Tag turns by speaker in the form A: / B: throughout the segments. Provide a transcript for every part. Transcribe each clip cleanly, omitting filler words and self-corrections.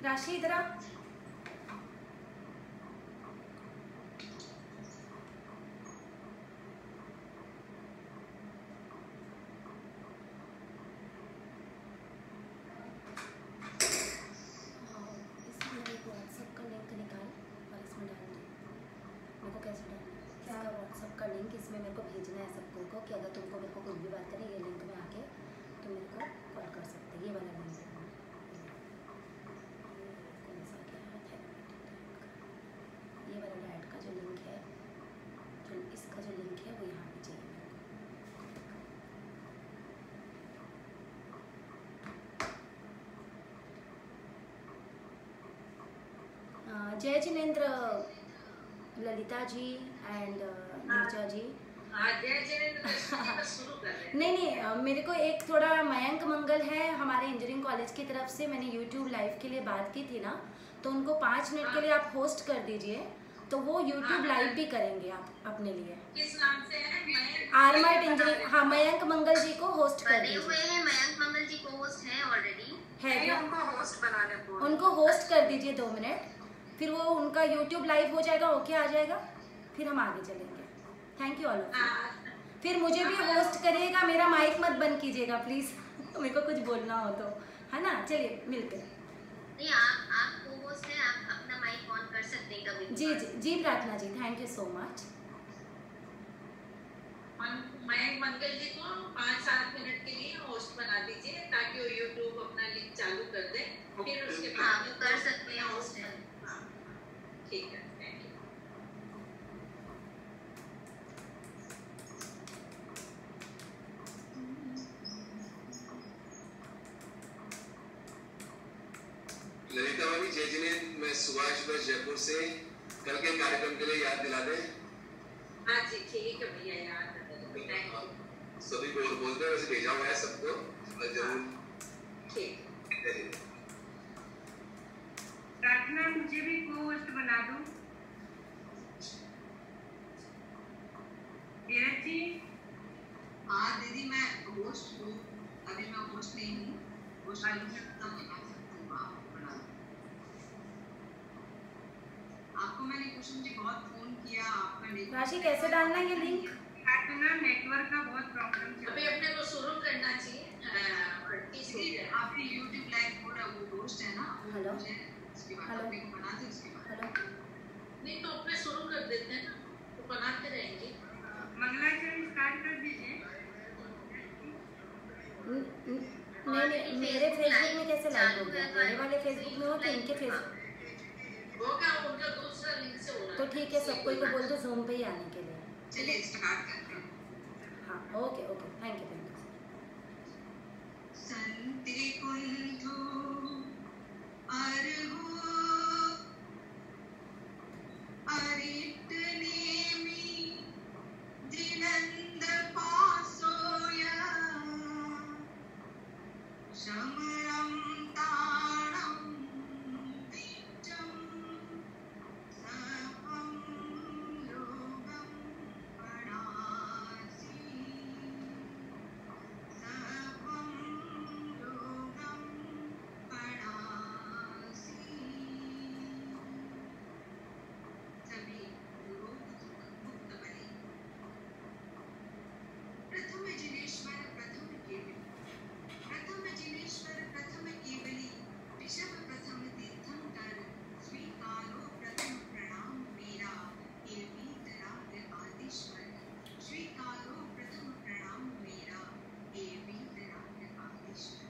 A: राशि इधर आ। इसमें मेरे को भेजना है सबको को कि अगर तुमको मेरे को कुछ भी बात करें ये लिंक में आके तुम मेरे को कॉल कर सकते हैं। ये वाला लिंक है, कौन सा क्या है, ये वाला डाइट का जो लिंक है, जो इसका जो लिंक है वो यहाँ पे चाहिए मेरे को। जय जिनेंद्र, ललिता जी एंड नीरजा जी। नहीं, मेरे को एक थोड़ा मयंक मंगल है हमारे इंजीनियरिंग कॉलेज की तरफ से, मैंने यूट्यूब लाइव के लिए बात की थी ना, तो उनको 5 मिनट के लिए आप होस्ट कर दीजिए, तो वो यूट्यूब लाइव भी करेंगे आप अपने लिए। किस नाम से है? आरमाइट इंजीनियरिंग। हाँ, मयंक मंगल जी को होस्ट कर दीजिए।
B: मयंक मंगल जी को होस्ट है ऑलरेडी,
A: है क्या?
B: उनको होस्ट
A: कर दीजिए 2 मिनट, फिर वो उनका यूट्यूब लाइव हो जाएगा, ओके आ जाएगा, फिर हम आगे चलेंगे। Thank you all of you. फिर मुझे भी होस्ट करिएगा, मेरा माइक मत बंद कीजिएगा प्लीज मेरे को कुछ बोलना हो तो, है ना? चलिए मिलते हैं।
B: नहीं, आप को होस्ट हैं, आप अपना माइक ऑन कर सकते हैं कभी।
A: जी जी जी Prarthana ji, thank you so much.
C: Mayank Mangal ji को 5-7 मिनट के लिए होस्ट बना दीजिए ताकि वो यूट्यूब अपना लिंक चालू कर दे, फिर उसके बाद
B: कर सकते हैं होस्ट।
C: ठीक है, थैंक यू।
D: ललिता भाभी, जय जिनेंद्र, मैं सुभाष बस जयपुर से, कल के कार्यक्रम के लिए याद दिला दें।
C: हाँ जी ठीक है भैया, याद
D: सभी को बोलते हैं, वैसे भेजा हुआ है सबको, जरूर।
C: ठीक।
E: प्रार्थना, मुझे भी को-होस्ट बना दो। जी।
F: हाँ दीदी, मैं होस्ट हूँ, अभी मैं होस्ट नहीं हूँ, होस्ट तब बना सकती हूँ, बना। आपको मैंने कुसुम जी बहुत फोन किया, आपका
A: राशि कैसे डालना है ये लिंक?
E: नेटवर्क का बहुत प्रॉब्लम चल रहा है,
C: अभी अपने को शुरू करना चाहिए।
F: आपके यूट्यूब लाइव हो रहा, वो होस्ट है ना,
A: हेलो
F: उसके बाद अपने को बना दे, उसके बाद
A: हेलो,
C: नहीं तो अपने शुरू कर देते हैं ना, तो बनाते रहेंगे।
E: मंगलाचरण स्टार्ट कर दीजिए।
A: नहीं, मेरे फेसबुक में कैसे लाइव हो गया? मेरे वाले फेसबुक में हो कि इनके फेसबुक
C: होगा, उनका दूसरा लिंक से होगा।
A: तो ठीक है, सबको को बोल दो जूम पे ही आने के लिए।
F: चलिए स्टार्ट करते हैं।
A: हाँ ओके ओके, थैंक यू।
F: संते कुंधु अरहु अरिट नेमि दिनंद पासोया शमरम ताणम विचम सपम लोगम पणासी सपम लोगम पणासी। सभी रोग मुक्त बने। प्रथम जिनेश्वर प्रथम केवली, प्रथम जिनेश्वर प्रथम केवली, ऋषभ प्रथम तीर्थंकर, स्वीकारो प्रथम प्रणाम मेरा, हे वीतराग आदिश्वर, स्वीकारो प्रथम प्रणाम मेरा, हे वीतराग आदिश्वर।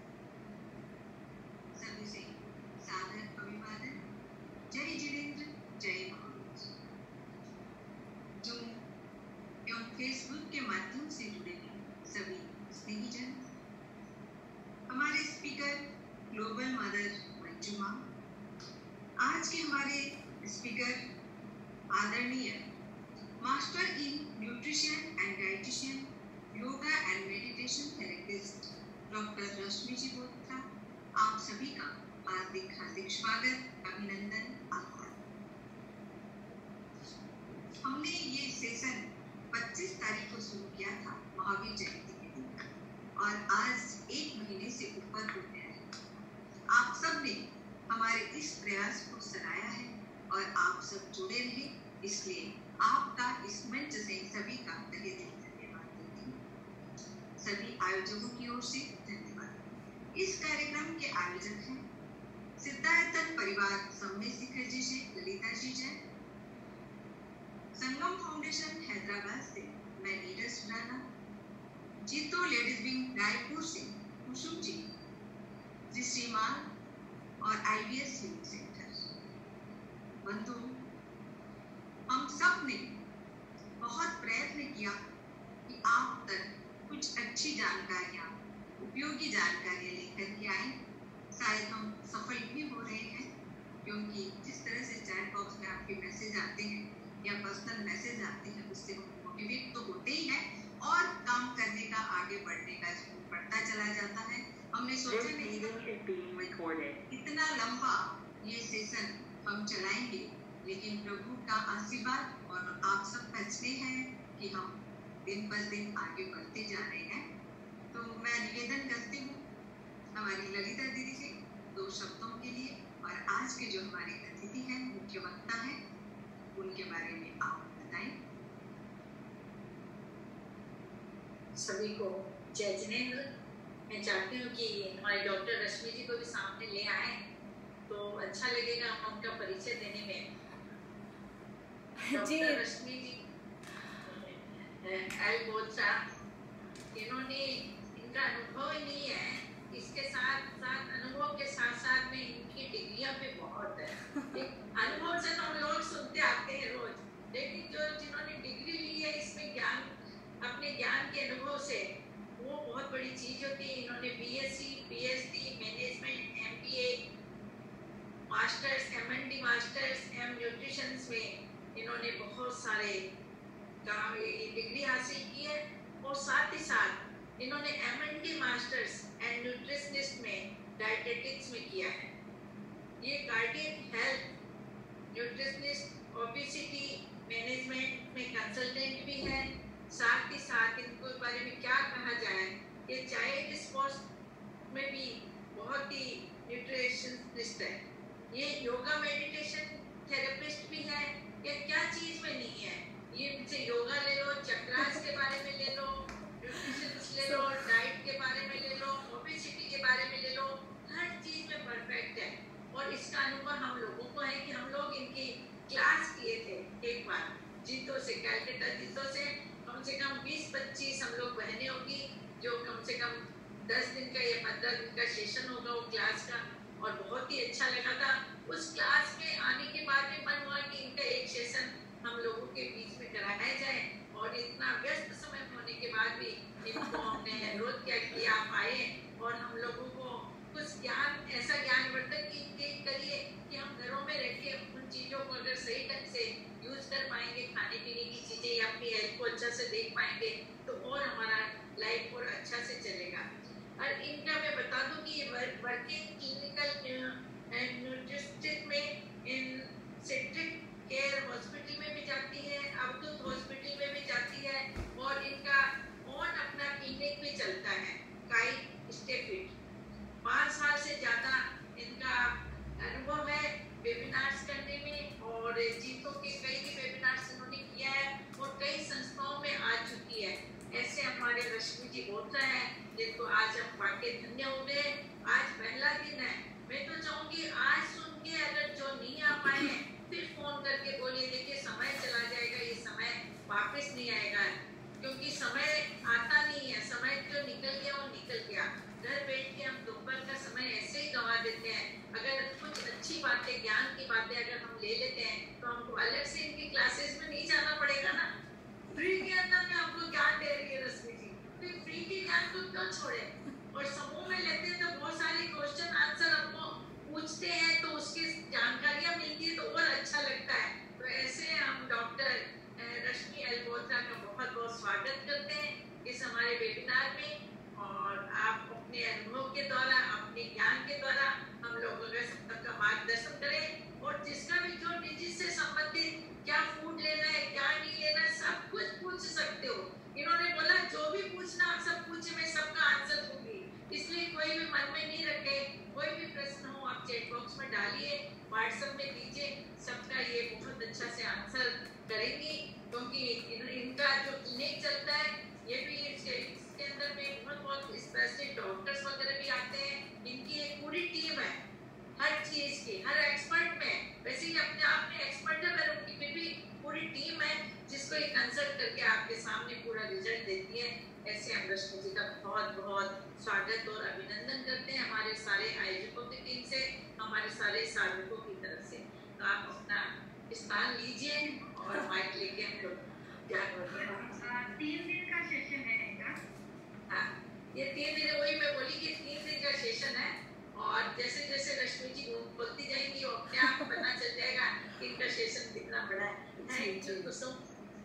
F: सभी से सादर अभिवादन। जय जिनेंद्र, जय महाराज। जूम एवं फेसबुक के माध्यम से जुड़े सभी स्नेहीजन, हमारे स्पीकर ग्लोबल मदर मंजुमा, आज के हमारे स्पीकर आदरणीय master in nutrition and dietitian, yoga and meditation therapist doctor Rashmi ji Botra, आप सभी का हार्दिक हार्दिक स्वागत, अभिनंदन, आभार। हमने ये सेशन 25 तारीख को शुरू किया था, महावीर जयंती के दिन, और आज 1 महीने से ऊपर हो गया है। आप सब ने हमारे इस प्रयास को सराहा है और आप सब जुड़े रहे, इसलिए आपका इस मंच से सभी का तहे दिल से धन्यवाद देती हूँ। सभी आयोजकों की ओर से धन्यवाद। इस कार्यक्रम के आयोजक हैं सिद्धार्थन परिवार सम्मेद शिखर जी से ललिता जी जैन, संगम फाउंडेशन हैदराबाद से मैं नीरज सुराना, जीतो लेडीज विंग रायपुर से कुसुम जी, श्रीमान और IBS यूथ सेंटर। बंधु, हम सब ने बहुत प्रयत्न किया कि आप तक कुछ अच्छी जानकारियाँ, उपयोगी जानकारियाँ लेकर के आए। शायद हम सफल भी हो रहे हैं, क्योंकि जिस तरह से चैट बॉक्स में आपके मैसेज आते हैं या पर्सनल मैसेज आते हैं, उससे हम मोटिवेट तो होते ही हैं और काम करने का, आगे बढ़ने का स्कूल बढ़ता चला जाता है। हमने सोचा नहीं इतना लंबा ये सेशन हम चलाएंगे, लेकिन प्रभु का आशीर्वाद और आप सब का स्नेह है कि हम दिन पर दिन आगे बढ़ते जा रहे हैं। तो मैं निवेदन करती हूँ हमारी ललिता दीदी से 2 शब्दों के लिए, और आज के जो हमारे अतिथि हैं, मुख्य वक्ता हैं, उनके बारे में आप बताएं।
C: सभी को जय जिनेंद्र। मैं चाहती हूँ कि हमारे डॉक्टर रश्मि जी को भी सामने ले आए तो अच्छा लगेगा हम उनका परिचय देने में। Doctor Rashmi G L Botra, इन्होंने, इनका अनुभव ही नहीं है, इसके साथ साथ अनुभव के साथ साथ में इनकी डिग्रियां भी बहुत है। अनुभव से तो हम लोग सुनते आते हैं रोज, लेकिन जो जिन्होंने डिग्री ली है इसमें ज्ञान, अपने ज्ञान के अनुभव से, वो बहुत बड़ी चीज होती है। इन्होंने BSc, PhD, management, MBA, masters, MND masters, nutrition में इन्होंने बहुत सारे डिग्री हासिल की है, और साथ ही साथ इन्होंने MND मास्टर्स एंड न्यूट्रिशनिस्ट में डायटेटिक्स में किया है। ये cardiac health nutritionist, obesity management में कंसल्टेंट भी है। साथ ही साथ इनको बारे में क्या कहा जाए, ये चाइल्ड स्पोर्ट्स में भी बहुत ही न्यूट्रिशनिस्ट है। ये योगा मेडिटेशन थेरेपिस्ट भी है। ये क्या चीज में नहीं है, ये इनसे योगा ले लो, चक्रास के बारे में ले लो, न्यूट्रिशन ले लो, डाइट के बारे में ले लो, ओबेसिटी के बारे में ले लो, हर चीज में परफेक्ट है। और इसका अनुभव हम लोगों को है कि हम लोग इनकी क्लास किए थे एक बार जीतो से, कैलकाटा जीतो से। कम से कम 20-25 हम लोग बहनें होगी, जो कम से कम 10 दिन का या 15 दिन का सेशन होगा वो क्लास का, और बहुत ही अच्छा लगा था। उस क्लास में आने के बाद में मन हुआ कि इनका एक सेशन हम लोगों के बीच में कराया जाए, और इतना व्यस्त समय होने के बाद भी इनको हमने अनुरोध किया कि आप आए और हम लोगों को कुछ ज्ञान, ऐसा ज्ञानवर्धक करिए कि हम घरों में रह के उन चीज़ों को अगर सही ढंग से यूज कर पाएंगे, खाने पीने की चीज़ें, या अपनी हेल्थ को अच्छा से देख पाएंगे, तो और हमारा लाइफ और अच्छा से चलेगा। और इनका मैं बता दूं कि ये वर्किंग क्लिनिकल न्यूट्रिशनिस्ट में इन सिट्रिक केयर हॉस्पिटल में भी जाती है, अवधूत हॉस्पिटल में भी जाती है, और इनका ओन अपना क्लिनिक भी चलता है, काइट स्टे फिट। 5 साल से ज़्यादा इनका अनुभव है वेबिनार्स करने में, और जीतो के कई भी वेबिनार्स इन्होंने किया है और कई संस्थाओं में आ चुकी है। ऐसे हमारे रश्मि जी बोलता है, जिनको आज हम पाके धन्य हो गए। आज पहला दिन है, मैं तो चाहूँगी आज सुन के अगर जो नहीं आ पाए हैं फिर फोन करके बोलिए, देखिए समय चला जाएगा, ये समय वापस नहीं आएगा, क्योंकि समय आता नहीं है। समय जो निकल गया वो निकल गया। घर बैठ के हम दोपहर का समय ऐसे ही गंवा देते हैं। अगर कुछ अच्छी बातें, ज्ञान की बातें अगर हम ले लेते हैं तो हमको अलग से इनकी क्लासेस में नहीं जाना पड़ेगा ना। फ्री के अंदर में आपको ज्ञान दे रही है रश्मि जी, तो फ्री के ज्ञान को क्यों छोड़े। और समूह में लेते हैं तो बहुत सारे क्वेश्चन आंसर आपको पूछते हैं, तो उसकी जानकारियाँ मिलती है तो और अच्छा लगता है। तो ऐसे हम डॉक्टर रश्मि एल बोत्रा का बहुत बहुत स्वागत करते हैं इस हमारे वेबिनार में। और आप अपने अनुभव के द्वारा, अपने ज्ञान के द्वारा हम लोगों का सबका मार्गदर्शन करें, और जिसका भी जो डिजीज से संबंधित क्या फूड लेना है, क्या नहीं लेना है, सब कुछ पूछ सकते हो। इन्होंने बोला जो भी पूछना आप सब पूछे, मैं सबका आंसर दूंगी। इसलिए कोई भी मन में नहीं रखे, कोई भी प्रश्न हो आप आप चैट बॉक्स में डालिए, व्हाट्सएप में दीजिए, सबका ये बहुत अच्छा से आंसर करेंगी, क्योंकि इनका जो क्लिनिक चलता है ये भी इसके अंदर में बहुत स्पेशलिस्ट डॉक्टर्स वगैरह भी आते हैं, इनकी एक पूरी टीम है हर चीज की, हर एक्सपर्ट में, वैसे ही अपने आप में एक्सपर्ट है पर उनकी फिर भी पूरी टीम है जिसको ये कंसल्ट करके आपके सामने पूरा रिजल्ट देती है। ऐसे हम रश्मि जी का बहुत बहुत स्वागत और अभिनंदन करते हैं हमारे सारे आयोजकों की टीम से, हमारे सारे साधकों की तरफ से। तो आप अपना स्थान लीजिए और माइक लेके हम लोग ज्ञान वर्धन
E: 3 दिन का सेशन है क्या?
C: हाँ, ये 3 दिन, वही मैं बोली कि 3 दिन का सेशन है, और जैसे जैसे रश्मि जी बोलती जाएंगी वो अपने आप पता चल जाएगा कि इनका सेशन कितना बड़ा है। Thank you Kusum.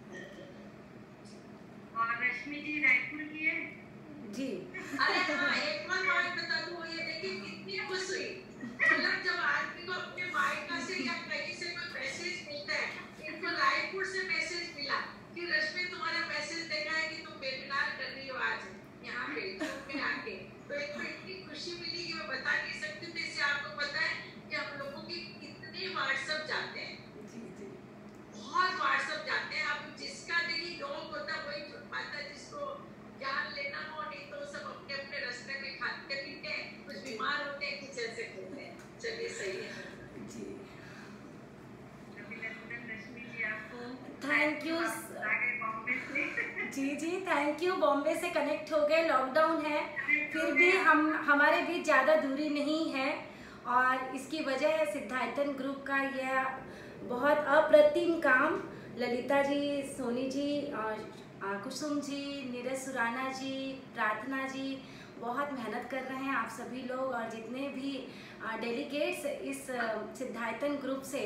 E: और रश्मि जी रायपुर की है
A: जी।
C: अरे हाँ, एक और बात बता दूं, ये देखिए कितनी खुश हुई, मतलब जब आदमी को अपने मायका से या कहीं से कोई मैसेज मिलता है, इनको रायपुर से मैसेज मिला कि रश्मि तुम्हारा मैसेज देखा है कि तुम वेबिनार कर रही हो आज यहाँ पे यूट्यूब में आके, तो इनको इतनी खुशी मिली कि मैं बता नहीं सकती थी। इससे आपको पता है कि हम लोगों के कितने व्हाट्सएप जाते हैं, बहुत व्हाट्सएप जाते हैं। अब जिसका देखिए योग होता है वही जुड़ पाता है, जिसको ज्ञान लेना हो, नहीं तो सब अपने अपने रास्ते में खाते पीते हैं, कुछ बीमार होते हैं, कुछ ऐसे होते हैं। चलिए सही है
A: जी,
E: अभिनंदन रश्मि जी आपको।
A: Thank you.
E: आगे बॉम्बे से
A: जी जी, थैंक यू। बॉम्बे से कनेक्ट हो गए, लॉकडाउन है फिर भी हमारे बीच ज़्यादा दूरी नहीं है, और इसकी वजह है सिद्धार्थन ग्रुप का यह बहुत अप्रतिम काम। ललिता जी, सोनी जी, कुसुम जी, नीरज सुराना जी, प्रार्थना जी बहुत मेहनत कर रहे हैं, आप सभी लोग और जितने भी डेलीगेट्स इस सिद्धार्थन ग्रुप से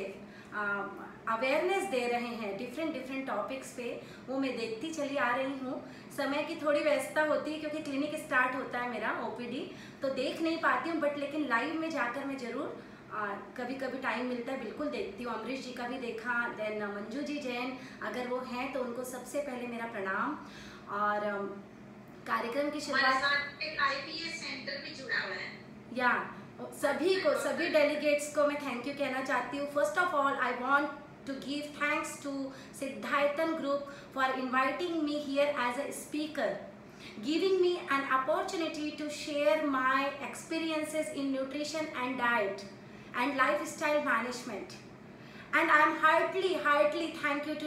A: अवेयरनेस दे रहे हैं डिफरेंट टॉपिक्स पे, वो मैं देखती चली आ रही हूँ। समय की थोड़ी व्यस्तता होती है क्योंकि क्लिनिक स्टार्ट होता है मेरा ओपीडी, तो देख नहीं पाती हूँ, बट लेकिन लाइव में जाकर मैं ज़रूर कभी कभी टाइम मिलता है बिल्कुल देखती हूँ। अमरीश जी का भी देखा, देन मंजू जी जैन अगर वो हैं तो उनको सबसे पहले मेरा प्रणाम। और कार्यक्रम की शुरुआत
C: एक IPS सेंटर भी जुड़ा हुआ है,
A: या सभी को, सभी डेलीगेट्स को मैं थैंक यू कहना चाहती हूँ। First of all I want to give thanks to Siddharthan Group for inviting me here as a speaker, giving me an opportunity to share my experiences in nutrition and diet and lifestyle management. And I am heartily thank you to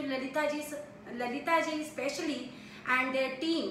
A: Lalita ji especially and their team,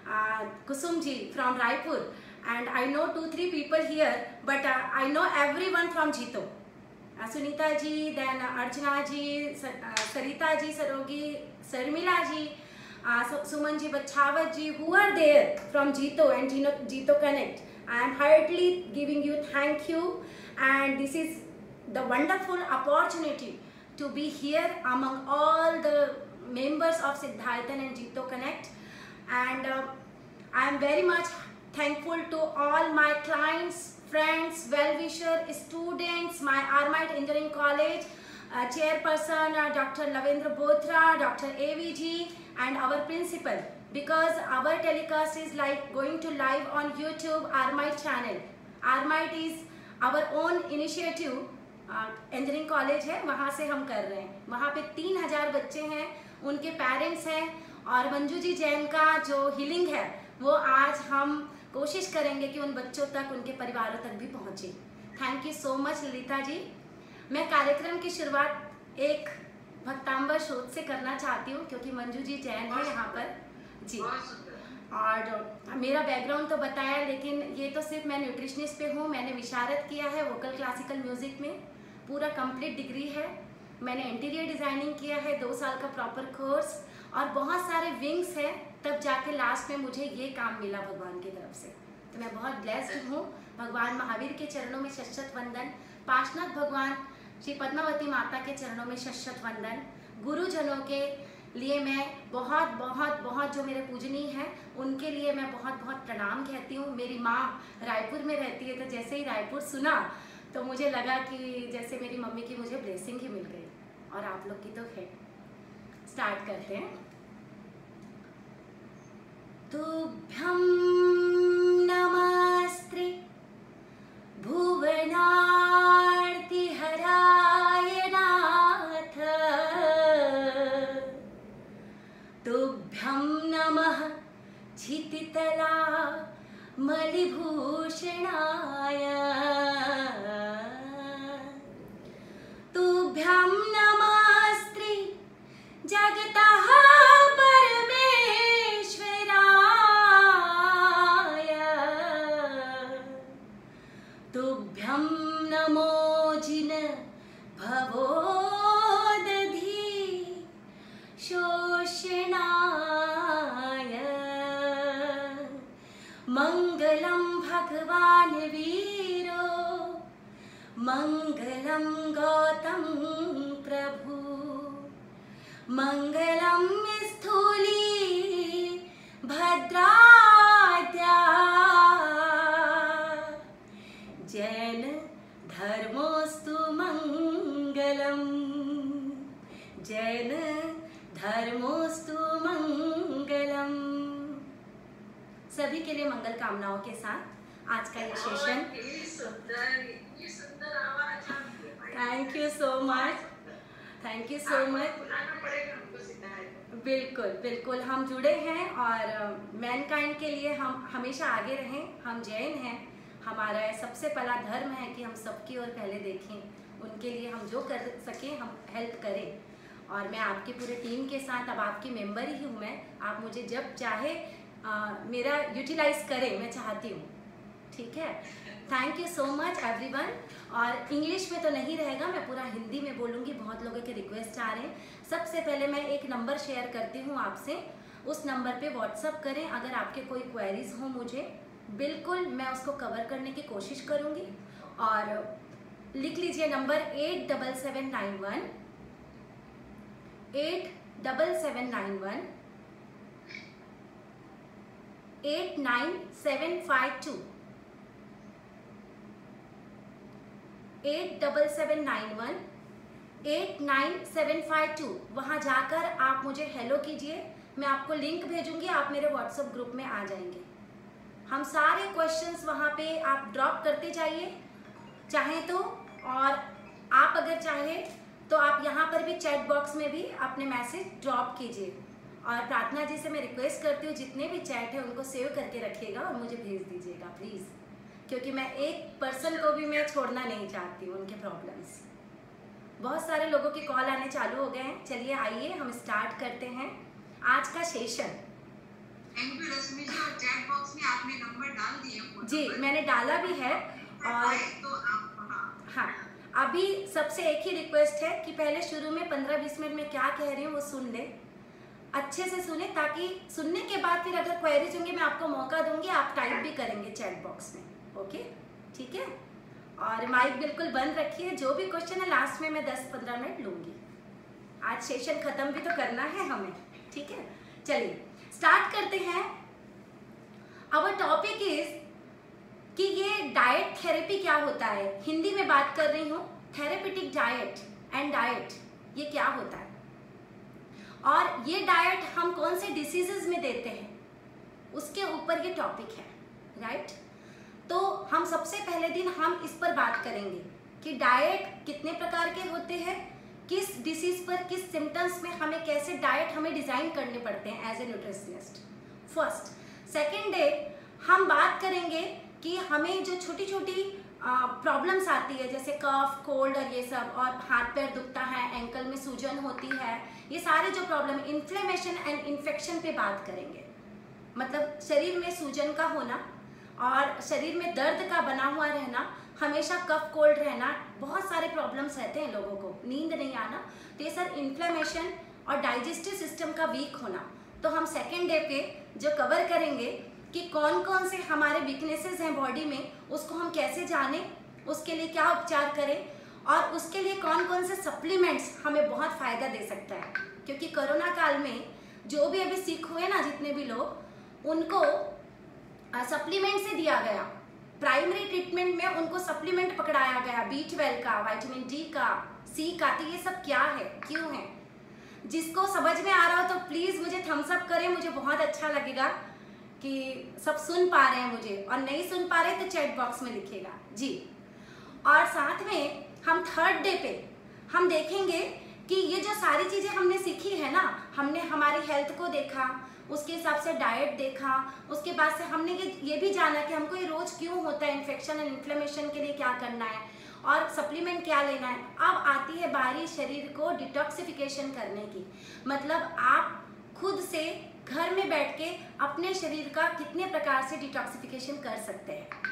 A: Kusum ji from Raipur, and I know 2-3 people here, but I know everyone from Jito. Sunita ji, then Archana ji, Sarita ji Saraogi, Sharmila ji, Suman ji Bachhawat ji, who are there from Jito and Jito Connect. I am heartily giving you thank you, and this is the wonderful opportunity to be here among all the members of Siddharthan and Jito Connect, and I am very much thankful to all my clients, friends, well-wisher, students, my Armite Engineering College chairperson Dr. Lavendra Bothra, Dr. AVG, and our principal, because our telecast is like going to live on YouTube Armite channel. Armite is our own initiative, engineering college है, वहाँ से हम कर रहे हैं। वहाँ पे 3000 बच्चे हैं, उनके पेरेंट्स हैं, और मंजू जी जैन का जो हीलिंग है वो आज हम कोशिश करेंगे कि उन बच्चों तक, उनके परिवारों तक भी पहुँचे। Thank you so much Lalita ji. मैं कार्यक्रम की शुरुआत एक भक्तांबर शोध से करना चाहती हूँ क्योंकि मंजू जी जैन है यहाँ पर जी, और मेरा बैकग्राउंड तो बताया, लेकिन ये तो सिर्फ मैं न्यूट्रिशनिस्ट पे हूँ। मैंने विशारद किया है वोकल क्लासिकल म्यूज़िक में, पूरा कंप्लीट डिग्री है। मैंने इंटीरियर डिज़ाइनिंग किया है 2 साल का प्रॉपर कोर्स, और बहुत सारे विंग्स हैं, तब जाके लास्ट में मुझे ये काम मिला भगवान की तरफ से। तो मैं बहुत ब्लेस्ड हूँ। भगवान महावीर के चरणों में शत वंदन, पार्श्वनाथ भगवान श्री पद्मावती माता के चरणों में शत वंदन, गुरुजनों के लिए मैं बहुत बहुत बहुत, जो मेरे पूजनीय हैं उनके लिए मैं बहुत बहुत प्रणाम कहती हूँ। मेरी माँ रायपुर में रहती है, तो जैसे ही रायपुर सुना तो मुझे लगा कि जैसे मेरी मम्मी की मुझे ब्लेसिंग ही मिल गई, और आप लोग की तो है। स्टार्ट करते हैं। तुभ्यं नमस्ते भुवनाय तुभ्यं नमो जिन भवोदधि शोषणाय। मंगलम भगवान वीरो मंगलम गौतम प्रभु मंगलम स्थूली भद्राद्या। जैन धर्मोस्तु मंगलम जैन धर्मोस्तु मंगलम। सभी के लिए मंगल कामनाओं के साथ आज का ये session. Thank you so much, thank you so much. बिल्कुल बिल्कुल, हम जुड़े हैं और मैनकाइंड के लिए हम हमेशा आगे रहें। हम जैन हैं, हमारा सबसे पहला धर्म है कि हम सबकी ओर पहले देखें, उनके लिए हम जो कर सकें हम हेल्प करें। और मैं आपकी पूरे टीम के साथ अब आपकी मेंबर ही हूँ मैं। आप मुझे जब चाहे मेरा यूटिलाइज करें, मैं चाहती हूँ। ठीक है, thank you so much everyone. और इंग्लिश में तो नहीं रहेगा, मैं पूरा हिंदी में बोलूँगी। बहुत लोगों के रिक्वेस्ट आ रहे हैं। सबसे पहले मैं एक नंबर शेयर करती हूँ आपसे, उस नंबर पे व्हाट्सअप करें अगर आपके कोई क्वेरीज हो मुझे। बिल्कुल मैं उसको कवर करने की कोशिश करूँगी। और लिख लीजिए नंबर 8771 8771 89752 87791 89752। वहाँ जाकर आप मुझे हेलो कीजिए, मैं आपको लिंक भेजूंगी, आप मेरे व्हाट्सएप ग्रुप में आ जाएंगे। हम सारे क्वेश्चंस वहाँ पे आप ड्रॉप करते जाइए चाहें तो, और आप अगर चाहें तो आप यहाँ पर भी चैट बॉक्स में भी अपने मैसेज ड्रॉप कीजिए। और प्रार्थना जी से मैं रिक्वेस्ट करती हूँ जितने भी चैट है उनको सेव करके रखिएगा और मुझे भेज दीजिएगा प्लीज़, क्योंकि मैं एक पर्सन को भी मैं छोड़ना नहीं चाहती हूँ, उनके प्रॉब्लम्स। बहुत सारे लोगों के कॉल आने चालू हो गए हैं। चलिए आइए हम स्टार्ट करते हैं आज का session.
F: Thank you Rashmi ji. और चैट बॉक्स में आपने नंबर डाल दिए?
A: जी मैंने डाला भी है। और
F: तो आप
A: हाँ, अभी सबसे एक ही रिक्वेस्ट है कि पहले शुरू में 15-20 मिनट में क्या कह रही हूँ वो सुन ले, अच्छे से सुने, ताकि सुनने के बाद फिर अगर क्वेरीज होंगे मैं आपको मौका दूंगी, आप टाइप भी करेंगे चैट बॉक्स में। ओके, ठीक है। और माइक बिल्कुल बंद रखिए। जो भी क्वेश्चन है लास्ट में मैं 10-15 मिनट लूंगी। आज सेशन खत्म भी तो करना है हमें, ठीक है। चलिए स्टार्ट करते हैं। आवर टॉपिक इज कि ये डाइट थेरेपी क्या होता है। हिंदी में बात कर रही हूँ। थेरेपेटिक डाइट एंड डाइट ये क्या होता है, और ये डाइट हम कौन से डिसीजेज में देते हैं, उसके ऊपर ये टॉपिक है, राइट। तो हम सबसे पहले दिन हम इस पर बात करेंगे कि डाइट कितने प्रकार के होते हैं, किस डिसीज पर, किस सिम्टम्स में हमें कैसे डाइट हमें डिज़ाइन करने पड़ते हैं as a nutritionist. First second day हम बात करेंगे कि हमें जो छोटी छोटी प्रॉब्लम्स आती है जैसे कफ, कोल्ड और ये सब, और हाथ पैर दुखता है, एंकल में सूजन होती है, ये सारे जो प्रॉब्लम, इन्फ्लेमेशन एंड इन्फेक्शन पे बात करेंगे। मतलब शरीर में सूजन का होना और शरीर में दर्द का बना हुआ रहना, हमेशा कफ कोल्ड रहना, बहुत सारे प्रॉब्लम्स रहते हैं लोगों को, नींद नहीं आना, तो ये सर इन्फ्लेमेशन और डाइजेस्टिव सिस्टम का वीक होना। तो हम सेकेंड डे पे जो कवर करेंगे कि कौन कौन से हमारे वीकनेसेस हैं बॉडी में, उसको हम कैसे जानें, उसके लिए क्या उपचार करें, और उसके लिए कौन कौन से सप्लीमेंट्स हमें बहुत फ़ायदा दे सकता है। क्योंकि कोरोना काल में जो भी अभी सिक हुए ना, जितने भी लोग, उनको सप्लीमेंट से दिया गया, प्राइमरी ट्रीटमेंट में उनको सप्लीमेंट पकड़ाया गया, B12 का, विटामिन D का, C का। तो ये सब क्या है, क्यों है? जिसको समझ में आ रहा हो तो प्लीज़ मुझे थम्स अप करें, मुझे बहुत अच्छा लगेगा कि सब सुन पा रहे हैं मुझे, और नहीं सुन पा रहे तो चैट बॉक्स में लिखेगा जी। और साथ में हम थर्ड डे पे हम देखेंगे कि ये जो सारी चीज़ें हमने सीखी है ना, हमने हमारी हेल्थ को देखा, उसके हिसाब से डाइट देखा, उसके बाद से हमने ये भी जाना कि हमको ये रोज़ क्यों होता है, इन्फेक्शन एंड इन्फ्लेमेशन के लिए क्या करना है और सप्लीमेंट क्या लेना है। अब आती है बारी शरीर को डिटॉक्सिफिकेशन करने की। मतलब आप खुद से घर में बैठ के अपने शरीर का कितने प्रकार से डिटॉक्सिफिकेशन कर सकते हैं।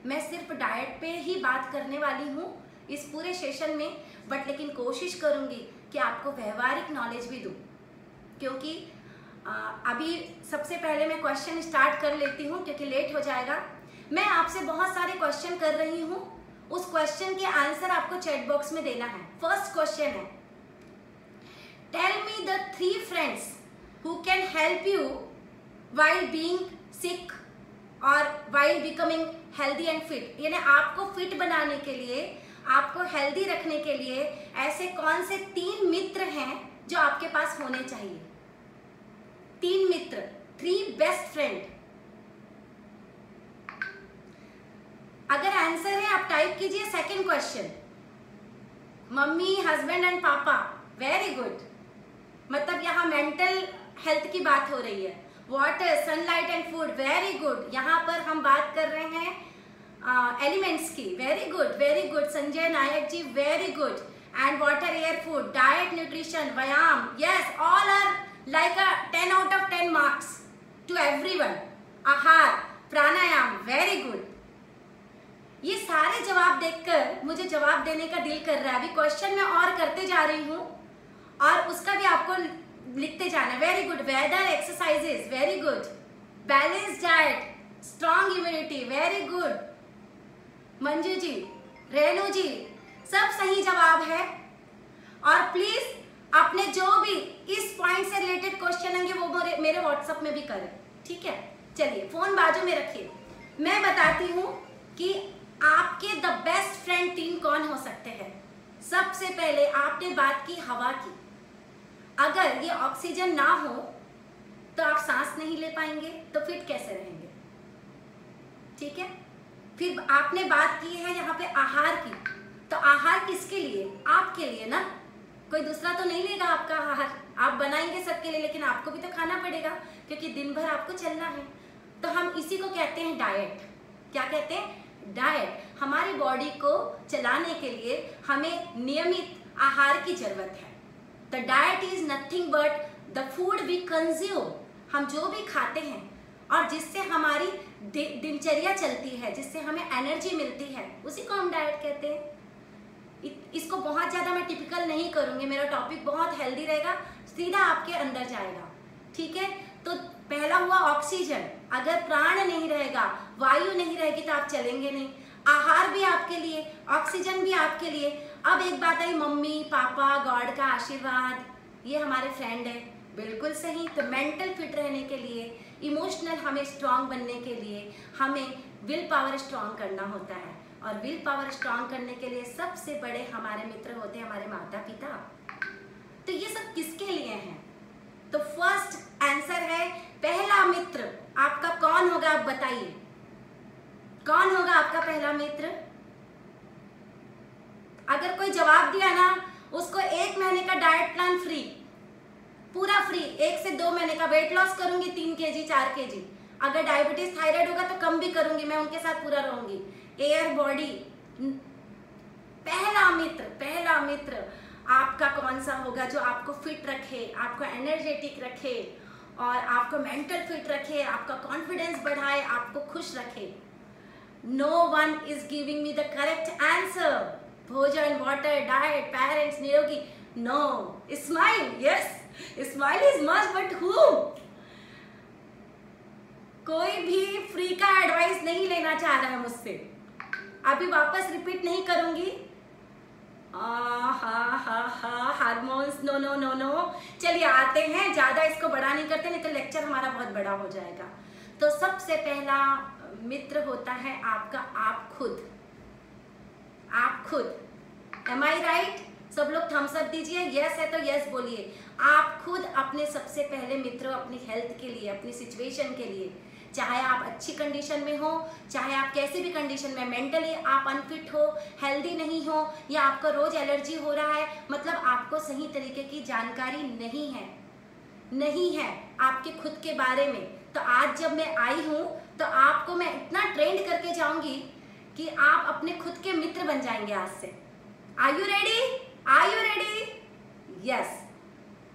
A: मैं सिर्फ डाइट पे ही बात करने वाली हूँ इस पूरे सेशन में, बट लेकिन कोशिश करूँगी कि आपको व्यवहारिक नॉलेज भी दूँ, क्योंकि अभी सबसे पहले मैं क्वेश्चन स्टार्ट कर लेती हूँ क्योंकि लेट हो जाएगा। मैं आपसे बहुत सारे क्वेश्चन कर रही हूँ, उस क्वेश्चन के आंसर आपको चैट बॉक्स में देना है। फर्स्ट क्वेश्चन है, tell me the 3 friends who can help you while being sick और while becoming healthy and fit। यानी आपको फिट बनाने के लिए, आपको हेल्दी रखने के लिए ऐसे कौन से 3 मित्र हैं जो आपके पास होने चाहिए? 3 मित्र, 3 बेस्ट फ्रेंड। अगर आंसर है आप टाइप कीजिए। Second question, mummy, husband and papa. Very good, मतलब यहाँ मेंटल हेल्थ की बात हो रही है। Water, sunlight and food. Very good, यहाँ पर हम बात कर रहे हैं एलिमेंट्स की। Very good, very good Sanjay Nayak ji, very good. And water, air, food, diet, nutrition, व्यायाम। Yes, all are like a 10 out of 10 marks to everyone. आहार, प्राणायाम, वेरी गुड। ये सारे जवाब देखकर मुझे जवाब देने का दिल कर रहा है। अभी क्वेश्चन मैं और करते जा रही हूँ और उसका भी आपको लिखते जाना। Very good. Weather, exercises, very good. Balance diet, strong immunity, very good. Manju ji, Renu ji, सब सही जवाब है। और प्लीज अपने जो भी इस पॉइंट से रिलेटेड क्वेश्चन होंगे वो मेरे व्हाट्सएप में भी करें, ठीक है? चलिए फोन बाजू में रखिए, मैं बताती हूँ कि आपके द बेस्ट फ्रेंड 3 कौन हो सकते हैं। सबसे पहले आपने बात की हवा की। अगर ये ऑक्सीजन ना हो तो आप सांस नहीं ले पाएंगे, तो फिट कैसे रहेंगे? ठीक है। फिर आपने बात की है यहाँ पे आहार की, तो आहार किसके लिए? आपके लिए ना, कोई दूसरा तो नहीं लेगा आपका आहार। आप बनाएंगे सबके लिए, लेकिन आपको भी तो खाना पड़ेगा क्योंकि दिन भर आपको चलना है। तो हम इसी को कहते हैं डाइट। क्या कहते हैं? डाइट। हमारी बॉडी को चलाने के लिए हमें नियमित आहार की जरूरत है। The diet is nothing but the food we consume। हम जो भी खाते हैं और जिससे हमारी दिनचर्या चलती है, जिससे हमें एनर्जी मिलती है, उसी को हम डाइट कहते हैं। इसको बहुत ज़्यादा मैं टिपिकल नहीं करूँगी, मेरा टॉपिक बहुत हेल्दी रहेगा, सीधा आपके अंदर जाएगा, ठीक है? तो पहला हुआ ऑक्सीजन। अगर प्राण नहीं रहेगा, वायु नहीं रहेगी तो आप चलेंगे नहीं। आहार भी आपके लिए, ऑक्सीजन भी आपके लिए। अब एक बात आई, मम्मी, पापा, गॉड का आशीर्वाद, ये हमारे फ्रेंड है। बिल्कुल सही। तो मेंटल फिट रहने के लिए, इमोशनल हमें स्ट्रांग बनने के लिए हमें विल पावर स्ट्रांग करना होता है। और विल पावर स्ट्रांग करने के लिए सबसे बड़े हमारे मित्र होते हैं हमारे माता पिता। तो ये सब किसके लिए हैं? तो फर्स्ट आंसर है, पहला मित्र आपका कौन होगा? आप बताइए, कौन होगा आपका पहला मित्र? अगर कोई जवाब दिया ना, उसको 1 महीने का डाइट प्लान फ्री, पूरा फ्री। 1 से 2 महीने का वेट लॉस करूंगी, 3 kg 4 kg। अगर डायबिटीज थायराइड होगा तो कम भी करूंगी, मैं उनके साथ पूरा रहूंगी। Air, body. पहला मित्र आपका कौन सा होगा जो आपको फिट रखे, आपको एनर्जेटिक रखे और आपको मेंटल फिट रखे, आपका कॉन्फिडेंस बढ़ाए, आपको खुश रखे? No one is giving me the correct answer. भोजन, वाटर, डाइट, पेरेंट्स, निरोगी। No. Smile. Yes. Smile is must, but who? कोई भी फ्री का एडवाइस नहीं लेना चाह रहा है मुझसे। अभी वापस रिपीट नहीं करूंगी। Hormones, no no no no. चलिए आते हैं, ज्यादा इसको बड़ा नहीं करते, नहीं तो लेक्चर हमारा बहुत बड़ा हो जाएगा। तो सबसे पहला मित्र होता है आपका आप खुद। आप खुद। Am I right? सब लोग थम्स अप दीजिए। यस है तो यस बोलिए। आप खुद अपने सबसे पहले मित्र, अपनी हेल्थ के लिए, अपनी सिचुएशन के लिए, चाहे आप अच्छी कंडीशन में हो, चाहे आप कैसी भी कंडीशन में, मेंटली आप अनफिट हो, हेल्दी नहीं हो, या आपको रोज एलर्जी हो रहा है, मतलब आपको सही तरीके की जानकारी नहीं है आपके खुद के बारे में। तो आज जब मैं आई हूँ तो आपको मैं इतना ट्रेंड करके जाऊंगी कि आप अपने खुद के मित्र बन जाएंगे आज से। Are you ready? Are you ready? Yes.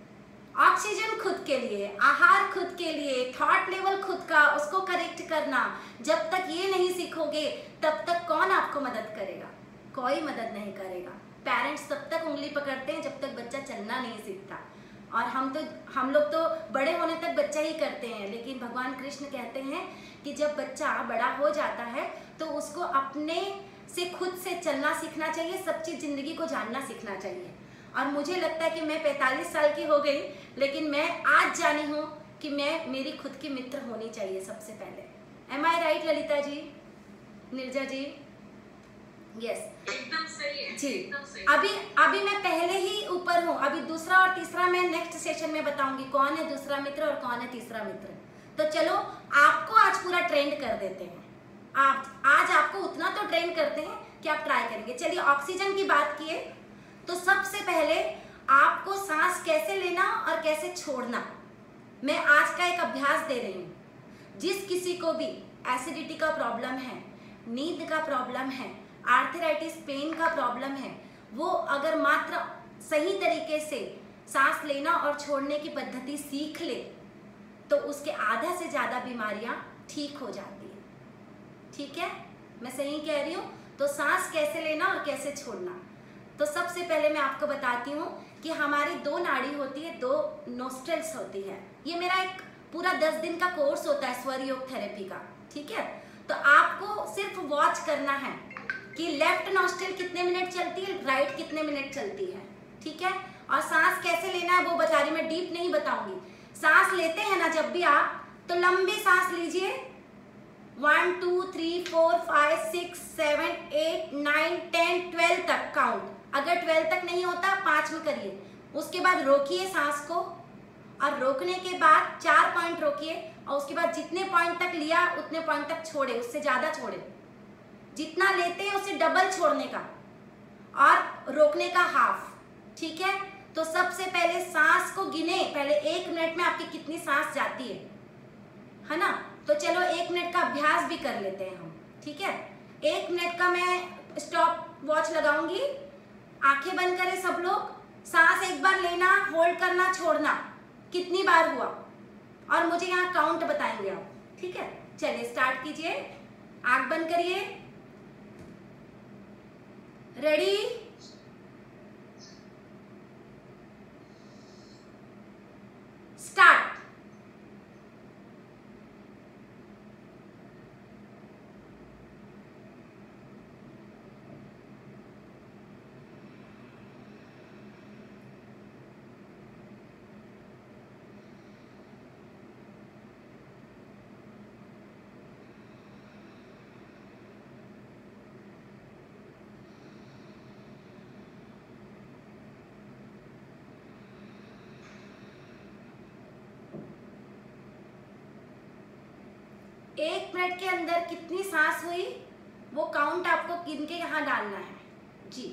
A: Oxygen खुद के लिए, आहार खुद के लिए, थॉट लेवल खुद का, उसको करेक्ट करना। जब तक ये नहीं सीखोगे तब तक कौन आपको मदद करेगा? कोई मदद नहीं करेगा। पेरेंट्स तब तक उंगली पकड़ते हैं जब तक बच्चा चलना नहीं सीखता, और हम लोग तो बड़े होने तक बच्चा ही करते हैं। लेकिन भगवान कृष्ण कहते हैं कि जब बच्चा बड़ा हो जाता है तो उसको अपने से खुद से चलना सीखना चाहिए, सब चीज़ ज़िंदगी को जानना सीखना चाहिए। और मुझे लगता है कि मैं 45 साल की हो गई, लेकिन मैं आज जानी हूँ कि मेरी खुद की मित्र होनी चाहिए सबसे पहले। Am I right Lalita ji, Neerja ji? Yes,
C: एकदम सही है
A: जी।
C: एकदम सही।
A: अभी मैं पहले ही ऊपर हूँ। अभी दूसरा और तीसरा मैं नेक्स्ट सेशन में बताऊंगी कौन है दूसरा मित्र और कौन है तीसरा मित्र। तो चलो आपको आज पूरा ट्रेंड कर देते हैं। आज आपको उतना तो ट्रेन करते हैं कि आप ट्राई करेंगे। चलिए, ऑक्सीजन की बात किए तो सबसे पहले आपको सांस कैसे लेना और कैसे छोड़ना मैं आज का एक अभ्यास दे रही हूँ। जिस किसी को भी एसिडिटी का प्रॉब्लम है, नींद का प्रॉब्लम है, आर्थराइटिस पेन का प्रॉब्लम है, वो अगर मात्र सही तरीके से सांस लेना और छोड़ने की पद्धति सीख ले तो उसके आधा से ज़्यादा बीमारियां ठीक हो जाती है। ठीक है, मैं सही कह रही हूँ? तो सांस कैसे लेना और कैसे छोड़ना, तो सबसे पहले मैं आपको बताती हूँ कि हमारी 2 नाड़ी होती है, 2 नोस्ट्रल्स होती है। ये मेरा एक पूरा 10 दिन का कोर्स होता है स्वर योग थेरेपी का। ठीक है, तो आपको सिर्फ वॉच करना है कि लेफ्ट नोस्ट्रल कितने मिनट चलती है, राइट कितने मिनट चलती है। ठीक है, और सांस कैसे लेना है वो बता रही, मैं डीप नहीं बताऊंगी। सांस लेते हैं ना जब भी आप, तो लंबी सांस लीजिए, 1 2 3 4 5 6 7 8 9 10 12 तक काउंट। अगर 12 तक नहीं होता 5 में करिए। उसके बाद रोकिए सांस को, और रोकने के बाद 4 पॉइंट रोकिए, और उसके बाद जितने पॉइंट तक लिया उतने पॉइंट तक छोड़े, उससे ज़्यादा छोड़े। जितना लेते हैं उससे डबल छोड़ने का और रोकने का हाफ। ठीक है, तो सबसे पहले सांस को गिने, पहले 1 मिनट में आपकी कितनी सांस जाती है ना? तो चलो 1 मिनट का अभ्यास भी कर लेते हैं हम। ठीक है, 1 मिनट का मैं स्टॉप वॉच लगाऊंगी। आंखें बंद करें सब लोग। सांस एक बार लेना, होल्ड करना, छोड़ना, कितनी बार हुआ, और मुझे यहाँ काउंट बताएंगे आप। ठीक है, चलिए स्टार्ट कीजिए। आंख बंद करिए। रेडी? स्टार्ट। एक मिनट के अंदर कितनी सांस हुई वो काउंट आपको गिन के यहाँ डालना है जी।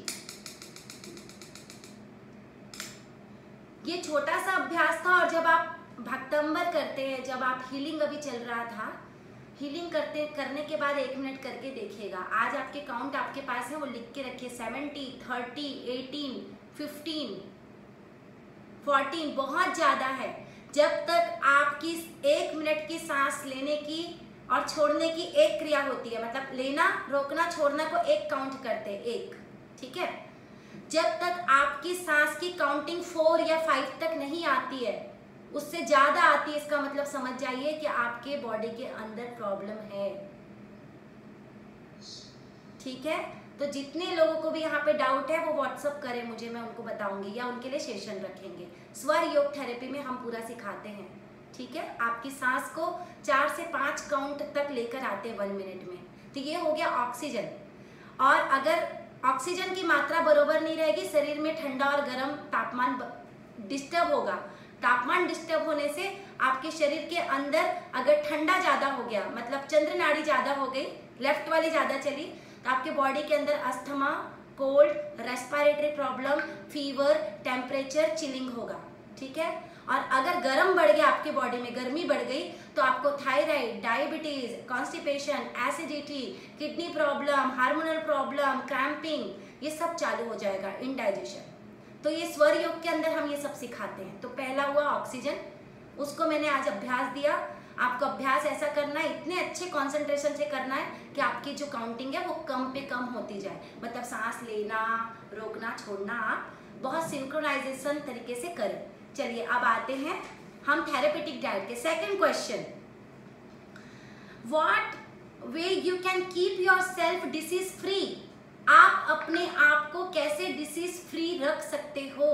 A: ये छोटा सा अभ्यास था, और जब आप भक्तंबर करते हैं, जब आप हीलिंग अभी चल रहा था, हीलिंग करने के बाद 1 मिनट करके देखिएगा। आज आपके काउंट आपके पास है, वो लिख के रखिए। 70, 30, 18, 15, 14 बहुत ज़्यादा है। जब तक आपकी 1 मिनट की सांस लेने की और छोड़ने की एक क्रिया होती है, मतलब लेना, रोकना, छोड़ना को एक काउंट करते हैं, 1। ठीक है, जब तक आपकी सांस की काउंटिंग 4 या 5 तक नहीं आती है, उससे ज़्यादा आती है, इसका मतलब समझ जाइए कि आपके बॉडी के अंदर प्रॉब्लम है। ठीक है, तो जितने लोगों को भी यहाँ पे डाउट है वो व्हाट्सअप करें मुझे, मैं उनको बताऊंगी, या उनके लिए सेशन रखेंगे। स्वर योग थेरेपी में हम पूरा सिखाते हैं। ठीक है, आपकी सांस को 4 से 5 काउंट तक लेकर आते हैं 1 मिनट में। तो ये हो गया ऑक्सीजन। और अगर ऑक्सीजन की मात्रा बरोबर नहीं रहेगी, शरीर में ठंडा और गर्म तापमान डिस्टर्ब होगा। तापमान डिस्टर्ब होने से आपके शरीर के अंदर अगर ठंडा ज़्यादा हो गया, मतलब चंद्र नाड़ी ज़्यादा हो गई, लेफ्ट वाली ज़्यादा चली, तो आपके बॉडी के अंदर asthma, cold, respiratory problem, fever, temperature, chilling होगा। ठीक है, और अगर गर्म बढ़ गया, आपके बॉडी में गर्मी बढ़ गई, तो आपको thyroid, diabetes, constipation, acidity, kidney problem, hormonal problem, cramping, ये सब चालू हो जाएगा, इनडाइजेशन। तो ये स्वर योग के अंदर हम ये सब सिखाते हैं। तो पहला हुआ ऑक्सीजन, उसको मैंने आज अभ्यास दिया। आपको अभ्यास ऐसा करना है, इतने अच्छे कंसंट्रेशन से करना है कि आपकी जो काउंटिंग है वो कम पे कम होती जाए, मतलब सांस लेना रोकना छोड़ना आप बहुत सिंक्रोनाइजेशन तरीके से करें। चलिए अब आते हैं हम थेरेपेटिक डाइट के second question. What way you can keep yourself disease free, आप अपने आप को कैसे डिसीज फ्री रख सकते हो?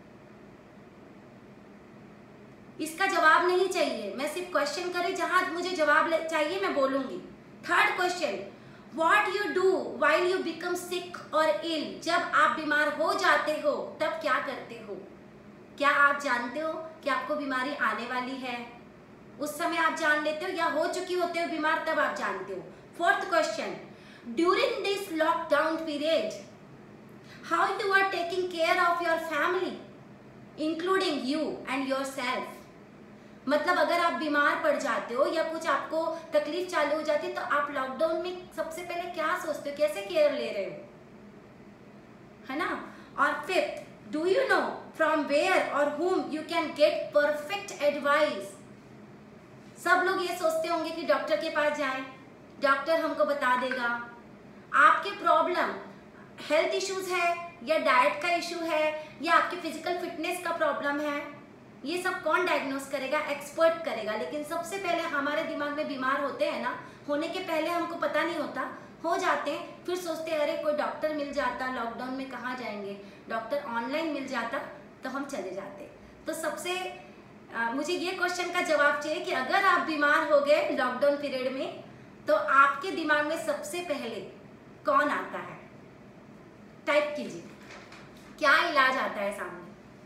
A: इसका जवाब नहीं चाहिए, मैं सिर्फ क्वेश्चन करे, जहां मुझे जवाब चाहिए मैं बोलूंगी। Third question, what you do while you become sick और इल, जब आप बीमार हो जाते हो तब क्या करते हो? क्या आप जानते हो कि आपको बीमारी आने वाली है? उस समय आप जान लेते हो, या हो चुकी होते हो बीमार तब आप जानते हो? Fourth question, during this lockdown period how you are taking care of your family including you and yourself. मतलब अगर आप बीमार पड़ जाते हो या कुछ आपको तकलीफ चालू हो जाती है तो आप लॉकडाउन में सबसे पहले क्या सोचते हो, कैसे केयर ले रहे हो, है ना? और fifth, do you know from where और whom you can get perfect advice. सब लोग ये सोचते होंगे कि डॉक्टर के पास जाएं, डॉक्टर हमको बता देगा। आपके प्रॉब्लम हेल्थ इश्यूज है या डाइट का इशू है या आपके फिजिकल फिटनेस का प्रॉब्लम है, ये सब कौन डायग्नोस करेगा? एक्सपर्ट करेगा। लेकिन सबसे पहले हमारे दिमाग में बीमार होते हैं ना, होने के पहले हमको पता नहीं होता, हो जाते हैं फिर सोचते हैं अरे कोई डॉक्टर मिल जाता, लॉकडाउन में कहाँ जाएंगे, डॉक्टर ऑनलाइन मिल जाता तो हम चले जाते। तो सबसे मुझे ये क्वेश्चन का जवाब चाहिए कि अगर आप बीमार हो गए लॉकडाउन पीरियड में तो आपके दिमाग में सबसे पहले कौन आता है? टाइप कीजिए, क्या इलाज आता है सामने।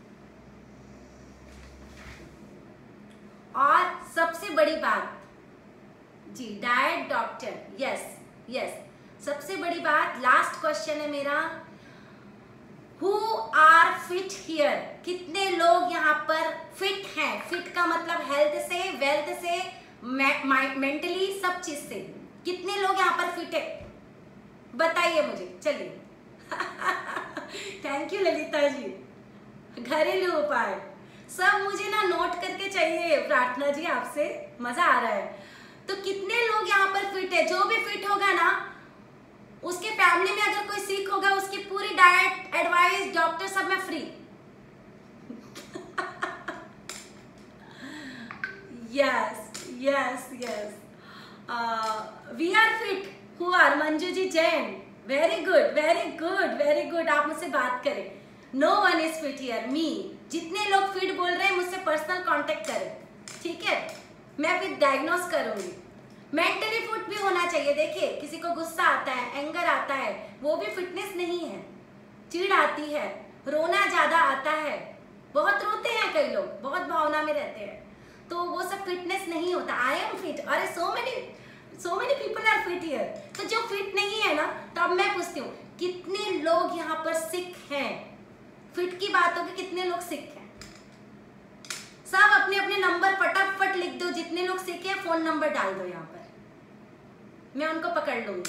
A: और सबसे बड़ी बात जी, डाइट डॉक्टर, यस यस, सबसे बड़ी बात, लास्ट क्वेश्चन है मेरा, हु आर फिट हियर, कितने लोग यहाँ पर फिट हैं? फिट का मतलब हेल्थ से, वेल्थ से, मेंटली, सब चीज से, कितने लोग यहाँ पर फिट है बताइए मुझे। चलिए थैंक यू ललिता जी। घरेलू उपाय सब मुझे ना नोट करके चाहिए प्रार्थना जी, आपसे मजा आ रहा है। तो कितने लोग यहाँ पर फिट है? जो भी फिट होगा ना उसके फैमिली में अगर कोई सिक होगा उसकी पूरी डाइट एडवाइस डॉक्टर सब में free. Yes yes yes, we are fit. Who are? Manju ji Jain, very good very good very good, आप मुझसे बात करें। No one is fit here, me. जितने लोग फिट बोल रहे हैं मुझसे पर्सनल कांटेक्ट करें, ठीक है? मैं फिर डायग्नोस करूंगी। मेंटली फिट भी होना चाहिए। देखिए किसी को गुस्सा आता है, एंगर आता है, वो भी फिटनेस नहीं है। चिढ़ आती है, रोना ज्यादा आता है, बहुत रोते हैं कई लोग, बहुत भावना में रहते हैं, तो वो सब फिटनेस नहीं होता। आई एम फिट, अरे so many people are fit here. तो जो फिट नहीं है ना, तो अब मैं पूछती हूँ कितने लोग यहाँ पर सिक हैं? फिट की बात होगी, कितने लोग सिक हैं? सब अपने अपने नंबर फटाफट लिख दो, जितने लोग सिक हैं फोन नंबर डाल दो यहाँ पर, मैं उनको पकड़ लूंगी।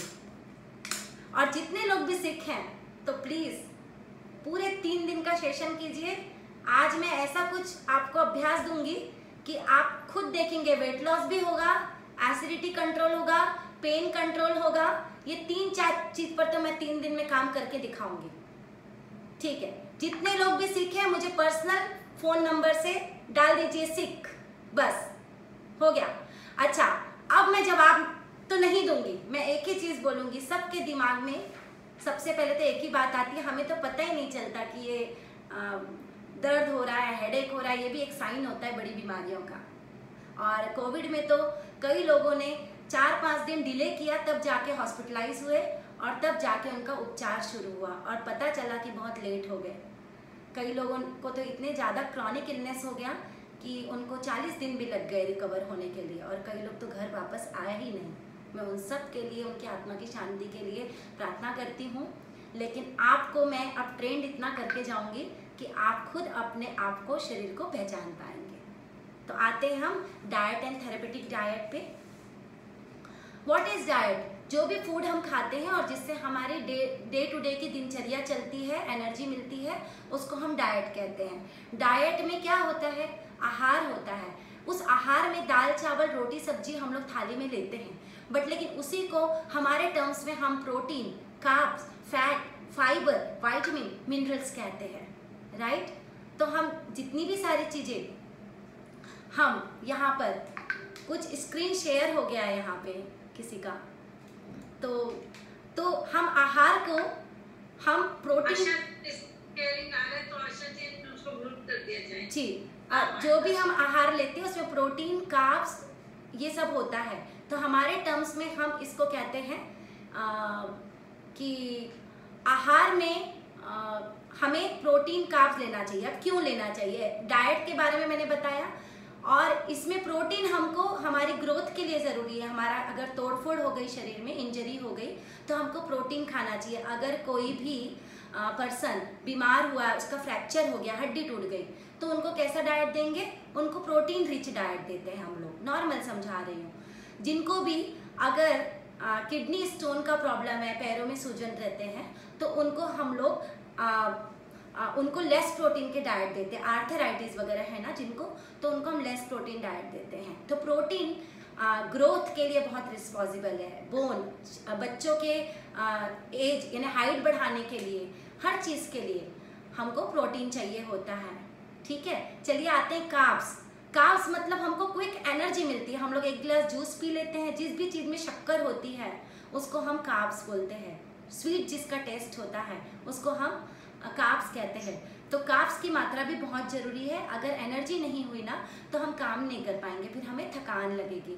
A: और जितने लोग भी सिक हैं तो प्लीज पूरे 3 दिन का सेशन कीजिए। आज मैं ऐसा कुछ आपको अभ्यास दूंगी कि आप खुद देखेंगे, वेट लॉस भी होगा, एसिडिटी कंट्रोल होगा, पेन कंट्रोल होगा। ये 3-4 चीज पर तो मैं 3 दिन में काम करके दिखाऊंगी, ठीक है? जितने लोग भी सिक हैं मुझे पर्सनल फोन नंबर से डाल दीजिए सिक, बस हो गया। अच्छा, अब मैं जवाब तो नहीं दूंगी, मैं एक ही चीज बोलूंगी। सबके दिमाग में सबसे पहले तो एक ही बात आती है, हमें तो पता ही नहीं चलता कि ये दर्द हो रहा है, हेडेक हो रहा है, ये भी एक साइन होता है बड़ी बीमारियों का। और कोविड में तो कई लोगों ने 4-5 दिन डिले किया, तब जाके हॉस्पिटलाइज हुए और तब जाके उनका उपचार शुरू हुआ और पता चला कि बहुत लेट हो गए। कई लोगों को तो इतने ज़्यादा क्रॉनिक इलनेस हो गया कि उनको 40 दिन भी लग गए रिकवर होने के लिए, और कई लोग तो घर वापस आए ही नहीं। मैं उन सब के लिए, उनकी आत्मा की शांति के लिए प्रार्थना करती हूँ। लेकिन आपको मैं अब ट्रेंड इतना करके जाऊँगी कि आप खुद अपने आप को, शरीर को पहचान पाएंगे। तो आते हैं हम डाइट एंड थेरेपेटिक डाइट पे। What is diet? जो भी फूड हम खाते हैं और जिससे हमारे डे टू डे की दिनचर्या चलती है, एनर्जी मिलती है, उसको हम डाइट कहते हैं। डाइट में क्या होता है? आहार होता है। उस आहार में दाल चावल रोटी सब्जी हम लोग थाली में लेते हैं, बट लेकिन उसी को हमारे टर्म्स में हम protein, carbs, fat, fibre, vitamin, minerals कहते हैं, राइट। तो हम जितनी भी सारी चीज़ें, हम यहाँ पर कुछ स्क्रीन शेयर हो गया है यहाँ पे किसी का, तो हम आहार को हम प्रोटीन जी, जो भी हम आहार लेते हैं उसमें प्रोटीन, कार्ब्स, ये सब होता है। तो हमारे टर्म्स में हम इसको कहते हैं कि आहार में हमें प्रोटीन, कार्ब्स लेना चाहिए। अब क्यों लेना चाहिए? डाइट के बारे में मैंने बताया, और इसमें प्रोटीन हमको हमारी ग्रोथ के लिए ज़रूरी है। हमारा अगर तोड़फोड़ हो गई, शरीर में इंजरी हो गई, तो हमको प्रोटीन खाना चाहिए। अगर कोई भी पर्सन बीमार हुआ, उसका फ्रैक्चर हो गया, हड्डी टूट गई, तो उनको कैसा डाइट देंगे? उनको प्रोटीन रिच डाइट देते हैं हम लोग, नॉर्मल समझा रही हूँ। जिनको भी अगर किडनी स्टोन का प्रॉब्लम है, पैरों में सूजन रहते हैं, तो उनको हम लोग उनको लेस प्रोटीन के डाइट देते हैं। आर्थराइटिस वगैरह है ना जिनको, तो उनको हम लेस प्रोटीन डाइट देते हैं। तो प्रोटीन ग्रोथ के लिए बहुत रिस्पॉन्सिबल है। बोन, बच्चों के एज यानी हाइट बढ़ाने के लिए, हर चीज़ के लिए हमको प्रोटीन चाहिए होता है, ठीक है। चलिए आते हैं कार्ब्स। कार्ब्स मतलब हमको क्विक एनर्जी मिलती है। हम लोग एक गिलास जूस पी लेते हैं, जिस भी चीज़ में शक्कर होती है उसको हम कार्ब्स बोलते हैं। स्वीट जिसका टेस्ट होता है उसको हम कार्ब्स कहते हैं। तो कार्ब्स की मात्रा भी बहुत ज़रूरी है। अगर एनर्जी नहीं हुई ना तो हम काम नहीं कर पाएंगे, फिर हमें थकान लगेगी।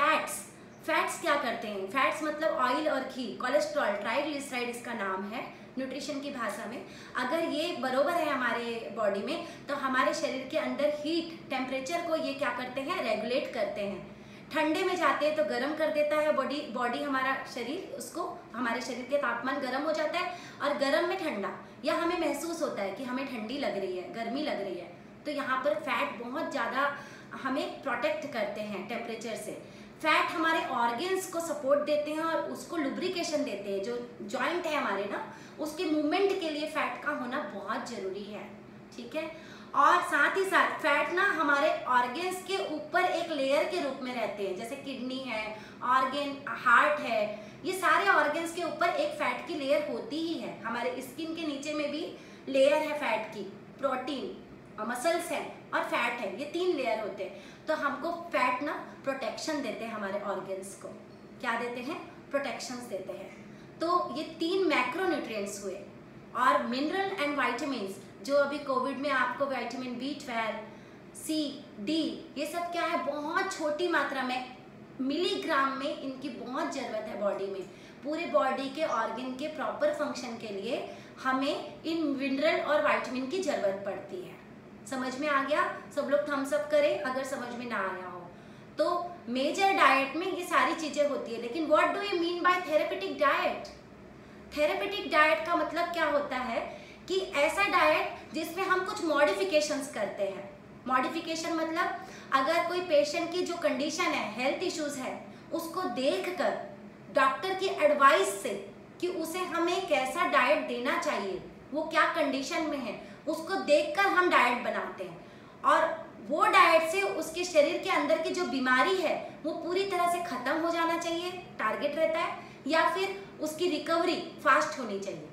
A: फैट्स क्या करते हैं? फैट्स मतलब ऑयल और घी, कोलेस्ट्रॉल, ट्राइग्लिसराइड इसका नाम है न्यूट्रिशन की भाषा में। अगर ये बरोबर है हमारे बॉडी में, तो हमारे शरीर के अंदर हीट, टेम्परेचर को ये क्या करते हैं? रेगुलेट करते हैं। ठंडे में जाते हैं तो गर्म कर देता है बॉडी हमारा शरीर, उसको हमारे शरीर के तापमान गर्म हो जाता है, और गर्म में ठंडा, या हमें महसूस होता है कि हमें ठंडी लग रही है, गर्मी लग रही है। तो यहाँ पर फैट बहुत ज़्यादा हमें प्रोटेक्ट करते हैं टेम्परेचर से। फैट हमारे ऑर्गन्स को सपोर्ट देते हैं और उसको लुब्रिकेशन देते हैं। जो जॉइंट है हमारे ना, उसके मूवमेंट के लिए फैट का होना बहुत ज़रूरी है, ठीक है। और साथ ही साथ फैट ना हमारे ऑर्गन्स के ऊपर एक लेयर के रूप में रहते हैं। जैसे किडनी है, ऑर्गन, हार्ट है, ये सारे ऑर्गन्स के ऊपर एक फैट की लेयर होती ही है। हमारे स्किन के नीचे में भी लेयर है फैट की, प्रोटीन, मसल्स है और फैट है, ये 3 लेयर होते हैं। तो हमको फैट ना प्रोटेक्शन देते हैं हमारे ऑर्गन्स को। क्या देते हैं? प्रोटेक्शंस देते हैं। तो ये 3 मैक्रोन्यूट्रिएंट्स हुए। और मिनरल एंड विटामिन्स, जो अभी कोविड में आपको विटामिन B12, C, D, ये सब क्या है? बहुत छोटी मात्रा में, मिलीग्राम में इनकी बहुत ज़रूरत है बॉडी में। पूरे बॉडी के ऑर्गन के प्रॉपर फंक्शन के लिए हमें इन मिनरल और विटामिन की ज़रूरत पड़ती है। समझ में आ गया? सब लोग थम्स अप करें अगर समझ में ना आया हो। तो मेजर डाइट में ये सारी चीज़ें होती है। लेकिन what do you mean by therapeutic diet? Therapeutic diet का मतलब क्या होता है कि ऐसा डाइट जिसमें हम कुछ मॉडिफिकेशंस करते हैं। मॉडिफिकेशन मतलब अगर कोई पेशेंट की जो कंडीशन है, हेल्थ इश्यूज है, उसको देखकर डॉक्टर की एडवाइस से कि उसे हमें कैसा डाइट देना चाहिए, वो क्या कंडीशन में है, उसको देखकर हम डाइट बनाते हैं। और वो डाइट से उसके शरीर के अंदर की जो बीमारी है वो पूरी तरह से ख़त्म हो जाना चाहिए, टारगेट रहता है, या फिर उसकी रिकवरी फास्ट होनी चाहिए।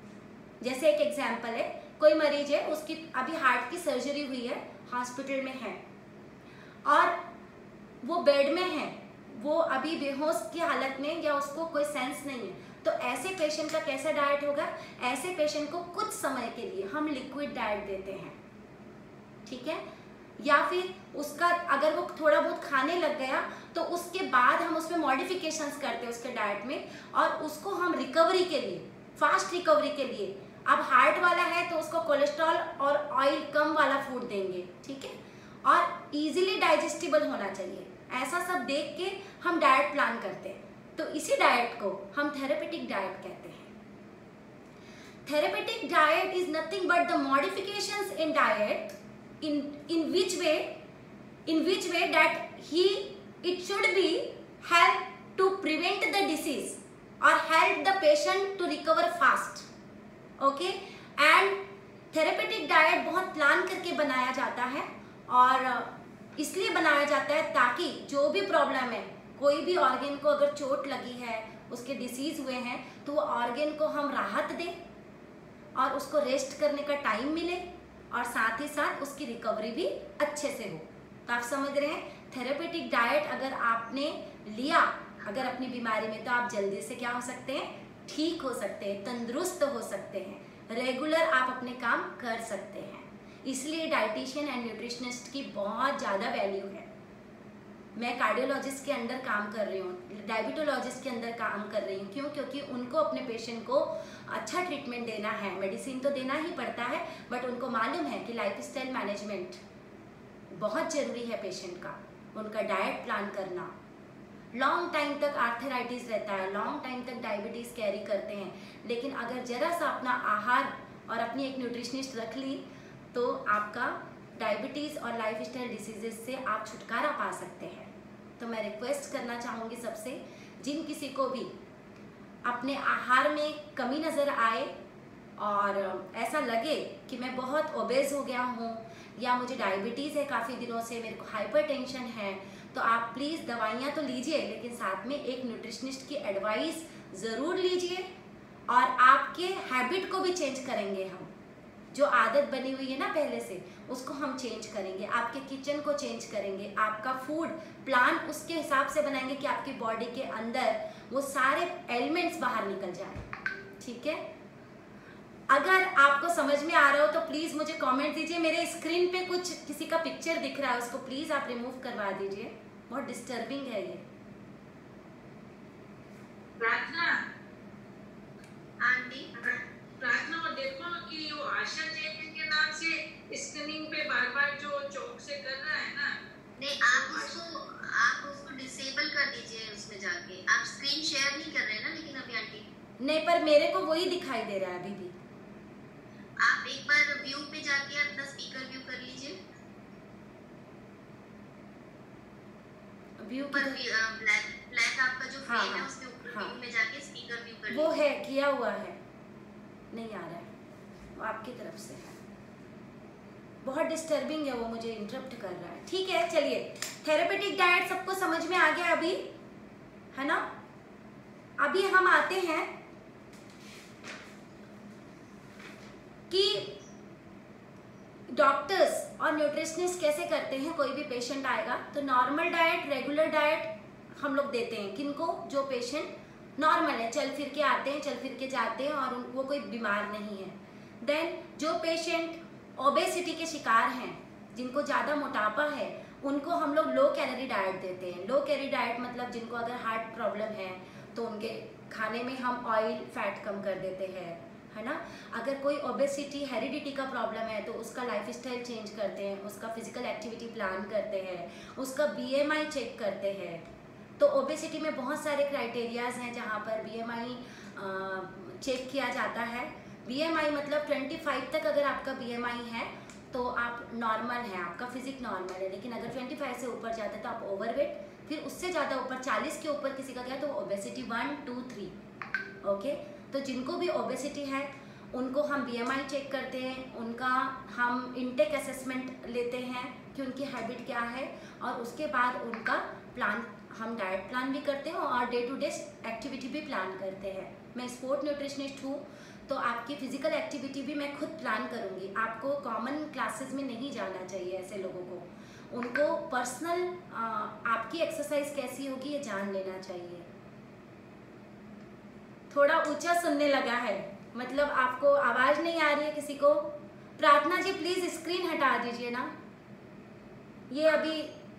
A: जैसे एक एग्जाम्पल है, कोई मरीज है, उसकी अभी हार्ट की सर्जरी हुई है, हॉस्पिटल में है और वो बेड में है, वो अभी बेहोश की हालत में, या उसको कोई सेंस नहीं है। तो ऐसे पेशेंट का कैसा डाइट होगा? ऐसे पेशेंट को कुछ समय के लिए हम लिक्विड डाइट देते हैं, ठीक है। या फिर उसका अगर वो थोड़ा बहुत खाने लग गया तो उसके बाद हम उसमें मॉडिफिकेशंस करते हैं उसके डाइट में, और उसको हम रिकवरी के लिए, फास्ट रिकवरी के लिए, अब हार्ट वाला है तो उसको कोलेस्ट्रॉल और ऑयल कम वाला फूड देंगे, ठीक है, और इजीली डाइजेस्टिबल होना चाहिए। ऐसा सब देख के हम डाइट प्लान करते हैं। तो इसी डाइट को हम थेरेपेटिक डाइट कहते हैं। Therapeutic diet is nothing but the modifications in diet in which way that it should be help to prevent the disease और help the patient to recover fast. Okay, and therapeutic diet बहुत plan करके बनाया जाता है, और इसलिए बनाया जाता है ताकि जो भी प्रॉब्लम है, कोई भी ऑर्गन को अगर चोट लगी है, उसके डिसीज हुए हैं, तो वो ऑर्गन को हम राहत दें और उसको रेस्ट करने का टाइम मिले, और साथ ही साथ उसकी रिकवरी भी अच्छे से हो। तो आप समझ रहे हैं, थेरेपेटिक डाइट अगर आपने लिया अगर अपनी बीमारी में, तो आप जल्दी से क्या हो सकते हैं, ठीक हो सकते हैं, तंदुरुस्त हो सकते हैं, रेगुलर आप अपने काम कर सकते हैं। इसलिए डाइटिशियन एंड न्यूट्रिशनिस्ट की बहुत ज़्यादा वैल्यू है। मैं कार्डियोलॉजिस्ट के अंडर काम कर रही हूँ, डायबिटोलॉजिस्ट के अंदर काम कर रही हूँ। क्यों? क्योंकि उनको अपने पेशेंट को अच्छा ट्रीटमेंट देना है, मेडिसिन तो देना ही पड़ता है, बट उनको मालूम है कि लाइफस्टाइल मैनेजमेंट बहुत ज़रूरी है पेशेंट का, उनका डाइट प्लान करना। लॉन्ग टाइम तक आर्थराइटिस रहता है, लॉन्ग टाइम तक डायबिटीज़ कैरी करते हैं, लेकिन अगर ज़रा सा अपना आहार और अपनी एक न्यूट्रिशनिस्ट रख ली तो आपका डायबिटीज़ और लाइफस्टाइल डिसीजेज से आप छुटकारा पा सकते हैं। तो मैं रिक्वेस्ट करना चाहूँगी सबसे, जिन किसी को भी अपने आहार में कमी नज़र आए और ऐसा लगे कि मैं बहुत ओबेज हो गया हूँ, या मुझे डायबिटीज़ है काफ़ी दिनों से, मेरे को हाइपरटेंशन है, तो आप प्लीज़ दवाइयाँ तो लीजिए, लेकिन साथ में एक न्यूट्रिशनिस्ट की एडवाइस ज़रूर लीजिए। और आपके हैबिट को भी चेंज करेंगे हम, जो आदत बनी हुई है ना पहले से, उसको हम चेंज करेंगे, आपके किचन को चेंज करेंगे, आपका फूड प्लान उसके हिसाब से बनाएंगे कि आपकी बॉडी के अंदर वो सारे एलिमेंट्स बाहर निकल जाए। ठीक है, अगर आपको समझ में आ रहा हो तो प्लीज़ मुझे कमेंट दीजिए। मेरे स्क्रीन पे कुछ किसी का पिक्चर दिख रहा है, उसको प्लीज़ आप रिमूव करवा दीजिए, बहुत डिस्टर्बिंग है ये।
C: प्रार्थना
B: आंटी,
C: प्रार्थना, और देखो कि वो आशा जैन के नाम से स्क्रीनिंग पे बार बार जो चौक से कर रहा है ना,
B: नहीं आप उसको डिसेबल कर दीजिए उसमें जाके। आप स्क्रीन शेयर नहीं कर रहे ना लेकिन अभी आंटी?
A: नहीं, पर मेरे को वही दिखाई दे रहा है अभी भी।
B: आप एक बार व्यू पे जाके अपना स्पीकर व्यू कर लीजिए।
A: व्यू
B: ऊपर ब्लैक आपका जो फ्रेम है उसके ऊपर व्यू में जाके स्पीकर व्यू कर
A: वो
B: लीजिए।
A: है, किया हुआ है, नहीं आ रहा है, वो आपकी तरफ से है, बहुत डिस्टर्बिंग है वो, मुझे इंटरप्ट कर रहा है। ठीक है, चलिए, थेरेपेटिक डाइट सबको समझ में आ गया अभी, है ना? अभी हम आते हैं कि डॉक्टर्स और न्यूट्रिशनिस्ट कैसे करते हैं। कोई भी पेशेंट आएगा तो नॉर्मल डाइट, रेगुलर डाइट हम लोग देते हैं किनको, जो पेशेंट नॉर्मल है, चल फिर के आते हैं, चल फिर के जाते हैं और वो कोई बीमार नहीं है। देन जो पेशेंट ओबेसिटी के शिकार हैं, जिनको ज़्यादा मोटापा है, उनको हम लोग लो कैलोरी डाइट देते हैं। लो कैलोरी डाइट मतलब जिनको अगर हार्ट प्रॉब्लम है तो उनके खाने में हम ऑयल फैट कम कर देते हैं, है ना? अगर कोई ओबेसिटी हेरिडिटी का प्रॉब्लम है तो उसका लाइफस्टाइल चेंज करते हैं, उसका फिजिकल एक्टिविटी प्लान करते हैं, उसका BMI चेक करते हैं। तो ओबेसिटी में बहुत सारे क्राइटेरियाज हैं जहाँ पर BMI चेक किया जाता है। BMI मतलब 25 तक अगर आपका BMI है तो आप नॉर्मल हैं, आपका फिजिक नॉर्मल है। लेकिन अगर 25 से ऊपर जाते हैं तो आप ओवरवेट, फिर उससे ज़्यादा ऊपर 40 के ऊपर किसी का गया तो ओबेसिटी 1, 2, 3। ओके, तो जिनको भी ओबेसिटी है उनको हम BMI चेक करते हैं, उनका हम इनटेक असेसमेंट लेते हैं कि उनकी हैबिट क्या है, और उसके बाद उनका प्लान, हम डाइट प्लान भी करते हैं और डे टू डे एक्टिविटी भी प्लान करते हैं। मैं स्पोर्ट न्यूट्रिशनिस्ट हूँ, तो आपकी फिजिकल एक्टिविटी भी मैं खुद प्लान करूँगी। आपको कॉमन क्लासेस में नहीं जाना चाहिए ऐसे लोगों को, उनको पर्सनल आपकी एक्सरसाइज कैसी होगी ये जान लेना चाहिए। थोड़ा ऊंचा सुनने लगा है, मतलब आपको आवाज़ नहीं आ रही है किसी को? प्रार्थना जी प्लीज़ स्क्रीन हटा दीजिए ना, ये अभी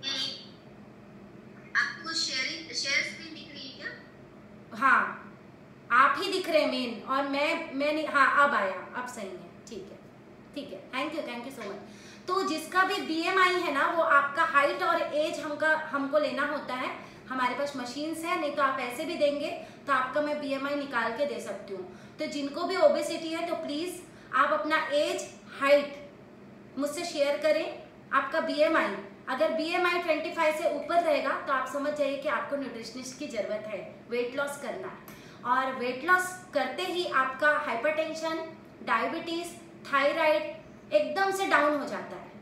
B: आपको शेयर स्क्रीन दिख रही है क्या?
A: हाँ, आप ही दिख रहे हैं मेन, और मैं नहीं। हाँ, अब आया, अब सही है, ठीक है, ठीक है, थैंक यू सो मच। तो जिसका भी BMI है ना, वो आपका हाइट और एज हमको लेना होता है। हमारे पास मशीन्स है, नहीं तो आप ऐसे भी देंगे तो आपका मैं BMI निकाल के दे सकती हूँ। तो जिनको भी ओबेसिटी है तो प्लीज़ आप अपना एज, हाइट मुझसे शेयर करें, आपका BMI। अगर BMI 25 से ऊपर रहेगा तो आप समझ जाइए कि आपको न्यूट्रिशनिस्ट की ज़रूरत है, वेट लॉस करना है। और वेट लॉस करते ही आपका हाइपरटेंशन, डायबिटीज, थायराइड एकदम से डाउन हो जाता है।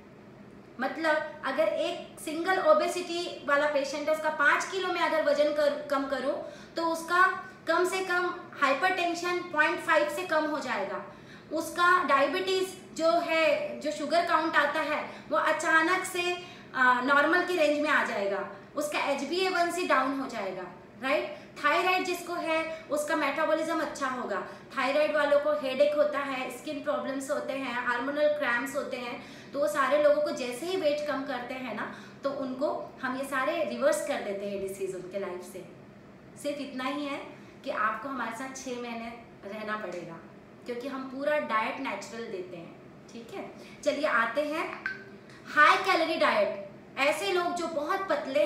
A: मतलब अगर एक सिंगल ओबेसिटी वाला पेशेंट है, उसका 5 किलो में अगर वजन कम करूं तो उसका कम से कम हाइपरटेंशन 0.5 से कम हो जाएगा। उसका डायबिटीज जो है, जो शुगर काउंट आता है, वो अचानक से नॉर्मल की रेंज में आ जाएगा। उसका HbA1c डाउन हो जाएगा, राइट। थायराइड जिसको है उसका मेटाबॉलिज्म अच्छा होगा। थायराइड वालों को हेडेक होता है, स्किन प्रॉब्लम्स होते हैं, हार्मोनल क्रैम्प्स होते हैं, तो वो सारे लोगों को जैसे ही वेट कम करते हैं ना, तो उनको हम ये सारे रिवर्स कर देते हैं डिसीज उनके लाइफ से। सिर्फ इतना ही है कि आपको हमारे साथ 6 महीने रहना पड़ेगा, क्योंकि हम पूरा डाइट नेचुरल देते हैं, ठीक है। चलिए आते हैं हाई कैलोरी डाइट। ऐसे लोग जो बहुत पतले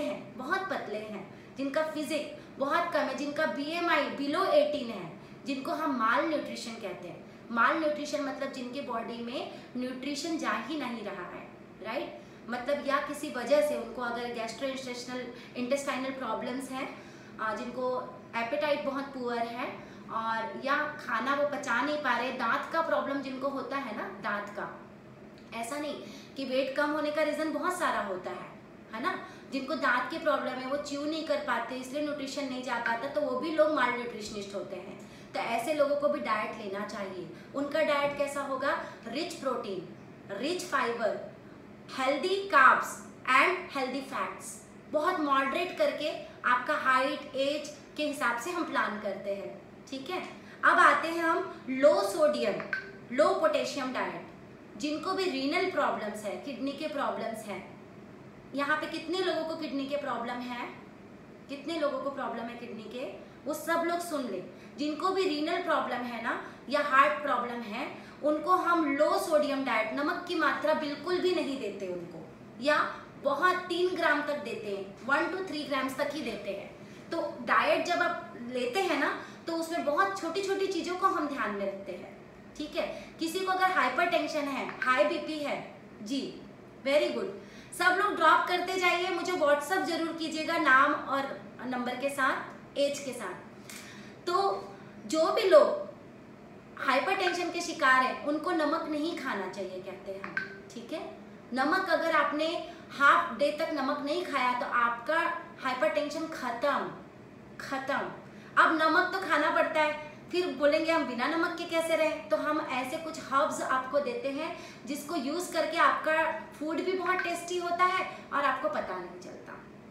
A: हैं, जिनका फिजिक बहुत कम है, जिनका BMI बिलो 18 है, जिनको हम माल न्यूट्रिशन कहते हैं। माल न्यूट्रिशन मतलब जिनके बॉडी में न्यूट्रिशन जा ही नहीं रहा है, राइट। मतलब या किसी वजह से उनको अगर गैस्ट्रो इंटेस्टाइनल प्रॉब्लम्स हैं, जिनको एपेटाइट बहुत पुअर है, और या खाना वो पचा नहीं पा रहे, दांत का प्रॉब्लम जिनको होता है ना, दांत का, ऐसा नहीं कि वेट कम होने का रीज़न बहुत सारा होता है ना। जिनको दांत की प्रॉब्लम है, वो च्यू नहीं कर पाते, इसलिए न्यूट्रिशन नहीं जा पाता, तो वो भी लोग माल न्यूट्रिशनिस्ट होते हैं। तो ऐसे लोगों को भी डाइट लेना चाहिए। उनका डाइट कैसा होगा? Rich protein, rich fibre, healthy carbs and healthy fats. बहुत मॉडरेट करके आपका हाइट, एज के हिसाब से हम प्लान करते हैं, ठीक है। अब आते हैं हम low sodium, low potassium diet. जिनको भी रीनल प्रॉब्लम्स है, किडनी के प्रॉब्लम्स हैं, यहाँ पे कितने लोगों को किडनी के प्रॉब्लम है, कितने लोगों को प्रॉब्लम है किडनी के, वो सब लोग सुन ले। जिनको भी रीनल प्रॉब्लम है ना, या हार्ट प्रॉब्लम है, उनको हम लो सोडियम डाइट, नमक की मात्रा बिल्कुल भी नहीं देते उनको, या बहुत 3 ग्राम तक देते हैं, 1 to 3 ग्राम्स तक ही देते हैं। तो डाइट जब आप लेते हैं ना, तो उसमें बहुत छोटी छोटी चीज़ों को हम ध्यान में रखते हैं, ठीक है। किसी को अगर हाइपरटेंशन है, हाई BP है, जी वेरी गुड, सब लोग ड्रॉप करते जाइए, मुझे व्हाट्सअप जरूर कीजिएगा नाम और नंबर के साथ, एज के साथ। तो जो भी लोग हाइपरटेंशन के शिकार हैं, उनको नमक नहीं खाना चाहिए कहते हैं हम, ठीक है। नमक अगर आपने हाफ डे तक नमक नहीं खाया तो आपका हाइपरटेंशन खत्म। अब नमक तो खाना पड़ता है, फिर बोलेंगे हम बिना नमक के कैसे रहें, तो हम ऐसे कुछ हर्ब्स आपको देते हैं जिसको यूज करके आपका फूड भी बहुत टेस्टी होता है और आपको पता नहीं चलता।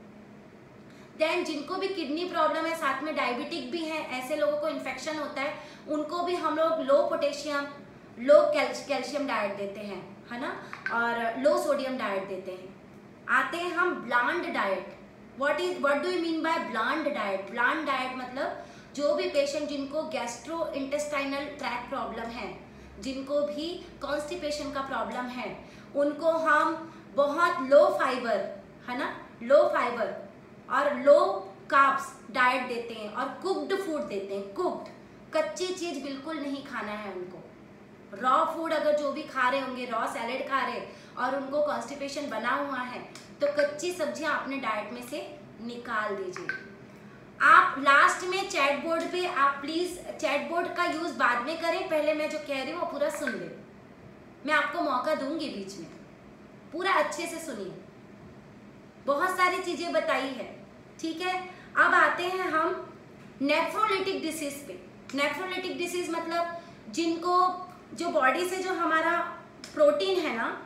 A: देन जिनको भी किडनी प्रॉब्लम है, साथ में डायबिटिक भी है, ऐसे लोगों को इन्फेक्शन होता है, उनको भी हम लोग low potassium, low calcium diet देते हैं, है ना, और लो सोडियम डाइट देते हैं। आते हैं हम bland diet. What do you mean by bland diet? Bland diet मतलब जो भी पेशेंट जिनको गैस्ट्रो इंटेस्टाइनल ट्रैक्ट प्रॉब्लम है, जिनको भी कॉन्स्टिपेशन का प्रॉब्लम है, उनको हम बहुत लो फाइबर, है ना, लो फाइबर और लो कार्ब्स डाइट देते हैं, और कुक्ड फूड देते हैं। कुक्ड, कच्ची चीज बिल्कुल नहीं खाना है उनको। रॉ फूड अगर जो भी खा रहे होंगे, रॉ सैलेड खा रहे और उनको कॉन्स्टिपेशन बना हुआ है, तो कच्ची सब्जियां अपने डाइट में से निकाल दीजिए। आप लास्ट में चैट बोर्ड पे आप प्लीज चैट बोर्ड का यूज बाद में करें, पहले मैं जो कह रही हूँ वो पूरा सुन ले। मैं आपको मौका दूंगी बीच में, पूरा अच्छे से सुनिए, बहुत सारी चीजें बताई है, ठीक है। अब आते हैं हम नेफ्रोलिटिक डिसीज पे। नेफ्रोलिटिक डिसीज मतलब जिनको जो बॉडी से जो हमारा प्रोटीन है ना,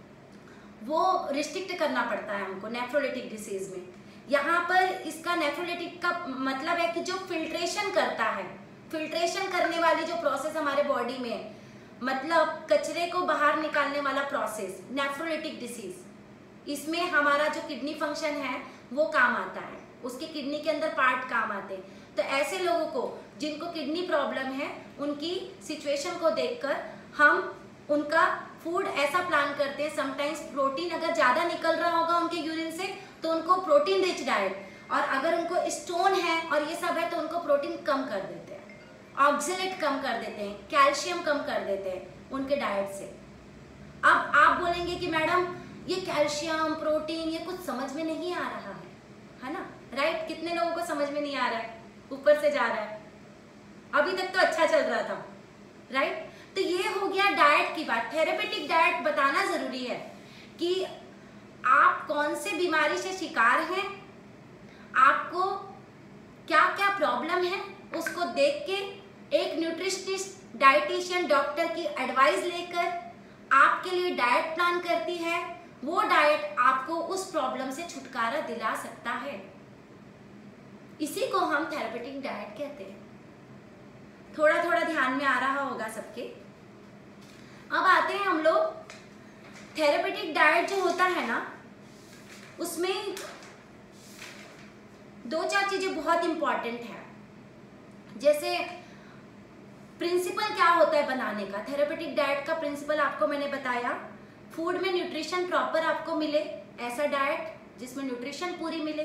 A: वो रिस्ट्रिक्ट करना पड़ता है हमको नेफ्रोलिटिक डिसीज में। यहाँ पर इसका नेफ्रोलिटिक का मतलब है कि जो फिल्ट्रेशन करता है, फिल्ट्रेशन करने वाली जो प्रोसेस हमारे बॉडी में, मतलब कचरे को बाहर निकालने वाला प्रोसेस, नेफ्रोलिटिक डिसीज, इसमें हमारा जो किडनी फंक्शन है वो काम आता है, उसके किडनी के अंदर पार्ट काम आते हैं। तो ऐसे लोगों को जिनको किडनी प्रॉब्लम है, उनकी सिचुएशन को देखकर हम उनका फूड ऐसा प्लान करते हैं। समटाइम्स प्रोटीन अगर ज़्यादा निकल रहा होगा उनके यूरिन से, तो उनको प्रोटीन रिच डाइट, और अगर उनको स्टोन है और ये सब है तो उनको प्रोटीन कम कर देते हैं, ऑक्जेलेट कम कर देते हैं, कैल्शियम कम कर देते हैं उनके डाइट से। अब आप बोलेंगे कि मैडम ये कैल्शियम, प्रोटीन, ये कुछ समझ में नहीं आ रहा है ना, राइट। कितने लोगों को समझ में नहीं आ रहा है, ऊपर से जा रहा है, अभी तक तो अच्छा चल रहा था, राइट। तो ये हो गया डाइट की बात। थेरेपेटिक डाइट बताना जरूरी है कि आप कौन से बीमारी से शिकार हैं, आपको क्या क्या प्रॉब्लम है, उसको देख के एक न्यूट्रिशनिस्ट, डाइटिशियन, डॉक्टर की एडवाइस लेकर आपके लिए डाइट प्लान करती है। वो डाइट आपको उस प्रॉब्लम से छुटकारा दिला सकता है। इसी को हम थेरेपेटिक डाइट कहते हैं। थोड़ा थोड़ा ध्यान में आ रहा होगा सबके। अब आते हैं हम लोग, थेरेपेटिक डाइट जो होता है ना, उसमें 2-4 चीजें बहुत इंपॉर्टेंट है। जैसे प्रिंसिपल क्या होता है बनाने का, थेरेपेटिक डाइट का प्रिंसिपल आपको मैंने बताया। फूड में न्यूट्रिशन प्रॉपर आपको मिले, ऐसा डाइट जिसमें न्यूट्रिशन पूरी मिले।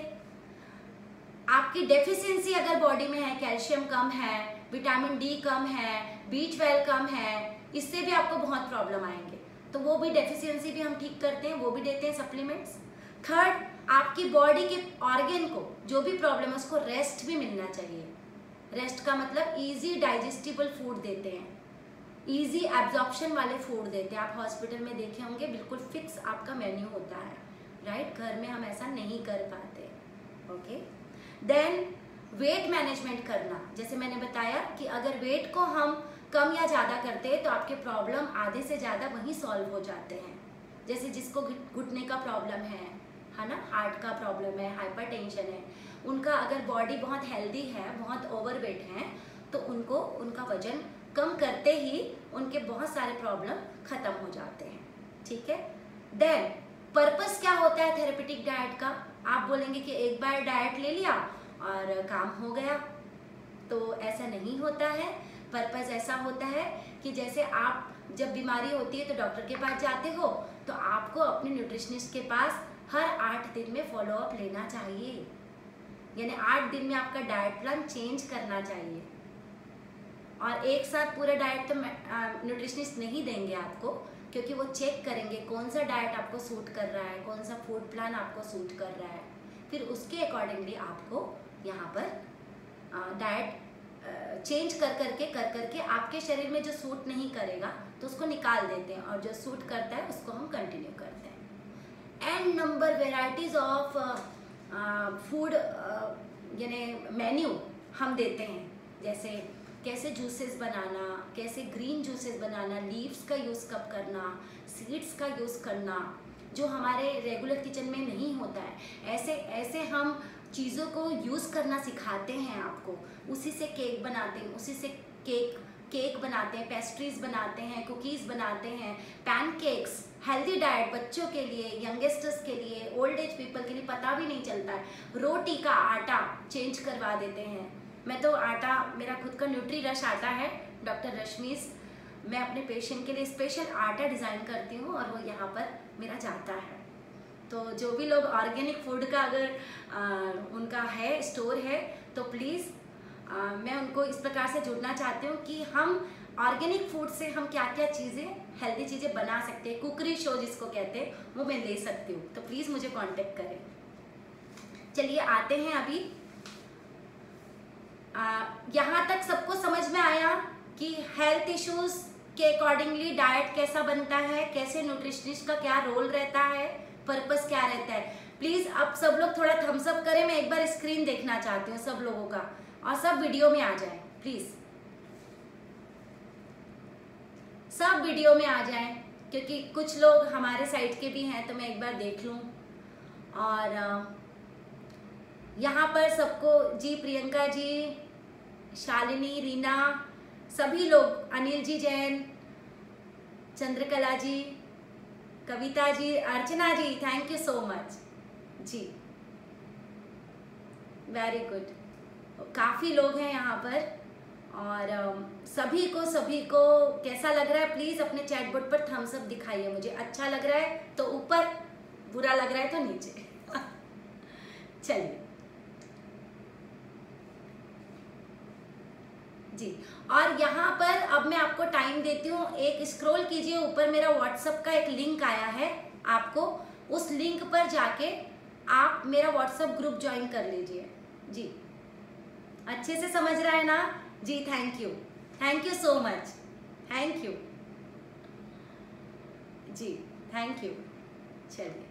A: आपकी डेफिशिएंसी अगर बॉडी में है, कैल्शियम कम है, विटामिन डी कम है, B12 कम है, इससे भी आपको बहुत प्रॉब्लम आएंगे, तो वो भी डेफिशिएंसी भी हम ठीक करते हैं, वो भी देते हैं सप्लीमेंट्स। थर्ड, आपकी बॉडी के ऑर्गन को जो भी प्रॉब्लम है उसको रेस्ट भी मिलना चाहिए। रेस्ट का मतलब इजी डाइजेस्टिबल फूड देते हैं, इजी एब्जॉर्प्शन वाले फूड देते हैं। आप हॉस्पिटल में देखे होंगे बिल्कुल फिक्स आपका मेन्यू होता है, राइट। घर में हम ऐसा नहीं कर पाते, ओके। देन वेट मैनेजमेंट करना, जैसे मैंने बताया कि अगर वेट को हम कम या ज़्यादा करते हैं तो आपके प्रॉब्लम आधे से ज़्यादा वहीं सॉल्व हो जाते हैं। जैसे जिसको घुटने का प्रॉब्लम है ना, हार्ट का प्रॉब्लम है, हाइपरटेंशन है, उनका अगर बॉडी बहुत हेल्दी है, बहुत ओवरवेट है, तो उनको उनका वजन कम करते ही उनके बहुत सारे प्रॉब्लम खत्म हो जाते हैं, ठीक है। देन पर्पस क्या होता है थेरेपेटिक डाइट का? आप बोलेंगे कि एक बार डाइट ले लिया और काम हो गया, तो ऐसा नहीं होता है। पर्पस ऐसा होता है कि जैसे आप जब बीमारी होती है तो डॉक्टर के पास जाते हो, तो आपको अपने न्यूट्रिशनिस्ट के पास हर 8 दिन में फॉलो अप लेना चाहिए, यानी 8 दिन में आपका डाइट प्लान चेंज करना चाहिए। और एक साथ पूरा डाइट तो न्यूट्रिशनिस्ट नहीं देंगे आपको, क्योंकि वो चेक करेंगे कौन सा डाइट आपको सूट कर रहा है, कौन सा फूड प्लान आपको सूट कर रहा है, फिर उसके अकॉर्डिंगली आपको यहाँ पर डाइट चेंज कर करके आपके शरीर में जो सूट नहीं करेगा तो उसको निकाल देते हैं, और जो सूट करता है उसको हम कंटिन्यू करते हैं। And number varieties of food यानी मेन्यू हम देते हैं, जैसे कैसे जूसेस बनाना, कैसे ग्रीन जूसेस बनाना, लीव्स का यूज़ कब करना, सीड्स का यूज़ करना, जो हमारे रेगुलर किचन में नहीं होता है। ऐसे हम चीज़ों को यूज़ करना सिखाते हैं आपको। उसी से केक बनाते हैं, उसी से केक बनाते हैं, पेस्ट्रीज बनाते हैं, कुकीज़ बनाते हैं, पैनकेक्स, हेल्दी डाइट बच्चों के लिए, यंगस्टर्स के लिए, ओल्ड एज पीपल के लिए पता भी नहीं चलता है। रोटी का आटा चेंज करवा देते हैं। मैं तो आटा, मेरा खुद का न्यूट्री रश आटा है, डॉक्टर रश्मीज, मैं अपने पेशेंट के लिए स्पेशल आटा डिज़ाइन करती हूँ और वो यहाँ पर मेरा जाता है। तो जो भी लोग ऑर्गेनिक फूड का अगर उनका है, स्टोर है, तो प्लीज़ मैं उनको इस प्रकार से जुड़ना चाहती हूँ कि हम ऑर्गेनिक फूड से हम क्या क्या चीज़ें, हेल्दी चीज़ें बना सकते हैं। कुकरी शो जिसको कहते हैं, वो मैं ले सकती हूँ, तो प्लीज़ मुझे कांटेक्ट करें। चलिए आते हैं अभी, यहाँ तक सबको समझ में आया कि हेल्थ इश्यूज के अकॉर्डिंगली डाइट कैसा बनता है, कैसे न्यूट्रिशनिस्ट का क्या रोल रहता है, पर्पस क्या रहता है। प्लीज़ अब सब लोग थोड़ा थम्स अप करें, मैं एक बार स्क्रीन देखना चाहती हूँ सब लोगों का, और सब वीडियो में आ जाए प्लीज़, सब वीडियो में आ जाएं, क्योंकि कुछ लोग हमारे साइड के भी हैं, तो मैं एक बार देख लूँ। और यहाँ पर सबको, जी प्रियंका जी, शालिनी, रीना, सभी लोग, Anil ji Jain, Chandrakala ji, Kavita ji, Archana ji, thank you so much जी, वेरी गुड। काफ़ी लोग हैं यहाँ पर, और सभी को कैसा लग रहा है प्लीज़ अपने चैट बोर्ड पर थम्स अप दिखाइए मुझे। अच्छा लग रहा है तो ऊपर, बुरा लग रहा है तो नीचे। चलिए जी, और यहाँ पर अब मैं आपको टाइम देती हूँ, एक स्क्रॉल कीजिए, ऊपर मेरा व्हाट्सएप का एक लिंक आया है, आपको उस लिंक पर जाके आप मेरा व्हाट्सएप ग्रुप ज्वाइन कर लीजिए जी। अच्छे से समझ रहा है ना? जी thank you so much, thank you जी, थैंक यू। चलिए,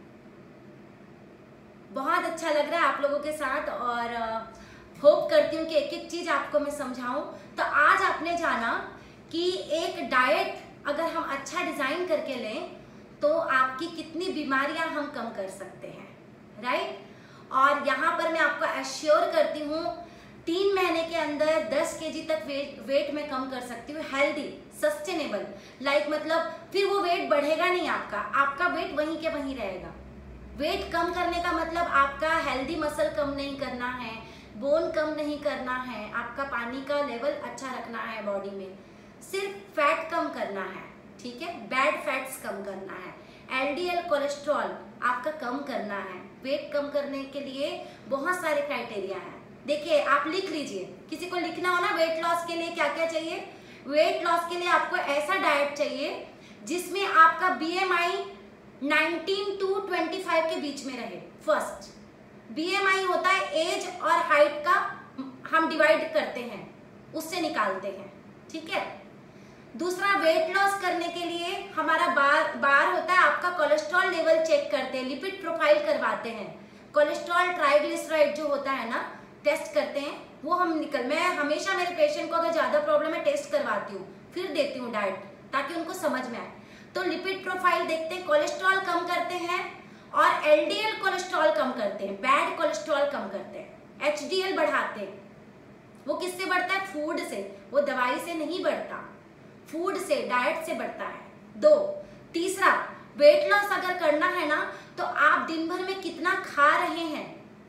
A: बहुत अच्छा लग रहा है आप लोगों के साथ और होप करती हूँ कि एक एक चीज़ आपको मैं समझाऊं। तो आज आपने जाना कि एक डाइट अगर हम अच्छा डिज़ाइन करके लें तो आपकी कितनी बीमारियां हम कम कर सकते हैं, राइट। और यहाँ पर मैं आपको एश्योर करती हूँ 3 महीने के अंदर 10 kg तक वेट में कम कर सकती हूँ, हेल्दी सस्टेनेबल, लाइक मतलब फिर वो वेट बढ़ेगा नहीं, आपका वेट वहीं के वहीं रहेगा। वेट कम करने का मतलब आपका हेल्दी मसल कम नहीं करना है, बोन कम नहीं करना है, आपका पानी का लेवल अच्छा रखना है बॉडी में, सिर्फ फैट कम करना है, ठीक है, बैड फैट्स कम करना है, LDL कोलेस्ट्रॉल आपका कम करना है। वेट कम करने के लिए बहुत सारे क्राइटेरिया हैं। देखिए, आप लिख लीजिए, किसी को लिखना हो ना वेट लॉस के लिए क्या क्या चाहिए। वेट लॉस के लिए आपको ऐसा डाइट चाहिए जिसमें आपका BMI 19 to 25 के बीच में रहे। फर्स्ट, BMI होता है एज और हाइट का हम डिवाइड करते हैं, उससे निकालते हैं, ठीक है। दूसरा, वेट लॉस करने के लिए हमारा बार होता है, आपका कोलेस्ट्रॉल लेवल चेक करते हैं, लिपिड प्रोफाइल करवाते हैं, कोलेस्ट्रॉल ट्राइग्लिसराइड जो होता है ना, टेस्ट करते हैं, वो मैं हमेशा मेरे पेशेंट को अगर ज़्यादा प्रॉब्लम है टेस्ट करवाती हूँ, फिर देती हूँ डाइट ताकि उनको समझ में आए। तो लिपिड प्रोफाइल देखते हैं, कोलेस्ट्रॉल कम करते हैं और LDL कोलेस्ट्रॉल कम करते हैं, बैड कोलेस्ट्रॉल कम करते हैं, HDL बढ़ाते हैं। वो किससे बढ़ता है? फूड से, वो दवाई से नहीं बढ़ता, फूड से, डाइट से बढ़ता है। 2, तीसरा, वेट लॉस अगर करना है ना तो आप दिन भर में कितना खा रहे हैं।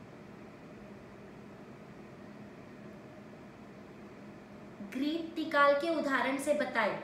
A: ग्रीट टिकाल के उदाहरण से बताएं।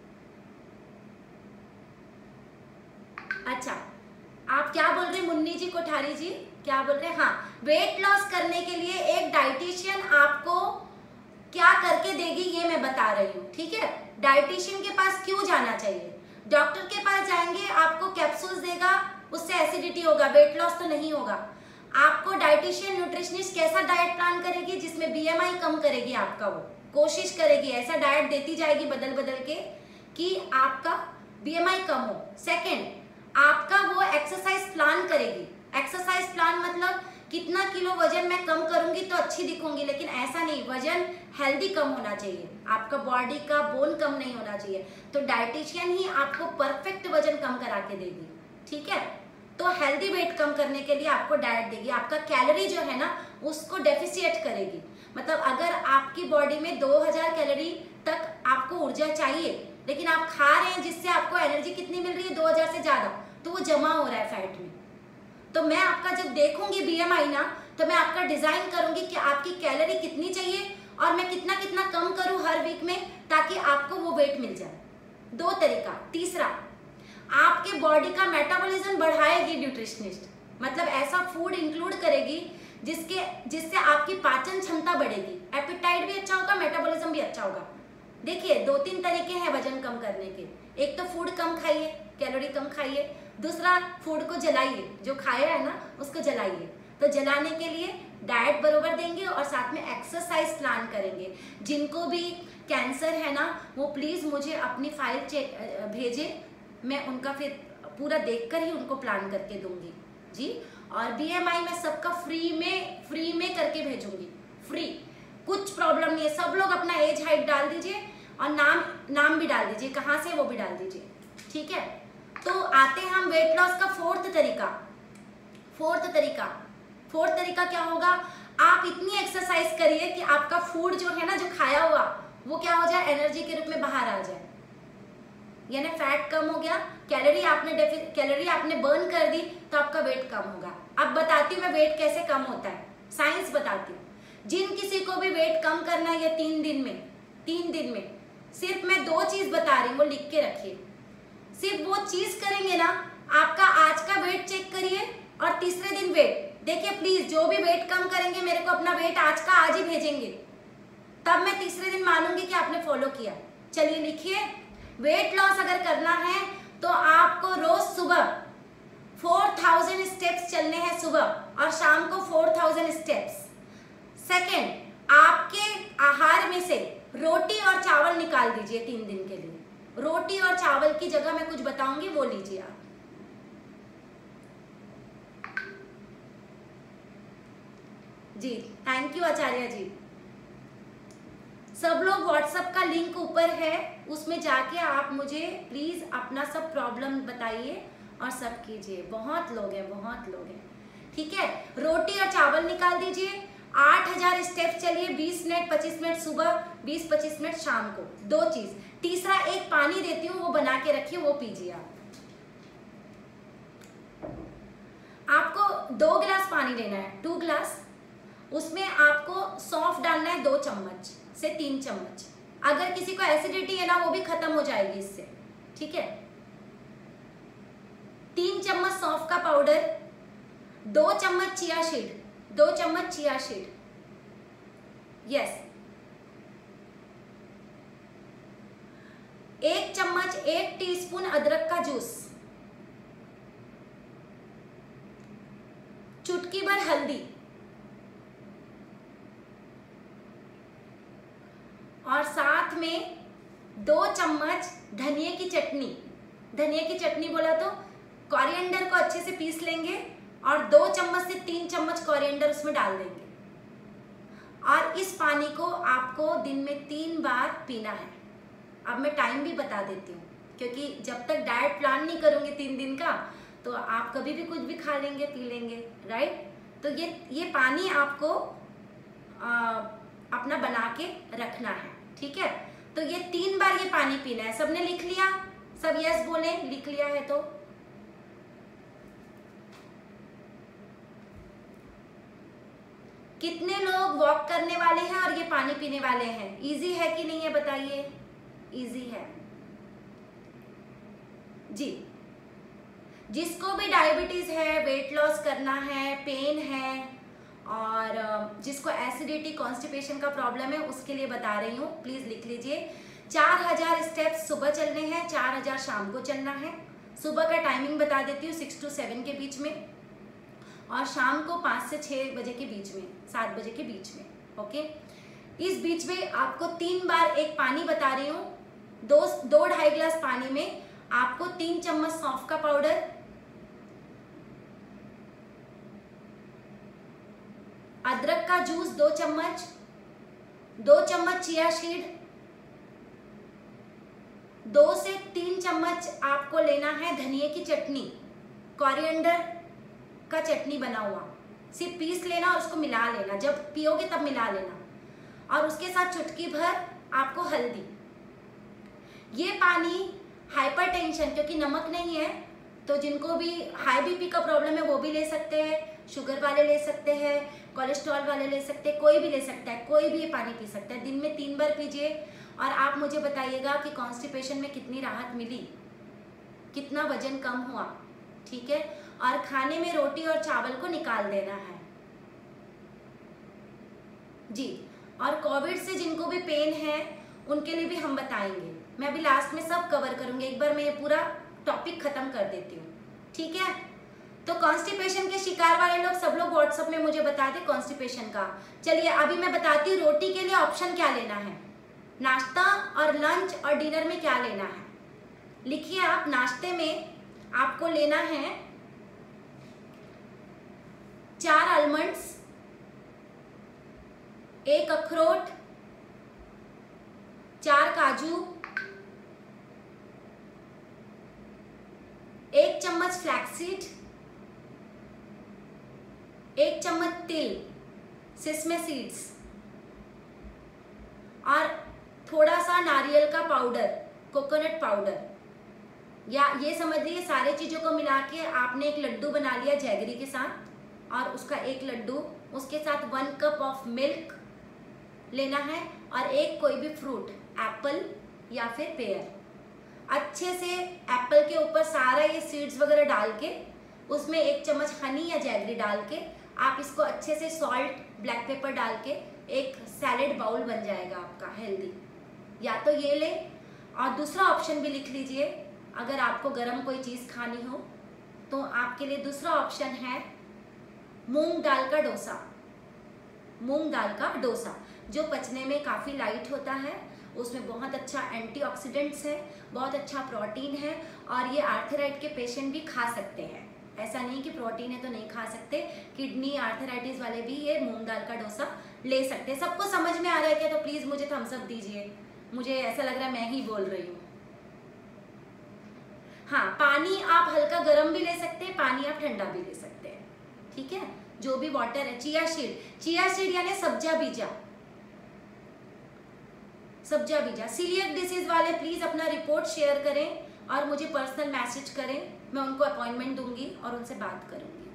A: अच्छा, आप क्या बोल रहे हैं मुन्नी जी, कोठारी जी क्या बोल रहे हैं? हाँ, वेट लॉस करने के लिए एक डाइटिशियन आपको क्या करके देगी ये मैं बता रही हूँ, ठीक है। डाइटिशियन के पास क्यों जाना चाहिए? डॉक्टर के पास जाएंगे, आपको कैप्सूल्स देगा, उससे एसिडिटी होगा, वेट लॉस तो नहीं होगा। आपको डाइटिशियन न्यूट्रिशनिस्ट कैसा डाइट प्लान करेगी जिसमें BMI कम करेगी आपका, वो कोशिश करेगी, ऐसा डाइट देती जाएगी बदल बदल के कि आपका BMI कम हो। सेकेंड, आपका वो एक्सरसाइज प्लान करेगी। एक्सरसाइज प्लान मतलब कितना किलो वजन मैं कम करूंगी तो अच्छी दिखूंगी, लेकिन ऐसा नहीं, वजन हेल्दी कम होना चाहिए, आपका बॉडी का बोन कम नहीं होना चाहिए। तो डाइटिशियन ही आपको परफेक्ट वजन कम करा के देगी, ठीक है। तो हेल्दी वेट कम करने के लिए आपको डाइट देगी, आपका कैलोरी जो है ना उसको डेफिशिएट करेगी। मतलब अगर आपकी बॉडी में 2000 कैलोरी तक आपको ऊर्जा चाहिए, लेकिन आप खा रहे हैं जिससे आपको एनर्जी कितनी मिल रही है 2000 से ज्यादा, तो वो जमा हो रहा है फैट में। तो मैं आपका जब देखूंगी BMI ना, तो मैं आपका डिजाइन करूंगी कि आपकी कैलोरी कितनी चाहिए और मैं कितना कितना कम करूं हर वीक में ताकि आपको वो वेट मिल जाए। 2 तरीका। तीसरा, आपके बॉडी का मेटाबॉलिज्म बढ़ाएगी न्यूट्रिशनिस्ट, मतलब ऐसा फूड इंक्लूड करेगी जिससे आपकी पाचन क्षमता बढ़ेगी, एपेटाइट भी अच्छा होगा, मेटाबॉलिज्म भी अच्छा होगा। देखिए, 2-3 तरीके हैं वजन कम करने के। एक तो फूड कम खाइए, कैलोरी कम खाइए। दूसरा, फूड को जलाइए, जो खाया है ना उसको जलाइए। तो जलाने के लिए डाइट बरोबर देंगे और साथ में एक्सरसाइज प्लान करेंगे। जिनको भी कैंसर है ना वो प्लीज़ मुझे अपनी फाइल भेजें, मैं उनका फिर पूरा देखकर ही उनको प्लान करके दूंगी जी। और BMI मैं सबका फ्री में करके भेजूंगी, फ्री, कुछ प्रॉब्लम नहीं है। सब लोग अपना एज हाइट डाल दीजिए और नाम भी डाल दीजिए, कहाँ से वो भी डाल दीजिए, ठीक है। तो आते हैं हम वेट लॉस का फोर्थ तरीका क्या होगा? आप इतनी एक्सरसाइज करिए कि आपका फूड जो है ना, जो खाया हुआ, वो क्या हो जाए, एनर्जी के रूप में बाहर आ जाए, यानी फैट कम हो गया, कैलोरी आपने बर्न कर दी तो आपका वेट कम होगा। अब बताती हूँ मैं वेट कैसे कम होता है, साइंस बताती हूँ। जिन किसी को भी वेट कम करना है ये 3 दिन में सिर्फ मैं 2 चीज बता रही हूँ, वो लिख के रखिए। सिर्फ वो चीज करेंगे ना, आपका आज का वेट चेक करिए और तीसरे दिन वेट देखिए। प्लीज जो भी वेट कम करेंगे मेरे को अपना वेट आज ही भेजेंगे, तब मैं तीसरे दिन मानूंगी कि आपने फॉलो किया। चलिए लिखिए, वेट लॉस अगर करना है तो आपको रोज सुबह 4000 स्टेप्स चलने हैं सुबह और शाम को 4000 स्टेप्स। सेकेंड, आपके आहार में से रोटी और चावल निकाल दीजिए 3 दिन के लिए। रोटी और चावल की जगह मैं कुछ बताऊंगी, वो लीजिए आप। जी थैंक यू आचार्य जी। सब लोग व्हाट्सएप का लिंक ऊपर है, उसमें जाके आप मुझे प्लीज अपना सब प्रॉब्लम बताइए और सब कीजिए। बहुत लोग हैं, बहुत लोग हैं। ठीक है, रोटी और चावल निकाल दीजिए। 8000 स्टेप चलिए, 20 मिनट 25 मिनट सुबह, 20-25 मिनट शाम को। 2 चीज। तीसरा एक पानी देती हूँ, वो बना के रखिए, वो पीजिए आप। आपको 2 गिलास पानी लेना है, 2 गिलास। उसमें आपको सौंफ डालना है 2 चम्मच से 3 चम्मच। अगर किसी को एसिडिटी है ना, वो भी खत्म हो जाएगी इससे। ठीक है, 3 चम्मच सौंफ का पाउडर, 2 चम्मच चिया सीड, 2 चम्मच चिया सीड, यस। 1 चम्मच 1 टीस्पून अदरक का जूस, चुटकी भर हल्दी और साथ में 2 चम्मच धनिया की चटनी। धनिया की चटनी बोला तो कोरिएंडर को अच्छे से पीस लेंगे और 2 चम्मच से 3 चम्मच कोरिएंडर उसमें डाल देंगे। और इस पानी को आपको दिन में 3 बार पीना है। अब मैं टाइम भी बता देती हूँ, क्योंकि जब तक डाइट प्लान नहीं करूँगी 3 दिन का, तो आप कभी भी कुछ भी खा लेंगे, पी लेंगे, राइट। तो ये पानी आपको अपना बना के रखना है। ठीक है, तो ये 3 बार ये पानी पीना है। सबने लिख लिया? सब यस बोले, लिख लिया है तो। कितने लोग वॉक करने वाले हैं और ये पानी पीने वाले हैं? इजी है कि नहीं है बताइए? इजी है जी। जिसको भी डायबिटीज है, वेट लॉस करना है, पेन है और जिसको एसिडिटी कॉन्स्टिपेशन का प्रॉब्लम है, उसके लिए बता रही हूँ, प्लीज लिख लीजिए। 4000 स्टेप्स सुबह चलने हैं, 4000 शाम को चलना है। सुबह का टाइमिंग बता देती हूँ, 6 to 7 के बीच में, और शाम को 5 से 6 बजे के बीच में, 7 बजे के बीच में। ओके, इस बीच में आपको 3 बार एक पानी बता रही हूँ, 2-2.5 गिलास पानी में आपको 3 चम्मच सौंफ का पाउडर, अदरक का जूस 2 चम्मच, 2 चम्मच चिया सीड, 2 से 3 चम्मच आपको लेना है धनिया की चटनी, कोरिएंडर का चटनी बना हुआ, सिर्फ पीस लेना और उसको मिला लेना, जब पियोगे तब मिला लेना, और उसके साथ चुटकी भर आपको हल्दी। ये पानी हाइपरटेंशन, क्योंकि नमक नहीं है, तो जिनको भी हाई बीपी का प्रॉब्लम है वो भी ले सकते हैं, शुगर वाले ले सकते हैं, कोलेस्ट्रॉल वाले ले सकते हैं, कोई भी ले सकता है, कोई भी ये पानी पी सकता है। दिन में 3 बार पीजिए और आप मुझे बताइएगा कि कॉन्स्टिपेशन में कितनी राहत मिली, कितना वजन कम हुआ। ठीक है, और खाने में रोटी और चावल को निकाल देना है जी। और कोविड से जिनको भी पेन है उनके लिए भी हम बताएंगे, मैं अभी लास्ट में सब कवर करूंगी। एक बार मैं ये पूरा टॉपिक खत्म कर देती हूँ, ठीक है। तो कॉन्स्टिपेशन के शिकार वाले लोग सब लोग व्हाट्सएप में मुझे बता दें कॉन्स्टिपेशन का। चलिए अभी मैं बताती हूँ रोटी के लिए ऑप्शन क्या लेना है, नाश्ता और लंच और डिनर में क्या लेना है। लिखिए आप, नाश्ते में आपको लेना है 4 आलमंड्स, 1 अखरोट, 4 काजू, 1 चम्मच फ्लैक्सीड, 1 चम्मच तिल, सिसमे सीड्स, और थोड़ा सा नारियल का पाउडर, कोकोनट पाउडर, या ये समझ लीजिए सारे चीजों को मिला के आपने एक लड्डू बना लिया जैगरी के साथ, और उसका एक लड्डू, उसके साथ 1 कप ऑफ मिल्क लेना है, और एक कोई भी फ्रूट, एप्पल या फिर पेयर। अच्छे से एप्पल के ऊपर सारा ये सीड्स वगैरह डाल के, उसमें 1 चम्मच हनी या जैगरी डाल के, आप इसको अच्छे से सॉल्ट, ब्लैक पेपर डाल के एक सैलेड बाउल बन जाएगा आपका हेल्दी। या तो ये ले, और दूसरा ऑप्शन भी लिख लीजिए, अगर आपको गरम कोई चीज़ खानी हो तो आपके लिए दूसरा ऑप्शन है मूंग दाल का डोसा। मूंग दाल का डोसा जो पचने में काफ़ी लाइट होता है, उसमें बहुत अच्छा एंटीऑक्सीडेंट्स है, बहुत अच्छा प्रोटीन है, और ये आर्थराइट के पेशेंट भी खा सकते हैं। ऐसा नहीं कि प्रोटीन है तो नहीं खा सकते, किडनी आर्थराइटिस वाले भी ये मूंग दाल का डोसा ले सकते हैं। सबको समझ में आ रहा है क्या? तो प्लीज़ मुझे थम्स अप दीजिए, मुझे ऐसा लग रहा है मैं ही बोल रही हूँ। हाँ, पानी आप हल्का गर्म भी ले सकते हैं, पानी आप ठंडा भी ले सकते हैं, ठीक है। जो भी वाटर है, चिया सीड यानी सब्जा बीजा, सब्जा बीजा। सीलियक डिसीज वाले प्लीज अपना रिपोर्ट शेयर करें और मुझे पर्सनल मैसेज करें, मैं उनको अपॉइंटमेंट दूंगी और उनसे बात करूंगी,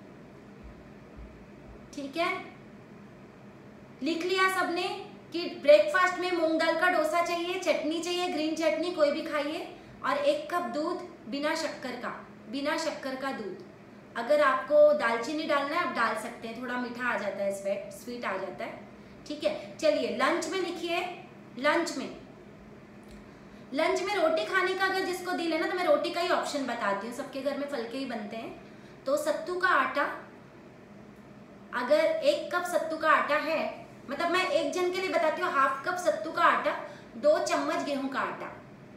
A: ठीक है। लिख लिया सबने कि ब्रेकफास्ट में मूंग दाल का डोसा चाहिए, चटनी चाहिए, ग्रीन चटनी कोई भी खाइए, और 1 कप दूध बिना शक्कर का दूध। अगर आपको दालचीनी डालना है आप डाल सकते हैं, थोड़ा मीठा आ जाता है, स्वीट आ जाता है, ठीक है। चलिए लंच में लिखिए, लंच में रोटी खाने का अगर जिसको दिल है ना, तो मैं रोटी का ही ऑप्शन बताती हूँ, सबके घर में फलके ही बनते हैं। तो सत्तू का आटा, अगर 1 कप सत्तू का आटा है, मतलब मैं एक जन के लिए बताती हूँ, 1/2 कप सत्तू का आटा, 2 चम्मच गेहूं का आटा,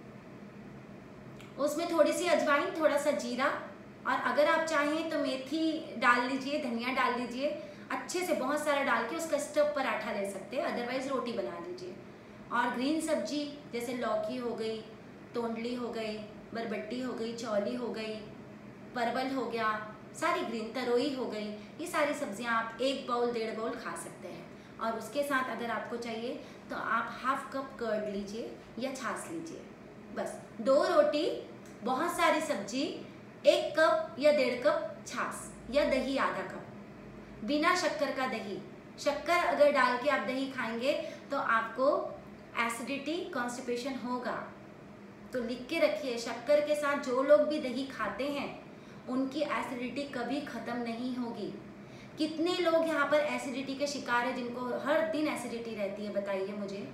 A: उसमें थोड़ी सी अजवाइन, थोड़ा सा जीरा, और अगर आप चाहें तो मेथी डाल लीजिए, धनिया डाल लीजिए, अच्छे से बहुत सारा डाल के उसका स्टफ पराठा ले सकते हैं, अदरवाइज रोटी बना लीजिए। और ग्रीन सब्जी जैसे लौकी हो गई, तोंडली हो गई, बरबट्टी हो गई, चौली हो गई, परवल हो गया, सारी ग्रीन, तरोई हो गई, ये सारी सब्जियां आप 1 बाउल 1.5 बाउल खा सकते हैं। और उसके साथ अगर आपको चाहिए तो आप 1/2 कप कर्ड लीजिए या छाछ लीजिए, बस 2 रोटी, बहुत सारी सब्जी, 1 कप या 1.5 कप छाछ या दही आधा कप, बिना शक्कर का दही। शक्कर अगर डाल के आप दही खाएंगे तो आपको एसिडिटी, कॉन्स्टिपेशन होगा। तो लिख के रखिए, शक्कर के साथ जो लोग भी दही खाते हैं उनकी एसिडिटी कभी खत्म नहीं होगी। कितने लोग यहाँ पर एसिडिटी के शिकार है जिनको हर दिन एसिडिटी रहती है, बताइए मुझे।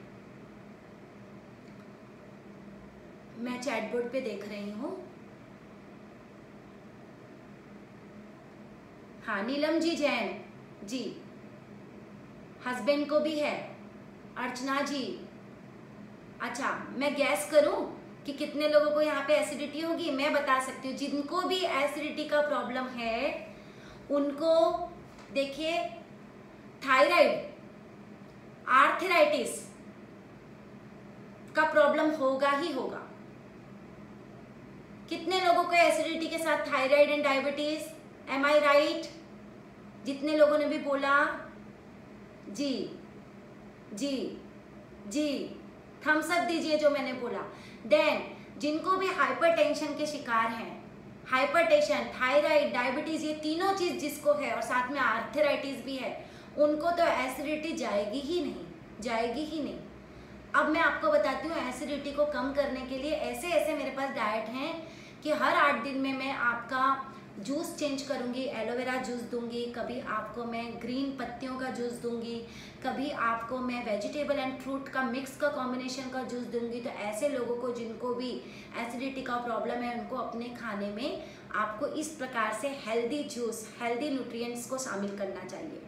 A: मैं चैट बोर्ड पे देख रही हूँ। हाँ, नीलम जी जैन जी, हस्बैंड को भी है। अर्चना जी, अच्छा मैं गैस करूं कि कितने लोगों को यहाँ पे एसिडिटी होगी? मैं बता सकती हूँ, जिनको भी एसिडिटी का प्रॉब्लम है उनको देखिए, थायराइड, आर्थराइटिस का प्रॉब्लम होगा ही होगा। कितने लोगों को एसिडिटी के साथ thyroid and diabetes? Am I right? जितने लोगों ने भी बोला जी जी जी, थम्स अप दीजिए जो मैंने बोला। देन जिनको भी हाइपरटेंशन के शिकार हैं, हाइपरटेंशन, थायराइड, डायबिटीज, ये तीनों चीज जिसको है और साथ में आर्थराइटिस भी है, उनको तो एसिडिटी जाएगी ही नहीं। अब मैं आपको बताती हूँ एसिडिटी को कम करने के लिए ऐसे मेरे पास डाइट हैं कि हर 8 दिन में मैं आपका जूस चेंज करूँगी, एलोवेरा जूस दूंगी, कभी आपको मैं ग्रीन पत्तियों का जूस दूंगी, कभी आपको मैं वेजिटेबल एंड फ्रूट का मिक्स का कॉम्बिनेशन का जूस दूंगी। तो ऐसे लोगों को जिनको भी एसिडिटी का प्रॉब्लम है उनको अपने खाने में आपको इस प्रकार से हेल्दी जूस, हेल्दी न्यूट्रिएंट्स को शामिल करना चाहिए।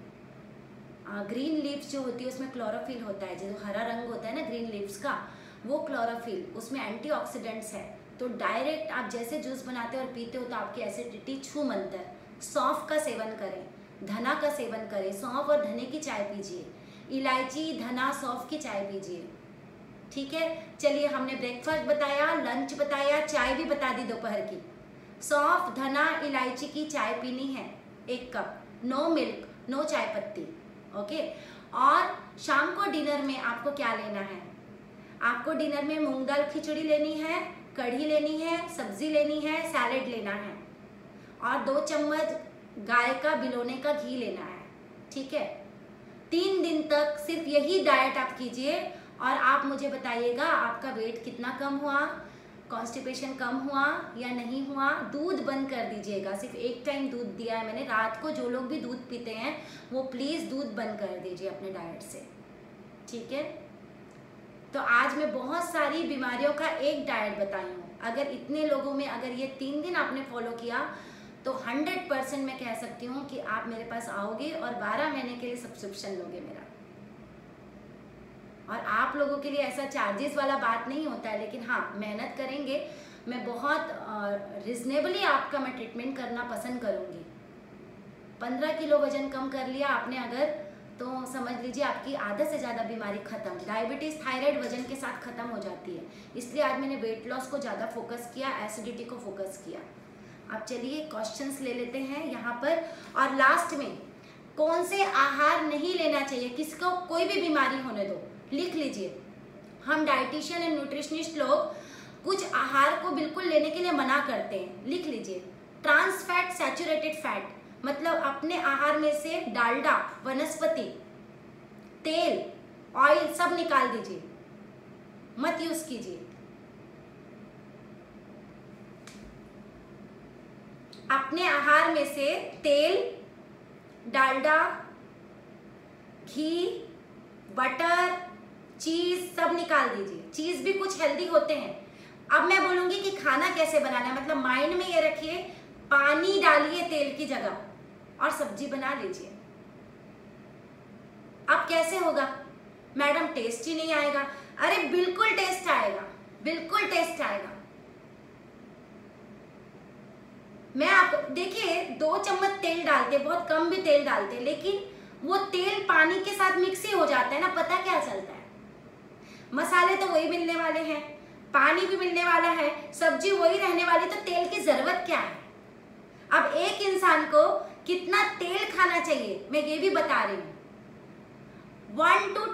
A: ग्रीन लीव्स जो होती है उसमें क्लोरोफिल होता है, जो हरा रंग होता है ना ग्रीन लीव्स का, वो क्लोरोफिल, उसमें एंटीऑक्सीडेंट्स है। तो डायरेक्ट आप जैसे जूस बनाते हो और पीते हो तो आपकी एसिडिटी छू मंतर। सौंफ का सेवन करें, धना का सेवन करें, सौंफ और धने की चाय पीजिए, इलायची, धना, सौंफ की चाय पीजिए, ठीक है। चलिए हमने ब्रेकफास्ट बताया, लंच बताया, चाय भी बता दी दोपहर की। सौंफ, धना, इलायची की चाय पीनी है 1 कप, नो मिल्क, नो चाय पत्ती, ओके। और शाम को डिनर में आपको क्या लेना है? आपको डिनर में मूंग दाल खिचड़ी लेनी है, कढ़ी लेनी है, सब्जी लेनी है, सैलेड लेना है, और 2 चम्मच गाय का बिलोने का घी लेना है, ठीक है। 3 दिन तक सिर्फ यही डाइट आप कीजिए और आप मुझे बताइएगा आपका वेट कितना कम हुआ, कॉन्स्टिपेशन कम हुआ या नहीं हुआ। दूध बंद कर दीजिएगा, सिर्फ 1 टाइम दूध दिया है मैंने रात को। जो लोग भी दूध पीते हैं वो प्लीज़ दूध बंद कर दीजिए अपने डाइट से, ठीक है। तो आज मैं बहुत सारी बीमारियों का एक डाइट बताई हूँ। अगर इतने लोगों में अगर ये 3 दिन आपने फॉलो किया तो 100% मैं कह सकती हूँ कि आप मेरे पास आओगे और 12 महीने के लिए सब्सक्रिप्शन लोगे मेरा, और आप लोगों के लिए ऐसा चार्जेस वाला बात नहीं होता है, लेकिन हाँ मेहनत करेंगे, मैं बहुत रिजनेबली आपका मैं ट्रीटमेंट करना पसंद करूँगी। 15 किलो वजन कम कर लिया आपने अगर, तो समझ लीजिए आपकी आधा से ज़्यादा बीमारी खत्म। डायबिटीज़, थायराइड वजन के साथ ख़त्म हो जाती है, इसलिए आज मैंने वेट लॉस को ज़्यादा फोकस किया, एसिडिटी को फोकस किया। अब चलिए क्वेश्चंस ले लेते हैं यहाँ पर। और लास्ट में कौन से आहार नहीं लेना चाहिए, किसको कोई भी बीमारी होने दो, लिख लीजिए। हम डाइटिशियन एंड न्यूट्रिशनिस्ट लोग कुछ आहार को बिल्कुल लेने के लिए मना करते हैं, लिख लीजिए। ट्रांस फैट, सैचुरेटेड फैट, मतलब अपने आहार में से डालडा, वनस्पति तेल, ऑयल सब निकाल दीजिए, मत यूज कीजिए। अपने आहार में से तेल, डालडा, घी, बटर, चीज सब निकाल दीजिए। चीज भी कुछ हेल्दी होते हैं। अब मैं बोलूंगी कि खाना कैसे बनाना है, मतलब माइंड में ये रखिए, पानी डालिए तेल की जगह और सब्जी बना लीजिए। अब कैसे होगा मैडम, टेस्ट ही नहीं आएगा। अरे बिल्कुल टेस्ट आएगा, बिल्कुल टेस्ट आएगा। मैं आपको देखिए 2 चम्मच तेल डालते, बहुत कम भी तेल डालते, लेकिन वो तेल पानी के साथ मिक्स ही हो जाता है ना, पता क्या चलता है। मसाले तो वही मिलने वाले हैं, पानी भी मिलने वाला है, सब्जी वही रहने वाली, तो तेल की जरूरत क्या है। अब एक इंसान को कितना तेल खाना चाहिए मैं ये भी बता रही हूँ। 1 to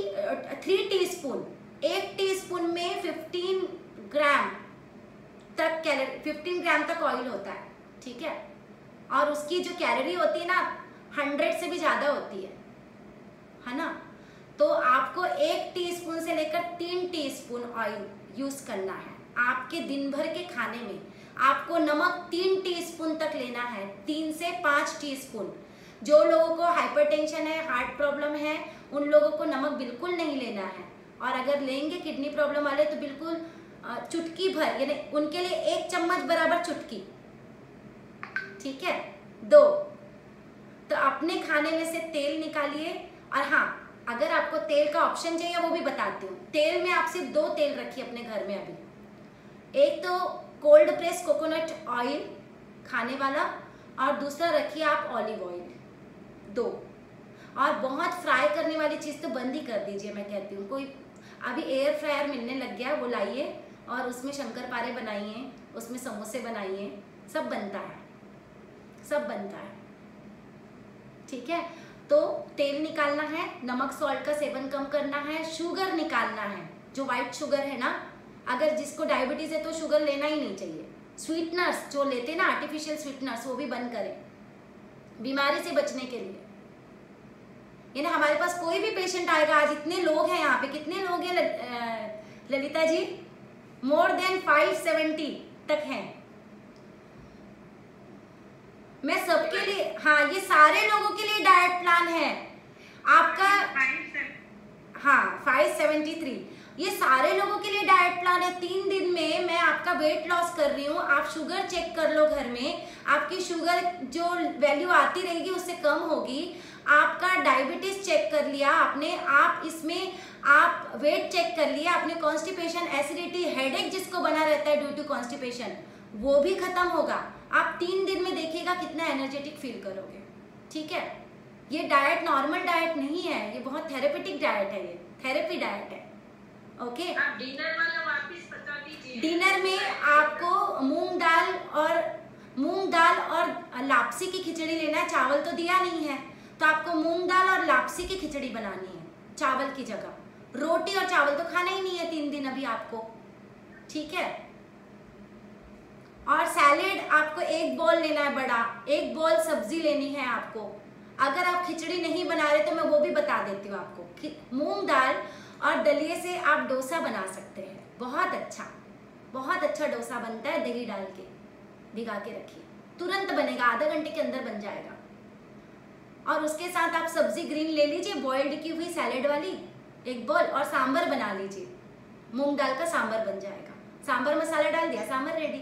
A: 3 टीस्पून, 1 टीस्पून में 15 ग्राम तक कैलोरी, 15 ग्राम तक ऑयल होता है, ठीक है। और उसकी जो कैलोरी होती है ना 100 से भी ज्यादा होती है ना। तो आपको 1 टीस्पून से लेकर 3 टीस्पून ऑयल यूज करना है आपके दिन भर के खाने में। आपको नमक 3 टीस्पून तक लेना है, 3 से 5 टीस्पून। जो लोगों को हाइपरटेंशन है, हार्ट प्रॉब्लम है, उन लोगों को नमक बिल्कुल नहीं लेना है। और अगर लेंगे किडनी प्रॉब्लम वाले तो बिल्कुल चुटकी भर, यानी उनके लिए 1 चम्मच बराबर चुटकी, ठीक है। 2 तो अपने खाने में से तेल निकालिए। और हाँ, अगर आपको तेल का ऑप्शन चाहिए वो भी बताती हूँ। तेल में आप सिर्फ 2 तेल रखिए अपने घर में अभी, एक तो कोल्ड प्रेस कोकोनट ऑयल खाने वाला, और दूसरा रखिए आप ऑलिव ऑयल, 2। और बहुत फ्राई करने वाली चीज़ तो बंद ही कर दीजिए, मैं कहती हूँ। कोई अभी एयर फ्रायर मिलने लग गया, वो लाइए और उसमें शंकरपारे बनाइए, उसमें समोसे बनाइए, सब बनता है, सब बनता है, ठीक है। तो तेल निकालना है, नमक सॉल्ट का सेवन कम करना है, शुगर निकालना है, जो व्हाइट शुगर है ना, अगर जिसको डायबिटीज है तो शुगर लेना ही नहीं चाहिए। स्वीटनर्स जो लेते हैं ना, आर्टिफिशियल स्वीटनर्स, वो भी बंद करें बीमारी से बचने के लिए। ये ना हमारे पास कोई भी पेशेंट आएगा, आज इतने लोग हैं यहाँ पे, कितने लोग हैं ललिता जी, मोर देन 570 तक हैं। मैं सबके लिए, हाँ ये सारे लोगों के लिए डाइट प्लान है आपका। हाँ 573, ये सारे लोगों के लिए डाइट प्लान है। 3 दिन में मैं आपका वेट लॉस कर रही हूँ। आप शुगर चेक कर लो घर में, आपकी शुगर जो वैल्यू आती रहेगी उससे कम होगी। आपका डायबिटीज चेक कर लिया आपने, आप इसमें आप वेट चेक कर लिया आपने, कॉन्स्टिपेशन, एसिडिटी, हेडेक जिसको बना रहता है ड्यू टू कॉन्स्टिपेशन, वो भी खत्म होगा। आप 3 दिन में देखिएगा कितना एनर्जेटिक फील करोगे, ठीक है। ये डाइट नॉर्मल डाइट नहीं है, ये बहुत थेरेपेटिक डाइट है, ये थेरेपी डाइट है, ओके।
C: आप डिनर वाला वापस बता दीजिए।
A: डिनर में आपको मूंग दाल और लापसी की खिचड़ी लेना है। चावल तो दिया नहीं है, तो आपको मूंग दाल और लापसी की खिचड़ी बनानी है चावल की जगह। रोटी और चावल तो खाना ही नहीं है 3 दिन अभी आपको, ठीक है। और सैलेड आपको 1 बॉल लेना है बड़ा, 1 बॉल सब्जी लेनी है आपको। अगर आप खिचड़ी नहीं बना रहे तो मैं वो भी बता देती हूँ आपको। मूंग दाल और दलिए से आप डोसा बना सकते हैं, बहुत अच्छा डोसा बनता है। दही डाल के भिगा के रखिए, तुरंत बनेगा, आधा घंटे के अंदर बन जाएगा। और उसके साथ आप सब्जी ग्रीन ले लीजिए, बॉइल्ड की हुई सैलेड वाली 1 बॉल, और सांभर बना लीजिए, मूंग दाल का सांभर बन जाएगा। सांभर मसाला डाल दिया, सांभर रेडी।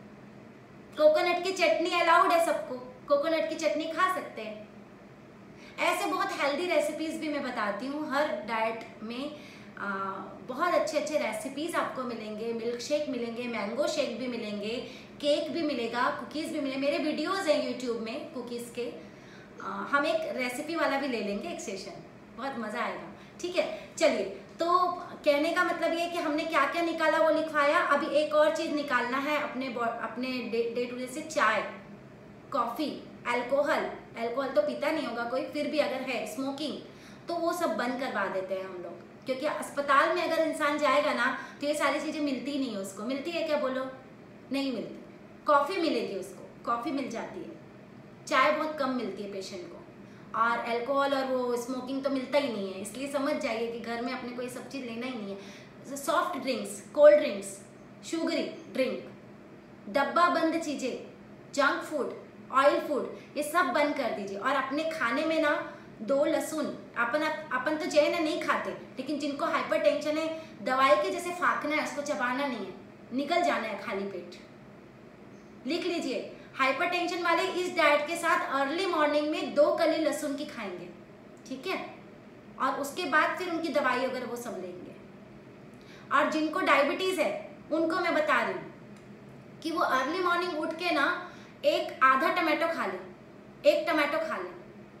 A: कोकोनट की चटनी अलाउड है सबको, कोकोनट की चटनी खा सकते हैं। ऐसे बहुत हेल्दी रेसिपीज़ भी मैं बताती हूँ हर डाइट में। बहुत अच्छे अच्छे रेसिपीज़ आपको मिलेंगे, मिल्क शेक मिलेंगे, मैंगो शेक भी मिलेंगे, केक भी मिलेगा, कुकीज़ भी मिलेंगे। मेरे वीडियोज़ हैं यूट्यूब में कुकीज़ के। हम एक रेसिपी वाला भी ले लेंगे एक सेशन, बहुत मज़ा आएगा। ठीक है, चलिए, तो कहने का मतलब ये है कि हमने क्या क्या निकाला वो लिखवाया। अभी एक और चीज़ निकालना है अपने डे टू डे से, चाय, कॉफ़ी, अल्कोहल तो पीता नहीं होगा कोई, फिर भी अगर है स्मोकिंग तो वो सब बंद करवा देते हैं हम लोग, क्योंकि अस्पताल में अगर इंसान जाएगा ना तो ये सारी चीज़ें मिलती नहीं है उसको। मिलती है क्या, बोलो? नहीं मिलती। कॉफ़ी मिलेगी उसको, कॉफ़ी मिल जाती है, चाय बहुत कम मिलती है पेशेंट को, और अल्कोहल और वो स्मोकिंग तो मिलता ही नहीं है। इसलिए समझ जाइए कि घर में अपने को ये सब चीज़ लेना ही नहीं है। Soft drinks, cold drinks, sugary drink, डब्बा बंद चीज़ें, जंक फूड, ऑयल फूड, ये सब बंद कर दीजिए। और अपने खाने में ना 2 लहसुन, अपन तो जैन नहीं खाते, लेकिन जिनको हाइपरटेंशन है, दवाई के जैसे फाकना है, उसको चबाना नहीं है, निकल जाना है खाली पेट। लिख लीजिए, हाइपरटेंशन वाले इस डाइट के साथ अर्ली मॉर्निंग में 2 कली लहसुन की खाएंगे, ठीक है, और उसके बाद फिर उनकी दवाई अगर वो सब लेंगे। और जिनको डायबिटीज़ है उनको मैं बता रही हूँ कि वो अर्ली मॉर्निंग उठ के ना एक आधा टमाटो खा ले, 1 टमाटो खा ले,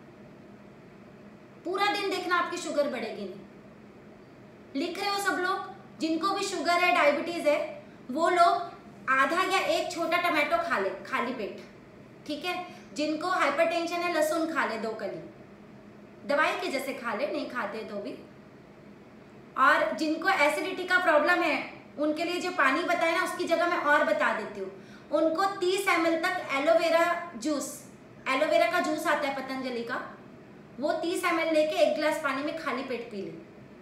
A: पूरा दिन देखना आपकी शुगर बढ़ेगी नहीं। लिख रहे हो सब लोग? जिनको भी शुगर है, डायबिटीज है, वो लोग आधा या 1 छोटा टमाटो खा ले खाली पेट, ठीक है। जिनको हाइपरटेंशन है, लहसुन खा ले 2 कली, दवाई के जैसे खा ले, नहीं खाते तो भी। और जिनको एसिडिटी का प्रॉब्लम है उनके लिए जो पानी बताया ना, उसकी जगह मैं और बता देती हूँ। उनको 30 ml तक एलोवेरा का जूस आता है पतंजलि का, वो 30 ml लेके 1 गिलास पानी में खाली पेट पी ले,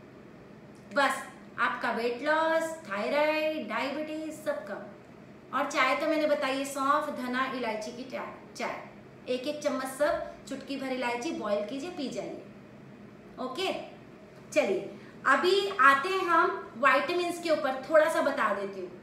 A: बस आपका वेट लॉस, थायराइड, डायबिटीज सब कम। और चाय तो मैंने बताई है, सौंफ, धना, इलायची की चाय 1-1 चम्मच, सब चुटकी भर इलायची बॉईल कीजिए, पी जाइए। ओके, चलिए अभी आते हैं हम वाइटामिन्स के ऊपर। थोड़ा सा बता देती हूँ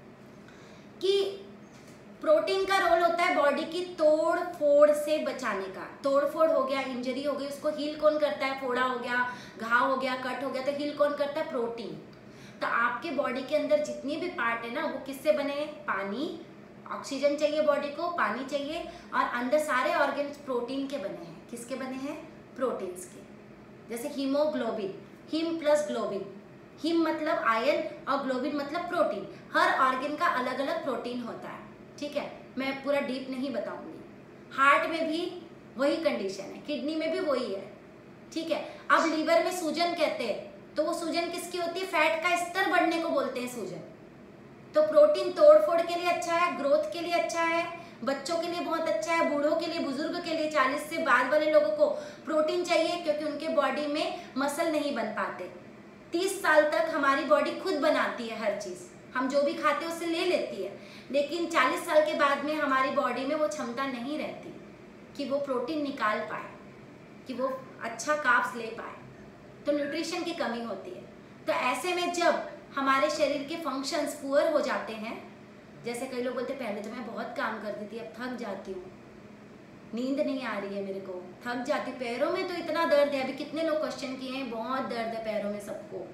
A: कि प्रोटीन का रोल होता है बॉडी की तोड़ फोड़ से बचाने का। तोड़ फोड़ हो गया, इंजरी हो गई, उसको हील कौन करता है? फोड़ा हो गया, घाव हो गया, कट हो गया, तो हील कौन करता है? प्रोटीन। तो आपके बॉडी के अंदर जितनी भी पार्ट है ना, वो किससे बने हैं? पानी, ऑक्सीजन चाहिए बॉडी को, पानी चाहिए, और अंदर सारे ऑर्गन्स प्रोटीन के बने हैं। किसके बने हैं? प्रोटीन्स के। जैसे haemoglobin, haem plus globin, haem मतलब आयरन और ग्लोबिन मतलब प्रोटीन। हर ऑर्गन का अलग अलग प्रोटीन होता है, ठीक है। मैं पूरा डीप नहीं बताऊंगी। हार्ट में भी वही कंडीशन है, किडनी में भी वही है, ठीक है। अब लीवर में सूजन कहते हैं, तो वो सूजन किसकी होती है? फैट का स्तर बढ़ने को बोलते हैं सूजन। तो प्रोटीन तोड़ फोड़ के लिए अच्छा है, ग्रोथ के लिए अच्छा है, बच्चों के लिए बहुत अच्छा है, बूढ़ों के लिए, बुजुर्ग के लिए, 40 से बाद वाले लोगों को प्रोटीन चाहिए, क्योंकि उनके बॉडी में मसल नहीं बन पाते। 30 साल तक हमारी बॉडी खुद बनाती है हर चीज़, हम जो भी खाते हैं उससे ले लेती है, लेकिन 40 साल के बाद में हमारी बॉडी में वो क्षमता नहीं रहती कि वो प्रोटीन निकाल पाए, कि वो अच्छा कार्ब्स ले पाए, तो न्यूट्रिशन की कमी होती है। तो ऐसे में जब हमारे शरीर के फंक्शंस पुअर हो जाते हैं, जैसे कई लोग बोलते पहले तो मैं बहुत काम करती थी, अब थक जाती हूँ, नींद नहीं आ रही है मेरे को, थक जाती, पैरों में तो इतना दर्द है। अभी कितने लोग क्वेश्चन किए हैं, बहुत दर्द है पैरों में सबको।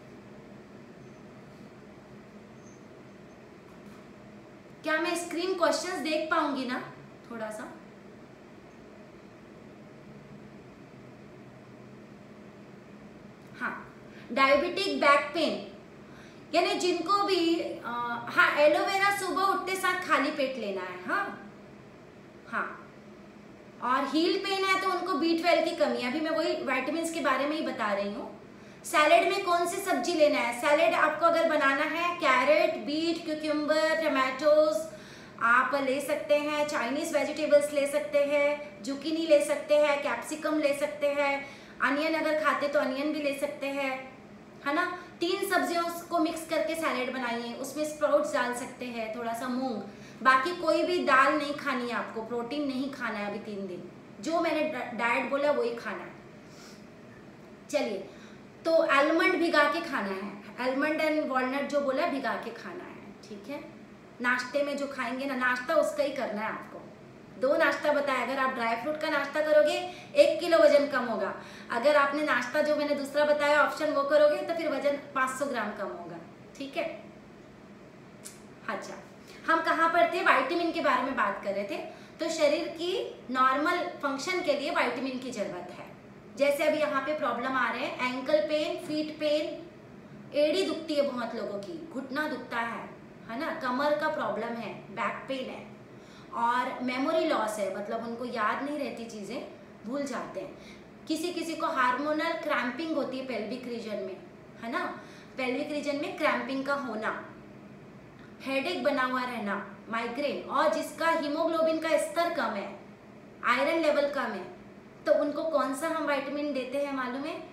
A: क्या मैं स्क्रीन क्वेश्चंस देख पाऊंगी ना थोड़ा सा? हाँ, डायबिटिक बैक पेन, यानी जिनको भी हाँ, एलोवेरा सुबह उठते साथ खाली पेट लेना है। हाँ, और हील पेन है तो उनको B12 की कमी है। अभी मैं वही विटामिन्स के बारे में ही बता रही हूँ। सैलेड में कौन सी सब्जी लेना है? सैलेड आपको अगर बनाना है, कैरेट, बीट, क्यूकम्बर, टमाटोज आप ले सकते हैं, चाइनीज वेजिटेबल्स ले सकते हैं, जुकीनी ले सकते हैं, कैप्सिकम ले सकते हैं, अनियन अगर खाते तो अनियन भी ले सकते हैं, है ना। 3 सब्जियों को मिक्स करके सैलेड बनाइए, उसमें स्प्राउट्स डाल सकते हैं, थोड़ा सा मूंग। बाकी कोई भी दाल नहीं खानी है आपको, प्रोटीन नहीं खाना है अभी 3 दिन, जो मैंने डाइट बोला वही खाना है। चलिए, तो आलमंड भिगा के खाना है, आलमंड एंड वॉलनट जो बोला भिगा के खाना है, ठीक है। नाश्ते में जो खाएंगे ना, नाश्ता उसका ही करना है आपको, 2 नाश्ता बताया। अगर आप ड्राई फ्रूट का नाश्ता करोगे 1 किलो वजन कम होगा। अगर आपने नाश्ता जो मैंने दूसरा बताया ऑप्शन वो करोगे तो फिर वजन 500 ग्राम कम होगा। ठीक है। अच्छा, हम कहाँ पर थे? विटामिन के बारे में बात कर रहे थे। तो शरीर की नॉर्मल फंक्शन के लिए विटामिन की जरूरत है। जैसे अभी यहाँ पे प्रॉब्लम आ रहे हैं, एंकल पेन, फीट पेन, एड़ी दुखती है बहुत लोगों की, घुटना दुखता है ना, कमर का प्रॉब्लम है, बैक पेन है, और मेमोरी लॉस है, मतलब उनको याद नहीं रहती चीज़ें, भूल जाते हैं। किसी किसी को हार्मोनल क्रैम्पिंग होती है पेल्विक रीजन में, है ना, पेल्विक रीजन में क्रैम्पिंग का होना, हेडेक बना हुआ रहना, माइग्रेन, और जिसका हीमोग्लोबिन का स्तर कम है, आयरन लेवल कम है, तो उनको कौन सा हम विटामिन देते हैं मालूम है?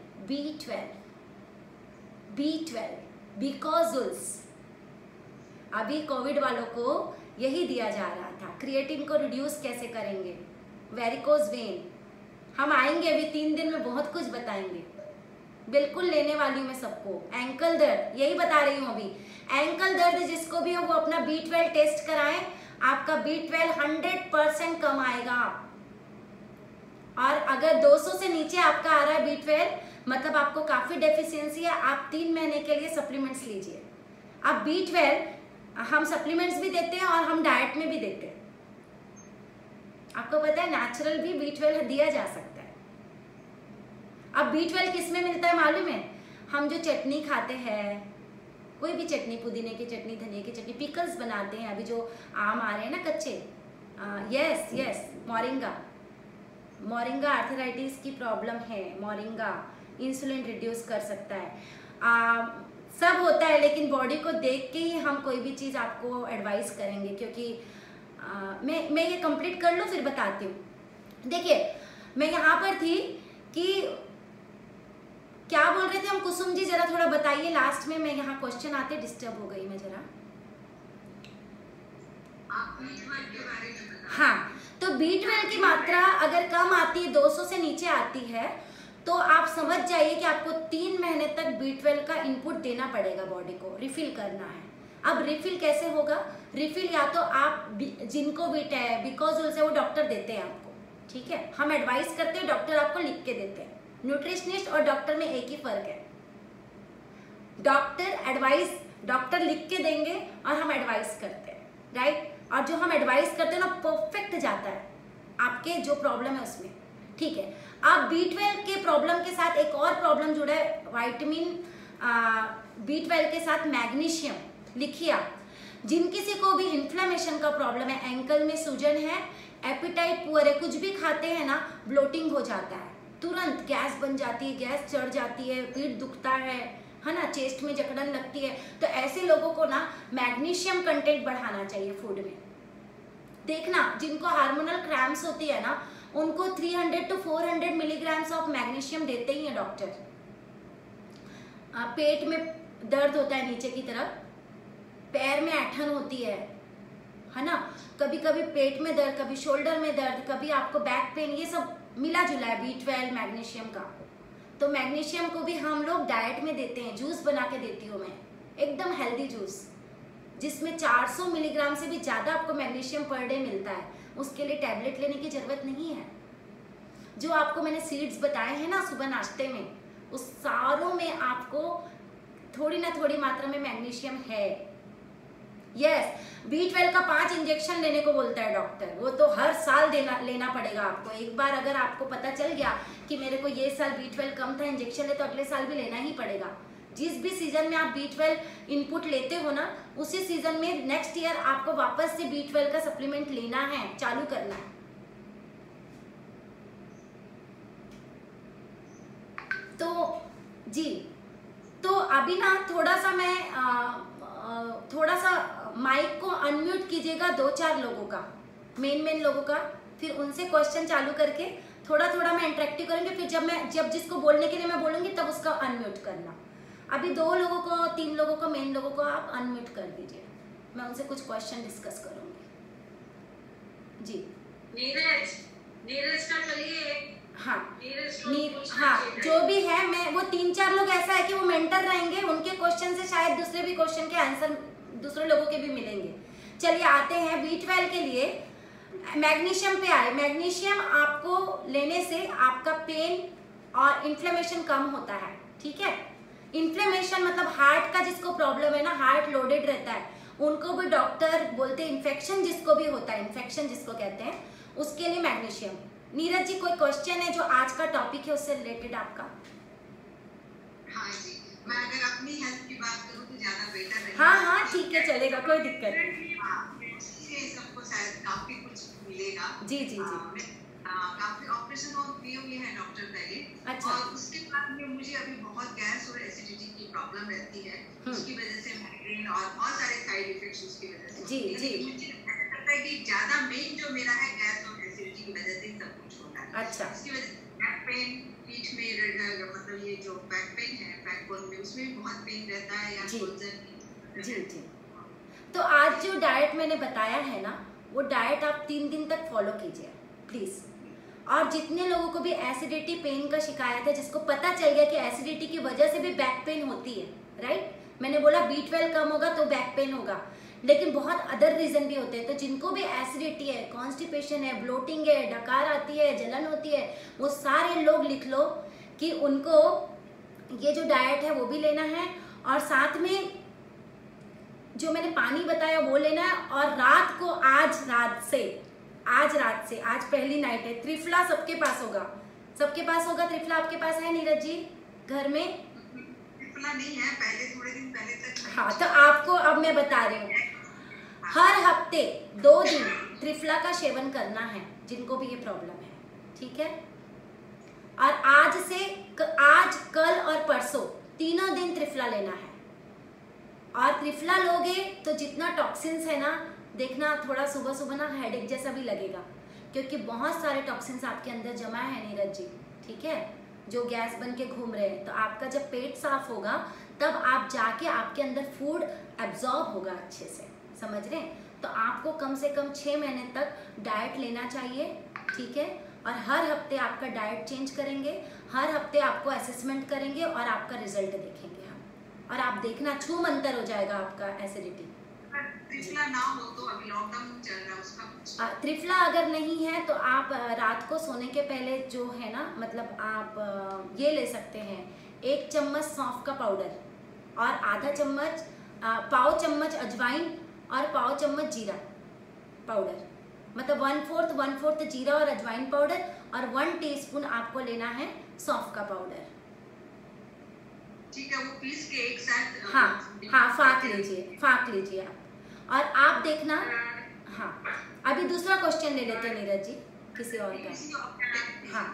A: B12 बिकॉजुल्स। अभी कोविड वालों को यही दिया जा रहा था। क्रिएटिन को रिड्यूस कैसे करेंगे, वेरिकोज वेन, हम आएंगे अभी 3 दिन में, बहुत कुछ बताएंगे, बिल्कुल लेने वाली हूँ मैं सबको। एंकल दर्द, यही बता रही हूँ अभी, एंकल दर्द जिसको भी हो वो अपना B12 टेस्ट कराएं, आपका B12 100% कम आएगा। और अगर 200 से नीचे आपका आ रहा है B12, मतलब आपको काफी डेफिशिएंसी है, आप 3 महीने के लिए सप्लीमेंट्स लीजिए। अब B12 हम सप्लीमेंट्स भी देते हैं और हम डाइट में भी देते हैं। आपको पता है नेचुरल भी B12 दिया जा सकता है। अब B12 किस में मिलता है मालूम है? हम जो चटनी खाते हैं, कोई भी चटनी, पुदीने की चटनी, धनिया की चटनी, पिकल्स बनाते हैं, अभी जो आम आ रहे हैं ना कच्चे, यस मोरिंगा आर्थराइटिस की प्रॉब्लम है, मोरिंगा इंसुलिन रिड्यूस कर सकता है। सब होता है, लेकिन बॉडी को देख के ही हम कोई भी चीज़ आपको एडवाइस करेंगे, क्योंकि मैं ये कंप्लीट कर लूँ फिर बताती हूँ। देखिए मैं यहाँ पर थी कि क्या बोल रहे थे हम? कुसुम जी जरा थोड़ा बताइए लास्ट में, मैं यहाँ क्वेश्चन आते डिस्टर्ब हो गई मैं जरा। हाँ, तो B12 की मात्रा अगर कम आती है, 200 से नीचे आती है, तो आप समझ जाइए कि आपको 3 महीने तक B12 का इनपुट देना पड़ेगा, बॉडी को रिफिल करना है। अब रिफिल कैसे होगा? रिफिल या तो आप जिनको बिकॉजुल्स है वो डॉक्टर देते हैं आपको, ठीक है, हम एडवाइस करते हैं, डॉक्टर आपको लिख के देते हैं। न्यूट्रिशनिस्ट और डॉक्टर में एक ही फर्क है, डॉक्टर लिख के देंगे और हम एडवाइस करते हैं, राइट। और जो हम एडवाइस करते हैं ना परफेक्ट जाता है आपके जो प्रॉब्लम है उसमें, ठीक है। अब B12 के प्रॉब्लम के साथ एक और प्रॉब्लम जुड़ा है, विटामिन B12 के साथ मैग्नीशियम। लिखिए आप, जिन किसी को भी इन्फ्लेमेशन का प्रॉब्लम है, एंकल में सूजन है, एपिटाइट पुअर है, कुछ भी खाते हैं ना ब्लोटिंग हो जाता है, तुरंत गैस बन जाती है, गैस चढ़ जाती है, पेट दुखता है ना, चेस्ट में जकड़न लगती है, तो ऐसे लोगों को ना मैग्नीशियम कंटेंट बढ़ाना चाहिए फूड में। देखना जिनको हार्मोनल क्रैम्प्स होती है ना, उनको 300 to 400 मिलीग्राम्स ऑफ मैग्नीशियम देते ही है डॉक्टर। पेट में दर्द होता है नीचे की तरफ, पैर में ऐंठन होती है ना, कभी कभी पेट में दर्द, कभी शोल्डर में दर्द, कभी आपको बैक पेन, ये सब मिला जुला है B12 मैग्नीशियम का। तो मैग्नीशियम को भी हम लोग डाइट में देते हैं, जूस बना के देती हूँ मैं, एकदम हेल्दी जूस, जिसमें 400 मिलीग्राम से भी ज़्यादा आपको मैग्नीशियम पर डे मिलता है। उसके लिए टैबलेट लेने की ज़रूरत नहीं है। जो आपको मैंने सीड्स बताए हैं ना सुबह नाश्ते में, उस सारों में आपको थोड़ी ना थोड़ी मात्रा में मैग्नीशियम है। यस, B12 का 5 इंजेक्शन लेने को बोलता है डॉक्टर, वो तो हर साल लेना पड़ेगा आपको। एक बार अगर आपको पता चल गया कि मेरे को ये साल B12 कम था, इंजेक्शन ले, तो अगले साल भी लेना ही पड़ेगा। जिस भी सीजन में आप B12 इनपुट लेते हो ना, उसी सीजन में नेक्स्ट ईयर आपको वापस से B12 का सप्लीमेंट लेना है, चालू करना है। तो जी, तो अभी ना थोड़ा सा मैं थोड़ा सा माइक को अनम्यूट कीजिएगा 2-4 लोगों का, मेन लोगों का, फिर उनसे क्वेश्चन चालू करके थोड़ा थोड़ा मैं इंटरेक्टिव करेंगे। फिर जब जिसको बोलने के लिए मैं बोलूँगी तब उसका अनम्यूट करना। अभी 2 लोगों को, 3 लोगों को, मेन लोगों को आप अनम्यूट कर दीजिए, मैं उनसे कुछ क्वेश्चन डिस्कस करूँगी। जी
C: नीरज का चलिए।
A: हाँ, जो भी है, मैं वो 3-4 लोग ऐसा है कि वो मेंटर रहेंगे, उनके क्वेश्चन से शायद दूसरे भी क्वेश्चन के आंसर दूसरे लोगों के भी मिलेंगे। चलिए आते हैं B12 के लिए। मैग्नीशियम पे आए। मैग्नीशियम आपको लेने से आपका पेन और इन्फ्लेमेशन कम होता है, ठीक है। इन्फ्लेमेशन मतलब हार्ट का जिसको प्रॉब्लम है ना, हार्ट लोडेड रहता है, उनको भी डॉक्टर बोलते हैं, इन्फेक्शन जिसको भी होता है, इन्फेक्शन जिसको कहते हैं, उसके लिए मैग्नीशियम। नीरज जी कोई क्वेश्चन है जो आज का टॉपिक है उससे रिलेटेड आपका?
F: हाँ जी, मैं अगर अपनी हेल्थ की बात करूँ तो ज्यादा बेटर है।
A: हाँ ठीक है, चलेगा, कोई दिक्कत नहीं।
F: इससे सबको शायद काफी कुछ मिलेगा।
A: जी जी जी।
F: काफी ऑपरेशन और किए हुए हैं डॉक्टर पहले।
A: अच्छा।
F: और उसके बाद में मुझे अभी बहुत गैस और एसिडिटी की प्रॉब्लम रहती है, उसकी वजह से माइग्रेन और बहुत सारे साइड इफेक्ट्स उसकी वजह से।
A: जी जी।
F: मुझे लगता है कि ज्यादा मेन जो मेरा है गैस और एसिडिटी की वजह से सब कुछ होता है।
A: अच्छा।
F: इसकी वजह से बैक पेन, पीठ में मतलब ये जो बैक पेन है, बैक बोन में, उसमें भी बहुत पेन रहता है, या शोल्डर।
A: जी जी। तो आज जो डाइट मैंने बताया है ना, वो डाइट आप 3 दिन तक फॉलो कीजिए प्लीज। और जितने लोगों को भी एसिडिटी पेन का शिकायत है, जिसको पता चल गया कि एसिडिटी की वजह से भी बैक पेन होती है, राइट, मैंने बोला B12 कम होगा तो बैक पेन होगा, लेकिन बहुत अदर रीजन भी होते हैं। तो जिनको भी एसिडिटी है, कॉन्स्टिपेशन है, ब्लोटिंग है, डकार आती है, जलन होती है, वो सारे लोग लिख लो कि उनको ये जो डाइट है वो भी लेना है, और साथ में जो मैंने पानी बताया वो लेना है। और रात को आज रात से आज पहली नाइट है, त्रिफला सबके पास होगा, सबके पास होगा त्रिफला। आपके पास है नीरज जी घर में?
F: त्रिफला नहीं है, पहले थोड़े दिन पहले तक।
A: हाँ, तो आपको अब मैं बता रही हूँ, हर हफ्ते 2 दिन त्रिफला का सेवन करना है जिनको भी ये प्रॉब्लम है, ठीक है। और आज कल और परसों तीनों दिन त्रिफला लेना है। और त्रिफला लोगे तो जितना टॉक्सिन्स है ना, देखना थोड़ा सुबह सुबह ना हेडेक जैसा भी लगेगा, क्योंकि बहुत सारे टॉक्सिन्स आपके अंदर जमा है नीरज जी, ठीक है, जो गैस बन के घूम रहे हैं। तो आपका जब पेट साफ होगा तब आप जाके आपके अंदर फूड एब्जॉर्ब होगा अच्छे से, समझ रहे हैं। तो आपको कम से कम 6 महीने तक डाइट लेना चाहिए, ठीक है। और हर हफ्ते आपका डाइट चेंज करेंगे, हर हफ्ते आपको असेसमेंट करेंगे और आपका रिजल्ट देखेंगे हम, और आप देखना छू मंतर हो जाएगा आपका एसिडिटी।
F: त्रिफला ना हो तो अभी लॉकडाउन चल रहा है उसका कुछ?
A: त्रिफला अगर नहीं है तो आप रात को सोने के पहले जो है ना, मतलब आप ये ले सकते हैं, 1 चम्मच सौंफ का पाउडर और आधा चम्मच पाव चम्मच अजवाइन और पाव चम्मच जीरा पाउडर, मतलब 1/4 जीरा और अजवाइन पाउडर, और 1 टीस्पून आपको लेना है सौंफ का पाउडर।
F: ठीक है, वो पीस के एक साथ
A: हाँ फाँक लीजिए आप। और आप देखना, हाँ अभी दूसरा क्वेश्चन ले लेते हैं नीरज जी, किसी और का। हाँ,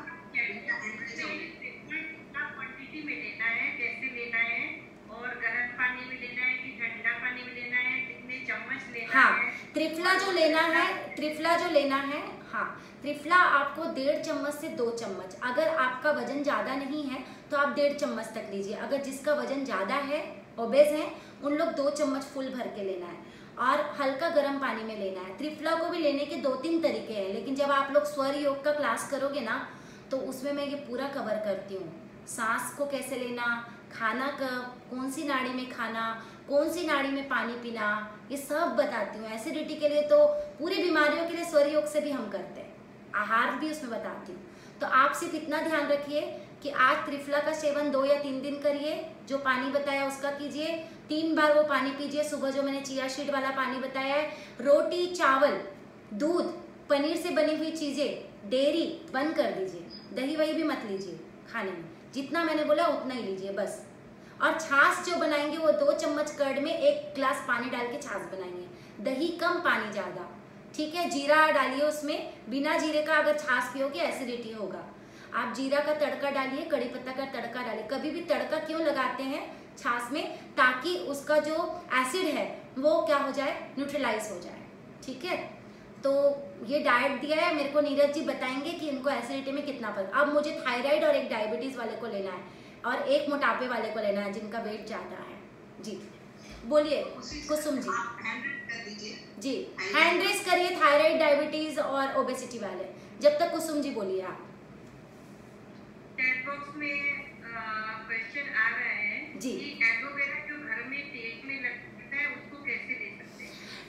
E: क्वांटिटी में लेना है, कैसे लेना है, और गर्म पानी में लेना है कि ठंडा पानी में लेना है, कितने चम्मच लेना
A: हाँ,
E: है?
A: त्रिफला जो लेना है, हाँ, त्रिफला आपको 1.5 चम्मच से 2 चम्मच। अगर आपका वजन ज़्यादा नहीं है तो आप 1.5 चम्मच तक लीजिए। अगर जिसका वजन ज़्यादा है, ओबेस है, उन लोग 2 चम्मच फुल भर के लेना है, और हल्का गर्म पानी में लेना है। त्रिफला को भी लेने के 2-3 तरीके हैं, लेकिन जब आप लोग स्वर योग का क्लास करोगे ना, तो उसमें मैं ये पूरा कवर करती हूँ। सांस को कैसे लेना, खाना कौन सी नाड़ी में खाना, कौन सी नाड़ी में पानी पीना, ये सब बताती हूँ। एसिडिटी के लिए तो पूरी बीमारियों के लिए स्वर योग से भी हम करते हैं, आहार भी उसमें बताती हूँ। तो आप सिर्फ इतना ध्यान रखिए कि आज त्रिफला का सेवन 2 या 3 दिन करिए, जो पानी बताया उसका कीजिए, 3 बार वो पानी पीजिए। सुबह जो मैंने चिया सीड वाला पानी बताया है, रोटी, चावल, दूध, पनीर से बनी हुई चीज़ें, डेयरी बंद कर दीजिए, दही वही भी मत लीजिए खाने में, जितना मैंने बोला उतना ही लीजिए बस। और छाछ जो बनाएंगे वो 2 चम्मच कर्ड में 1 गिलास पानी डाल के छाछ बनाएंगे, दही कम पानी ज़्यादा, ठीक है। जीरा डालिए उसमें, बिना जीरे का अगर छाछ पियोगे एसिडिटी होगा। आप जीरा का तड़का डालिए, कड़ी पत्ता का तड़का डालिए। कभी भी तड़का क्यों लगाते हैं छाछ में, ताकि उसका जो एसिड है वो क्या हो जाए, न्यूट्रलाइज हो जाए, ठीक है। तो ये डाइट दिया है मेरे को, नीरज जी बताएंगे कि इनको एसिडिटी में कितना फर्क। अब मुझे थायराइड और एक डायबिटीज़ वाले को लेना है, और एक मोटापे वाले को लेना है जिनका वेट ज़्यादा है। जी बोलिए कुसुम जी। जी हैंड रेस करिए, थायराइड, डायबिटीज़ और ओबेसिटी वाले। जब तक कुसुम जी बोलिए आप।
E: चैट बॉक्स में क्वेश्चन आ रहा है
A: जी।
E: कि एलोवेरा जो घर में पेट में लगता है उसको कैसे ले सकते हैं?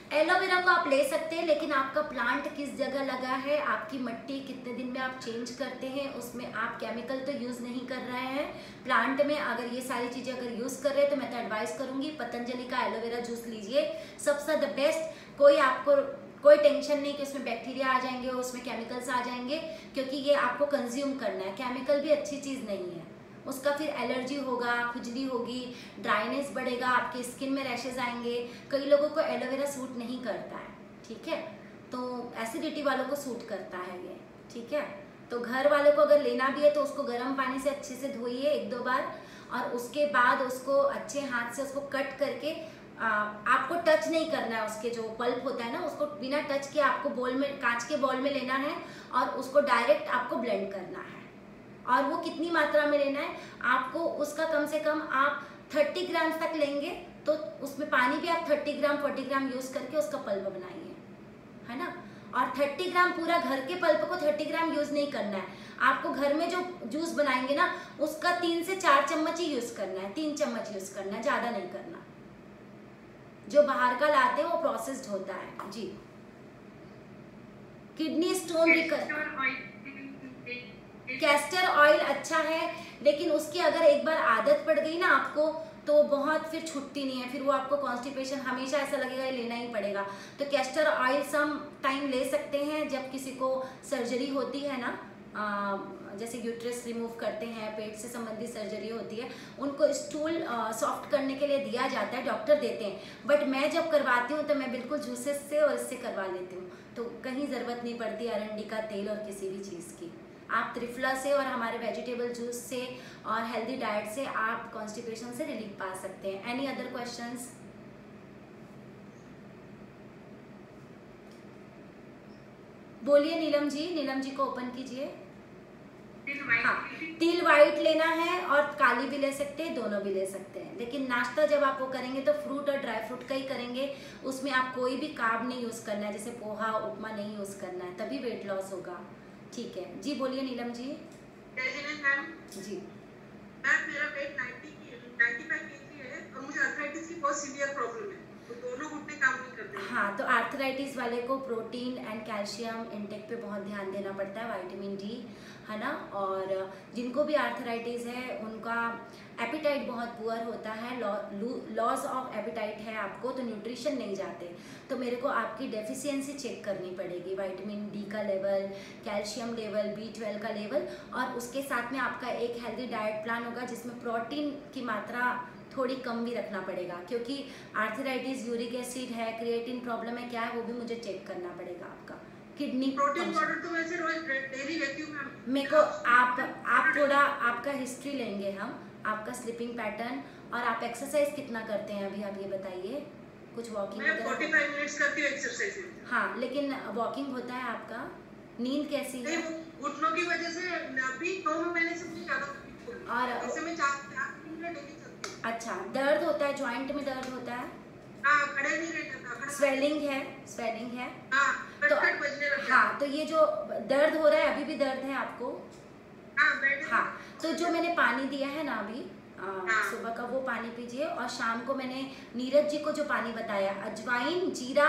A: एलोवेरा को आप ले सकते हैं, लेकिन आपका प्लांट किस जगह लगा है, आपकी मिट्टी कितने दिन में आप चेंज करते हैं, उसमें आप केमिकल तो यूज़ नहीं कर रहे हैं। प्लांट में अगर ये सारी चीज़ें अगर यूज़ कर रहे हैं तो मैं तो एडवाइस करूँगी पतंजलि का एलोवेरा जूस लीजिए, सबसे द बेस्ट। कोई टेंशन नहीं कि उसमें बैक्टीरिया आ जाएंगे, उसमें केमिकल्स आ जाएंगे, क्योंकि ये आपको कंज्यूम करना है। केमिकल भी अच्छी चीज़ नहीं है, उसका फिर एलर्जी होगा, खुजली होगी, ड्राइनेस बढ़ेगा, आपके स्किन में रैशेज आएंगे। कई लोगों को एलोवेरा सूट नहीं करता है, ठीक है, तो एसिडिटी वालों को सूट करता है ये, ठीक है। तो घर वालों को अगर लेना भी है तो उसको गर्म पानी से अच्छे से धोइए 1-2 बार, और उसके बाद उसको अच्छे हाथ से उसको कट करके, आपको टच नहीं करना है, उसके जो पल्प होता है ना उसको बिना टच के आपको बोल में, कांच के बॉल में लेना है और उसको डायरेक्ट आपको ब्लेंड करना है। और वो कितनी मात्रा में लेना है आपको, उसका कम से कम आप 30 ग्राम तक लेंगे, तो उसमें पानी भी आप 30 ग्राम 40 ग्राम यूज़ करके उसका पल्प बनाइए, है ना। और 30 ग्राम पूरा घर के पल्प को 30 ग्राम यूज़ नहीं करना है आपको। घर में जो जूस बनाएंगे ना उसका 3 से 4 चम्मच ही यूज़ करना है, 3 चम्मच यूज़ करना है, ज़्यादा नहीं करना। जो बाहर का लाते हैं वो प्रोसेस्ड होता है जी। किडनी स्टोन कैस्टर ऑयल अच्छा है, लेकिन उसकी अगर एक बार आदत पड़ गई ना आपको तो बहुत फिर छुट्टी नहीं है, फिर वो आपको कॉन्स्टिपेशन हमेशा ऐसा लगेगा ये लेना ही पड़ेगा। तो कैस्टर ऑयल सम टाइम ले सकते हैं जब किसी को सर्जरी होती है ना, जैसे यूट्रस रिमूव करते हैं, पेट से संबंधित सर्जरी होती है, उनको स्टूल सॉफ्ट करने के लिए दिया जाता है, डॉक्टर देते हैं। बट मैं जब करवाती हूँ तो मैं बिल्कुल जूसेस से और इससे करवा लेती हूँ, तो कहीं ज़रूरत नहीं पड़ती अरंडी का तेल और किसी भी चीज़ की। आप त्रिफला से और हमारे वेजिटेबल जूस से और हेल्दी डाइट से आप कॉन्स्टिपेशन से रिलीफ पा सकते हैं। Any other questions? बोलिए नीलम जी, नीलम जी को ओपन कीजिए। हाँ, तिल वाइट लेना है और काली भी ले सकते हैं, दोनों भी ले सकते हैं, लेकिन नाश्ता जब आप वो करेंगे तो फ्रूट और ड्राई फ्रूट का ही करेंगे, उसमें आप कोई भी कार्ब नहीं यूज़ करना है, जैसे पोहा उपमा नहीं यूज़ करना है, तभी वेट लॉस होगा, ठीक है जी। बोलिए नीलम जी।
G: मैम
A: जी
G: मैम, मेरा वेट 95 kg है और मुझे आर्थराइटिस की बहुत सीवियर प्रॉब्लम है, तो दोनों घुटने काम नहीं करते।
A: हाँ, तो आर्थराइटिस वाले को प्रोटीन एंड कैल्शियम इंटेक पे बहुत ध्यान देना पड़ता है, विटामिन डी, है ना। और जिनको भी आर्थराइटिस है उनका एपिटाइट बहुत पुअर होता है, लॉस ऑफ एपिटाइट है आपको, तो न्यूट्रिशन नहीं जाते। तो मेरे को आपकी डेफिशिएंसी चेक करनी पड़ेगी, विटामिन डी का लेवल, कैल्शियम लेवल, B12 का लेवल, और उसके साथ में आपका एक हेल्दी डाइट प्लान होगा जिसमें प्रोटीन की मात्रा थोड़ी कम भी रखना पड़ेगा, क्योंकि आर्थराइटिस, यूरिक एसिड है, क्रिएटिन प्रॉब्लम है, क्या है वो भी मुझे चेक करना पड़ेगा आपका। किडनी
G: प्रोटीन पाउडर तो वैसे रोज डेली लेती हूं मैम।
A: मेरे को आप थोड़ा आपका हिस्ट्री लेंगे हम, आपका स्लीपिंग पैटर्न, और आप एक्सरसाइज कितना करते हैं अभी, आप ये बताइए। कुछ वॉकिंग
G: मैं 45 मिनट्स करती हूं एक्सरसाइज।
A: हाँ, लेकिन वॉकिंग होता है आपका? नींद कैसी है?
G: घुटनों की वजह से अभी 2 महीने से मुझे ज्यादा, और ऐसे में 4 मिनट डेली चलती हूं।
A: अच्छा, दर्द होता है, जॉइंट में दर्द होता है?
G: हाँ, खड़े नहीं रहता।
A: स्वेलिंग है? स्वेलिंग है?
G: हाँ,
A: तो
G: बजने लगता है।
A: हाँ, तो ये जो दर्द हो रहा है अभी भी दर्द है आपको? हाँ, तो जो मैंने पानी दिया है ना अभी सुबह का, वो पानी पीजिए, और शाम को मैंने नीरज जी को जो पानी बताया, अजवाइन, जीरा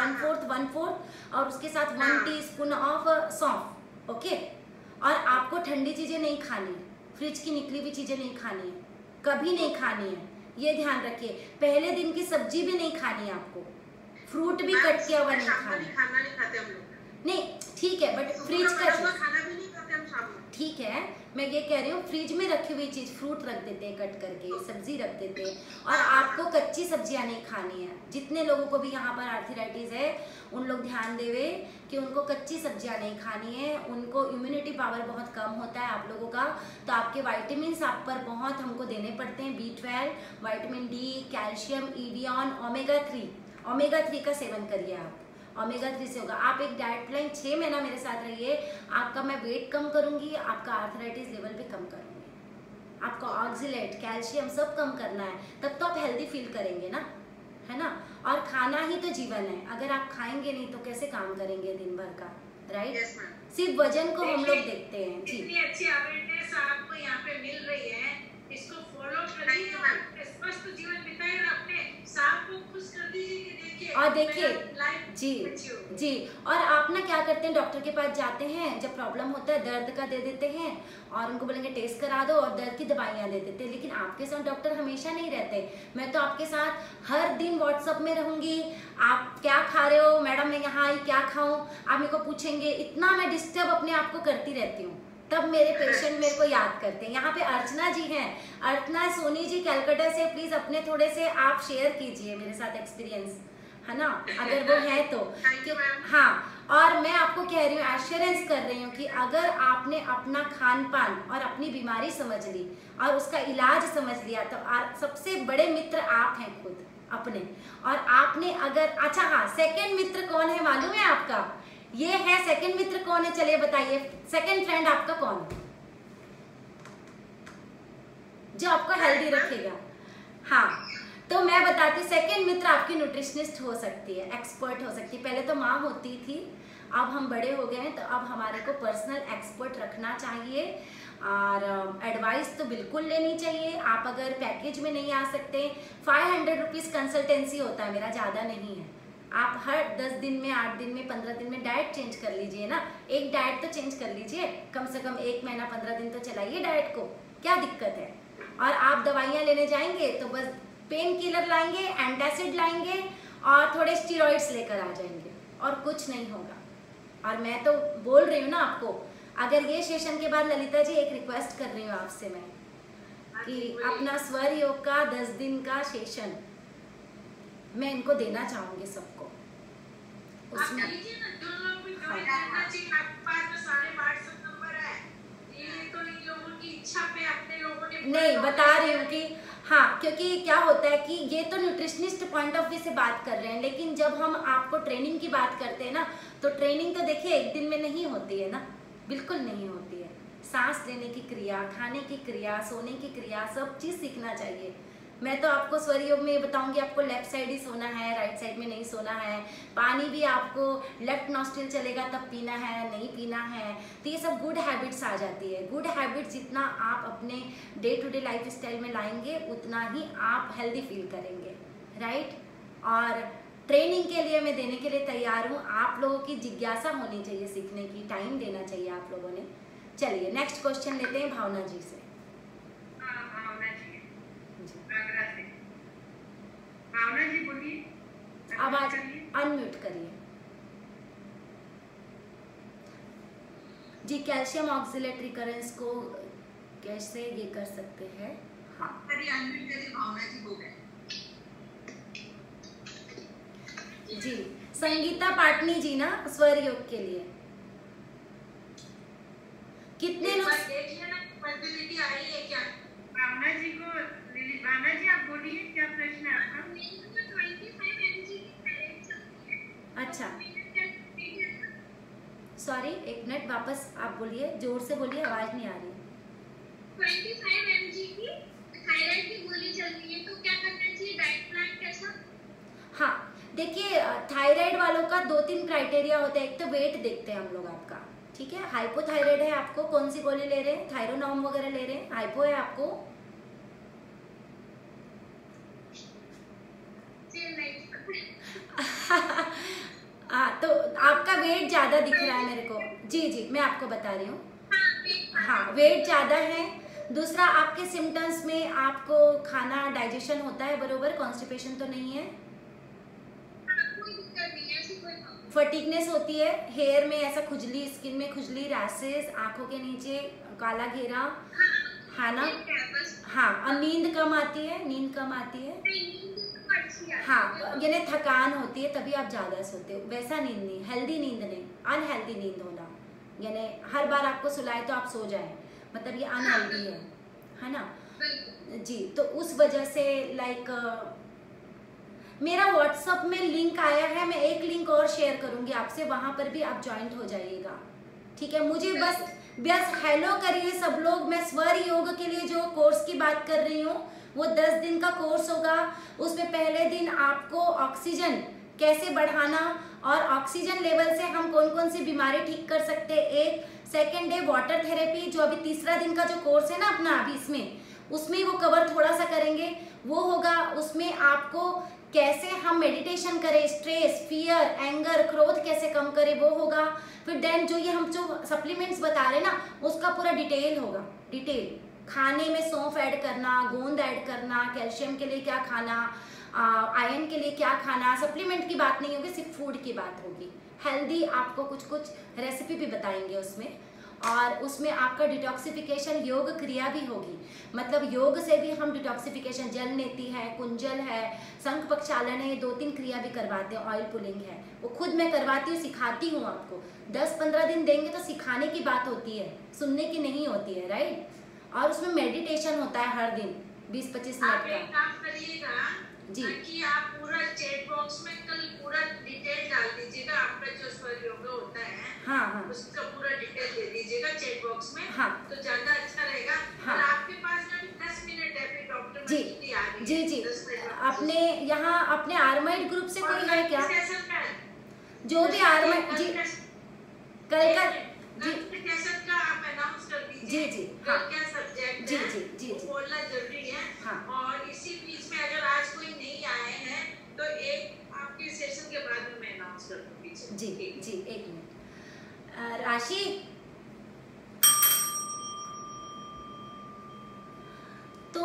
A: 1/4 और उसके साथ 1 टीस्पून ऑफ सौंफ, ओके। और आपको ठंडी चीजें नहीं खानी, फ्रिज की निकली हुई चीजें नहीं खानी है, कभी नहीं खानी है, ये ध्यान रखिए। पहले दिन की सब्जी भी नहीं खानी है आपको, फ्रूट भी कट किया हुआ नहीं खाना।
G: खाना नहीं खाते हम लोग।
A: नहीं, ठीक है, बट फ्रिज का
G: खाना भी नहीं खाते हम शाम में।
A: ठीक है, मैं ये कह रही हूँ फ्रिज में रखी हुई चीज, फ्रूट रख देते हैं कट करके, सब्जी रख देते हैं, और आपको कच्ची सब्जियां नहीं खानी है। जितने लोगों को भी यहाँ पर आर्थराइटिस है उन लोग ध्यान देवे कि उनको कच्ची सब्जियां नहीं खानी है, उनको इम्यूनिटी पावर बहुत कम होता है आप लोगों का, तो आपके वाइटामिन आप पर बहुत हमको देने पड़ते हैं, B12, vitamin D, calcium, Evion, omega 3 का सेवन करिए आप, ओमेगा 3 से होगा। आप एक डाइट प्लान 6 महीना मेरे साथ रहिए, आपका मैं वेट कम करूंगी, आपका आर्थराइटिस लेवल भी कम करूंगी, आपका ऑक्सीलेट, कैल्शियम सब कम करना है, तब तो आप हेल्दी फील करेंगे ना, है ना। और खाना ही तो जीवन है, अगर आप खाएंगे नहीं तो कैसे काम करेंगे दिन भर का, राइट। सिर्फ वजन को हम लोग देखते हैं जी।
C: इतनी अच्छी अवेयरनेस आपको यहाँ पे मिल रही है, इसको फॉलो करिए और स्वस्थ जीवन बिताइए और अपने सांप को खुश कर दीजिए कि देखिए
A: और देखिए
C: लाइफ
A: जी जी, और आप ना क्या करते हैं, डॉक्टर के पास जाते हैं, जब प्रॉब्लम होता है दर्द का दे देते हैं और उनको बोलेंगे टेस्ट करा दो और दर्द की दवाइयाँ दे देते हैं, लेकिन आपके साथ डॉक्टर हमेशा नहीं रहते। मैं तो आपके साथ हर दिन व्हाट्सअप में रहूंगी, आप क्या खा रहे हो मैडम, मैं यहाँ आई क्या खाऊं, आप मेरे को पूछेंगे, इतना मैं डिस्टर्ब अपने आप को करती रहती हूँ, तब मेरे पेशेंट मेरे को याद करते हैं। यहाँ पे अर्चना जी हैं, अर्चना सोनी जी कलकत्ता से, प्लीज अपने थोड़े से आप शेयर कीजिए मेरे साथ एक्सपीरियंस, है ना, अगर वो है तो। हाँ, और मैं आपको कह रही हूँ, एश्योरेंस कर रही हूँ कि अगर आपने अपना खान पान और अपनी बीमारी समझ ली और उसका इलाज समझ लिया तो सबसे बड़े मित्र आप हैं खुद अपने। और आपने अगर, अच्छा हाँ, सेकंड मित्र कौन है मालूम है आपका? ये है सेकंड मित्र कौन है, चलिए बताइए, सेकंड फ्रेंड आपका कौन है जो आपको हेल्दी रखेगा? हाँ, तो मैं बताती हूँ, सेकंड मित्र आपकी न्यूट्रिशनिस्ट हो सकती है, एक्सपर्ट हो सकती है। पहले तो माँ होती थी, अब हम बड़े हो गए हैं, तो अब हमारे को पर्सनल एक्सपर्ट रखना चाहिए और एडवाइस तो बिल्कुल लेनी चाहिए। आप अगर पैकेज में नहीं आ सकते, 500 रुपीज़ कंसल्टेंसी होता है मेरा, ज़्यादा नहीं है। आप हर 10 दिन में, 8 दिन में, 15 दिन में डाइट चेंज कर लीजिए ना, एक डाइट तो चेंज कर लीजिए, कम से कम 1 महीना 15 दिन तो चलाइए डाइट को, क्या दिक्कत है? और आप दवाइयाँ लेने जाएंगे तो बस पेन किलर लाएंगे, एंटासिड लाएंगे और थोड़े स्टीरॉइड्स लेकर आ जाएंगे और कुछ नहीं होगा। और मैं तो बोल रही हूँ ना आपको, अगर ये सेशन के बाद ललिता जी एक रिक्वेस्ट कर रही हूँ आपसे मैं कि अपना स्वर योग का 10 दिन का सेशन मैं इनको देना चाहूंगी सबको। उसमें नहीं बता रही हूँ कि हाँ, क्योंकि क्या होता है कि ये तो न्यूट्रिशनिस्ट पॉइंट ऑफ व्यू से बात कर रहे हैं, लेकिन जब हम आपको ट्रेनिंग की बात करते हैं ना, तो ट्रेनिंग तो देखिए एक दिन में नहीं होती है ना, बिल्कुल नहीं होती है। सांस लेने की क्रिया, खाने की क्रिया, सोने की क्रिया, सब चीज़ सीखना चाहिए। मैं तो आपको स्वर योग में बताऊंगी, आपको लेफ्ट साइड ही सोना है, राइट साइड में नहीं सोना है। पानी भी आपको लेफ्ट नॉस्ट्रिल चलेगा तब पीना है, नहीं पीना है। तो ये सब गुड हैबिट्स आ जाती है। गुड हैबिट्स जितना आप अपने day to day life style लाएंगे उतना ही आप हेल्दी फील करेंगे, राइट। और ट्रेनिंग के लिए मैं देने के लिए तैयार हूँ। आप लोगों की जिज्ञासा होनी चाहिए सीखने की, टाइम देना चाहिए आप लोगों ने। चलिए नेक्स्ट क्वेश्चन लेते हैं भावना जी से।
E: भावना जी बोलिए,
A: आवाज अनम्यूट करिए जी। कैल्शियम ऑक्सिलेट रिकरेंस को कैसे ये कर सकते हैं? हाँ
F: अनम्यूट करिए, भावना जी हो गए
A: जी। संगीता पाटनी जी ना स्वर योग के लिए कितने लोग
C: देखिए ना, फर्टिलिटी आई है क्या?
E: भावना जी को, भावना जी आप बोलिए, क्या प्रश्न है आपका?
A: अच्छा, सॉरी एक मिनट, वापस आप बोलिए, जोर से बोलिए, आवाज नहीं आ रही।
B: 25 mg की थायराइड की गोली चल रही है, तो क्या करना चाहिए, डाइट प्लान कैसा?
A: हाँ देखिए, थायराइड वालों का 2-3 क्राइटेरिया होता है। एक तो वेट देखते हैं हम लोग आपका, ठीक है। हाइपोथायराइड है आपको, कौन सी गोली ले रहे हैं? थायरोनॉर्म वगैरह ले रहे हैं? हाइपो है आपको? तो आपका वेट ज़्यादा दिख रहा है मेरे को। जी जी, मैं आपको बता रही हूँ। हाँ, वेट ज़्यादा है। दूसरा, आपके सिम्टम्स में आपको खाना डाइजेशन होता है बरोबर, कॉन्स्टिपेशन तो नहीं है? फटीकनेस होती है, हेयर में ऐसा खुजली, स्किन में खुजली, रैसेस, आंखों के नीचे काला घेरा, है ना? हाँ, और नींद कम आती है, नींद कम आती है। हाँ, यानी थकान होती है, तभी आप ज़्यादा सोते हो। वैसा नींद नहीं, हेल्दी नींद नहीं, अनहेल्दी नींद होना, यानी हर बार आपको सुलाए तो आप सो जाए, मतलब ये अनहेल्दी है ना जी। तो उस वजह से लाइक मेरा व्हाट्सअप में लिंक आया है, मैं एक लिंक और शेयर करूंगी आपसे, वहां पर भी आप ज्वाइंट हो जाइएगा, ठीक है। मुझे बस हेलो करिए सब लोग। मैं स्वर योग के लिए जो कोर्स की बात कर रही हूँ वो 10 दिन का कोर्स होगा। उसमें पहले दिन आपको ऑक्सीजन कैसे बढ़ाना और ऑक्सीजन लेवल से हम कौन कौन सी बीमारी ठीक कर सकते हैं, एक। सेकेंड डे वाटर थेरेपी, जो अभी तीसरा दिन का जो कोर्स है ना अपना अभी इसमें, उसमें वो कवर थोड़ा सा करेंगे, वो होगा। उसमें आपको कैसे हम मेडिटेशन करें, स्ट्रेस, फियर, एंगर, क्रोध कैसे कम करें, वो होगा। फिर देन जो ये हम जो सप्लीमेंट्स बता रहे हैं ना, उसका पूरा डिटेल होगा। डिटेल खाने में सौंफ ऐड करना, गोंद ऐड करना, कैल्शियम के लिए क्या खाना, आयरन के लिए क्या खाना, सप्लीमेंट की बात नहीं होगी, सिर्फ फूड की बात होगी। हेल्दी आपको कुछ कुछ रेसिपी भी बताएंगे उसमें, और उसमें आपका डिटॉक्सिफिकेशन योग क्रिया भी होगी। मतलब योग से भी हम डिटॉक्सिफिकेशन, जल नेति है, कुंजल है, शंख प्रक्षालन है, ये 2-3 क्रिया भी करवाते हैं। ऑयल पुलिंग है, वो खुद मैं करवाती हूँ, सिखाती हूँ आपको। 10-15 दिन देंगे तो सिखाने की बात होती है, सुनने की नहीं होती है, राइट। और उसमें मेडिटेशन होता है हर दिन 20-25
C: आप
A: मिनट
C: एक
A: का।
C: काम करिएगा
A: जी।
C: कि आप पूरा चैट बॉक्स में कल पूरा डिटेल डाल दीजिएगा, आपका जो स्वर योग होता है
A: हाँ हाँ
C: उसका पूरा डिटेल दे दीजिएगा चैट बॉक्स में।
A: हाँ
C: तो ज्यादा अच्छा रहेगा।
A: हाँ।
C: और आपके पास में 10 मिनट है, फिर डॉक्टर
A: जी
C: मनीष आ रही है,
A: जी जी।
C: 10 मिनट में।
A: अपने यहाँ अपने आर्माइड ग्रुप से कोई है क्या?
C: सेशन का
A: जो भी आर्माइड जी कल का जी
C: सेशन का आप अनाउंस कर दीजिए।
A: जी जी हाँ
C: क्या सब्जेक्ट
A: जी
C: है
A: जी जी
C: वो
A: जी
C: बोलना जरूरी है।
A: हाँ।
C: और इसी बीच में अगर आज कोई नहीं आए हैं तो एक आपके सेशन के बाद में मैं अनाउंस कर दूंगी।
A: जी जी 1 मिनट। राशि तो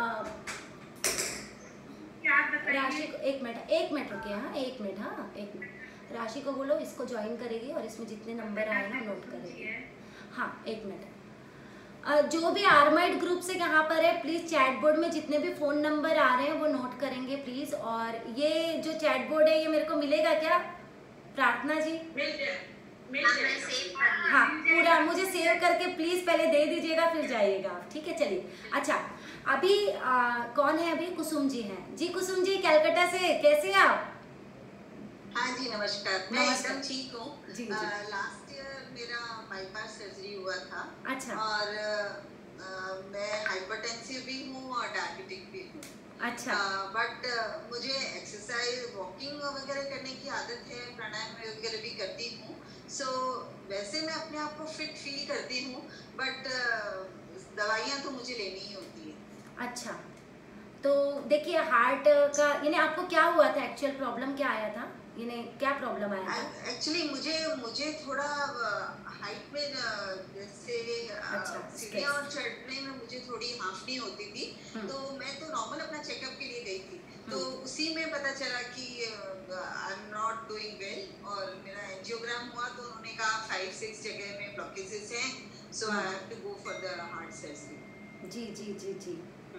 E: क्या बताइए?
A: राशि को 1 मिनट रुकिए। हाँ 1 मिनट, हाँ 1 मिनट। राशि को बोलो इसको ज्वाइन करेगी और इसमें जितने नंबर आए ना नोट करेगी। हाँ 1 मिनट। जो भी आर्माइड ग्रुप से यहाँ पर है, प्लीज़ चैट बोर्ड में जितने भी फ़ोन नंबर आ रहे हैं वो नोट करेंगे प्लीज़। और ये जो चैट बोर्ड है ये मेरे को मिलेगा क्या प्रार्थना जी?
C: मिल जाए
B: मैं सेव कर लिया।
A: हाँ पूरा मुझे सेव करके प्लीज़ पहले दे दीजिएगा, फिर जाइएगा आप, ठीक है। चलिए अच्छा, अभी कौन है? अभी कुसुम जी हैं। जी कुसुम जी कलकत्ता से, कैसे हैं आप?
H: हाँ जी नमस्कार, मैं
A: नमस्कार।
H: एकदम ठीक हूँ।
A: जी, जी।
H: लास्ट ईयर मेरा बाईपास सर्जरी हुआ था।
A: अच्छा
H: और मैं हाइपरटेंसिव भी हूँ और डायबिटिक भी हूँ।
A: अच्छा
H: बट मुझे एक्सरसाइज, वॉकिंग वगैरह करने की आदत है, प्राणायाम वगैरह भी करती हूँ। सो वैसे मैं अपने आप को फिट फील करती हूँ, बट दवाइयाँ तो मुझे लेनी ही होती है।
A: अच्छा, तो देखिए हार्ट का यानी आपको क्या हुआ था? एक्चुअल प्रॉब्लम क्या आया था? यानी क्या प्रॉब्लम आया था?
H: एक्चुअली मुझे थोड़ा हाइट में जैसे
A: अच्छा,
H: सीढ़ियाँ और चढ़ने में मुझे थोड़ी हांफनी होती थी। तो मैं तो नॉर्मल अपना चेकअप के लिए गई थी, तो उसी में पता चला कि I am not doing well. और मेरा एंजियोग्राम हुआ तो उन्होंने कहा 5-6 जगह में ब्लॉकेजेस हैं, so I have to go for the heart surgery.
A: जी जी जी जी।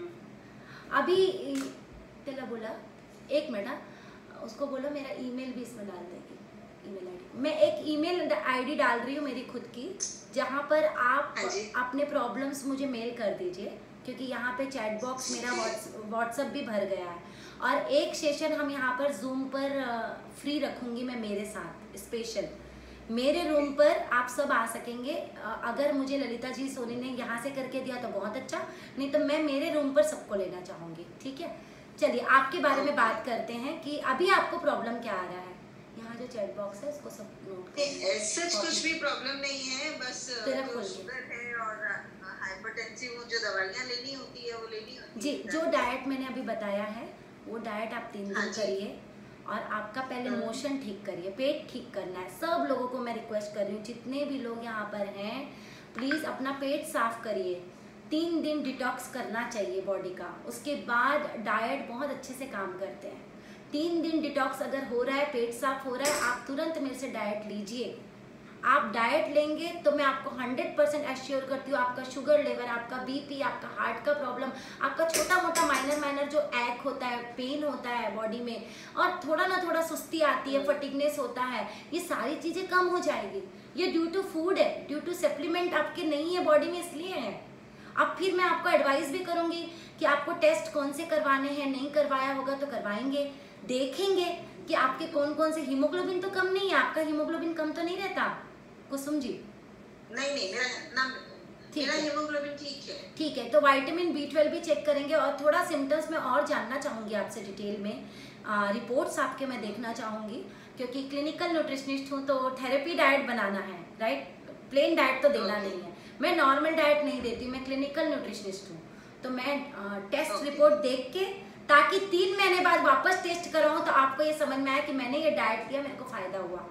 A: अभी तेला बोला 1 मिनट, उसको बोलो मेरा ईमेल भी इसमें डाल देगी, ईमेल आईडी। मैं एक ईमेल आईडी डाल रही हूँ मेरी खुद की, जहाँ पर आप अपने प्रॉब्लम्स मुझे मेल कर दीजिए, क्योंकि यहाँ पे चैट बॉक्स मेरा व्हाट्सएप भी भर गया है। और एक सेशन हम यहाँ पर जूम पर फ्री रखूँगी मैं मेरे साथ स्पेशल। मेरे रूम पर आप सब आ सकेंगे। अगर मुझे ललिता जी सोनी ने यहाँ से करके दिया तो बहुत अच्छा, नहीं तो मैं मेरे रूम पर सबको लेना चाहूँगी, ठीक है। चलिए आपके बारे में बात करते हैं कि अभी आपको प्रॉब्लम क्या आ रहा है। यहाँ जो चैट बॉक्स है उसको सब नोट करें।
H: सच कुछ भी प्रॉब्लम नहीं है, बस
A: तेरा
H: जो
A: खोल
H: शुगर है और हाइपरटेंसिव हूँ, जो दवाइयाँ लेनी होती है वो लेनी होती
A: जी।
H: है।
A: जो डाइट मैंने अभी बताया है वो डाइट आप 3 दिन करिए, और आपका पहले मोशन ठीक करिए, पेट ठीक करना है। सब लोगों को मैं रिक्वेस्ट कर रही हूँ, जितने भी लोग यहाँ पर हैं, प्लीज़ अपना पेट साफ करिए। 3 दिन डिटॉक्स करना चाहिए बॉडी का, उसके बाद डाइट बहुत अच्छे से काम करते हैं। 3 दिन डिटॉक्स अगर हो रहा है, पेट साफ हो रहा है, आप तुरंत मेरे से डाइट लीजिए। आप डाइट लेंगे तो मैं आपको 100% एश्योर करती हूँ, आपका शुगर लेवल, आपका बीपी, आपका हार्ट का प्रॉब्लम, आपका छोटा मोटा माइनर जो एक होता है, पेन होता है बॉडी में, और थोड़ा ना थोड़ा सुस्ती आती है, फटिगनेस होता है, ये सारी चीज़ें कम हो जाएगी। ये ड्यू टू फूड है, ड्यू टू सप्लीमेंट आपके नहीं है बॉडी में, इसलिए है। अब फिर मैं आपको एडवाइस भी करूँगी कि आपको टेस्ट कौन से करवाने हैं, नहीं करवाया होगा तो करवाएंगे, देखेंगे कि आपके कौन कौन से, हीमोग्लोबिन तो कम नहीं है, आपका हीमोग्लोबिन कम तो नहीं रहता कुसुम जी?
H: नहीं मेरा हीमोग्लोबिन ठीक है।
A: ठीक है, तो विटामिन B12 भी चेक करेंगे, और थोड़ा सिम्टम्स में और जानना चाहूँगी आपसे डिटेल में। रिपोर्ट्स आपके मैं देखना चाहूँगी, क्योंकि क्लिनिकल न्यूट्रिशनिस्ट हूँ तो थेरेपी डाइट बनाना है, राइट। प्लेन डाइट तो देना नहीं है, मैं नॉर्मल डाइट नहीं देती, मैं क्लिनिकल न्यूट्रिशनिस्ट हूँ। तो मैं टेस्ट रिपोर्ट देख के, ताकि 3 महीने बाद वापस टेस्ट करवाऊँ तो आपको ये समझ में आया कि मैंने ये डाइट किया, मेरे को फायदा हुआ।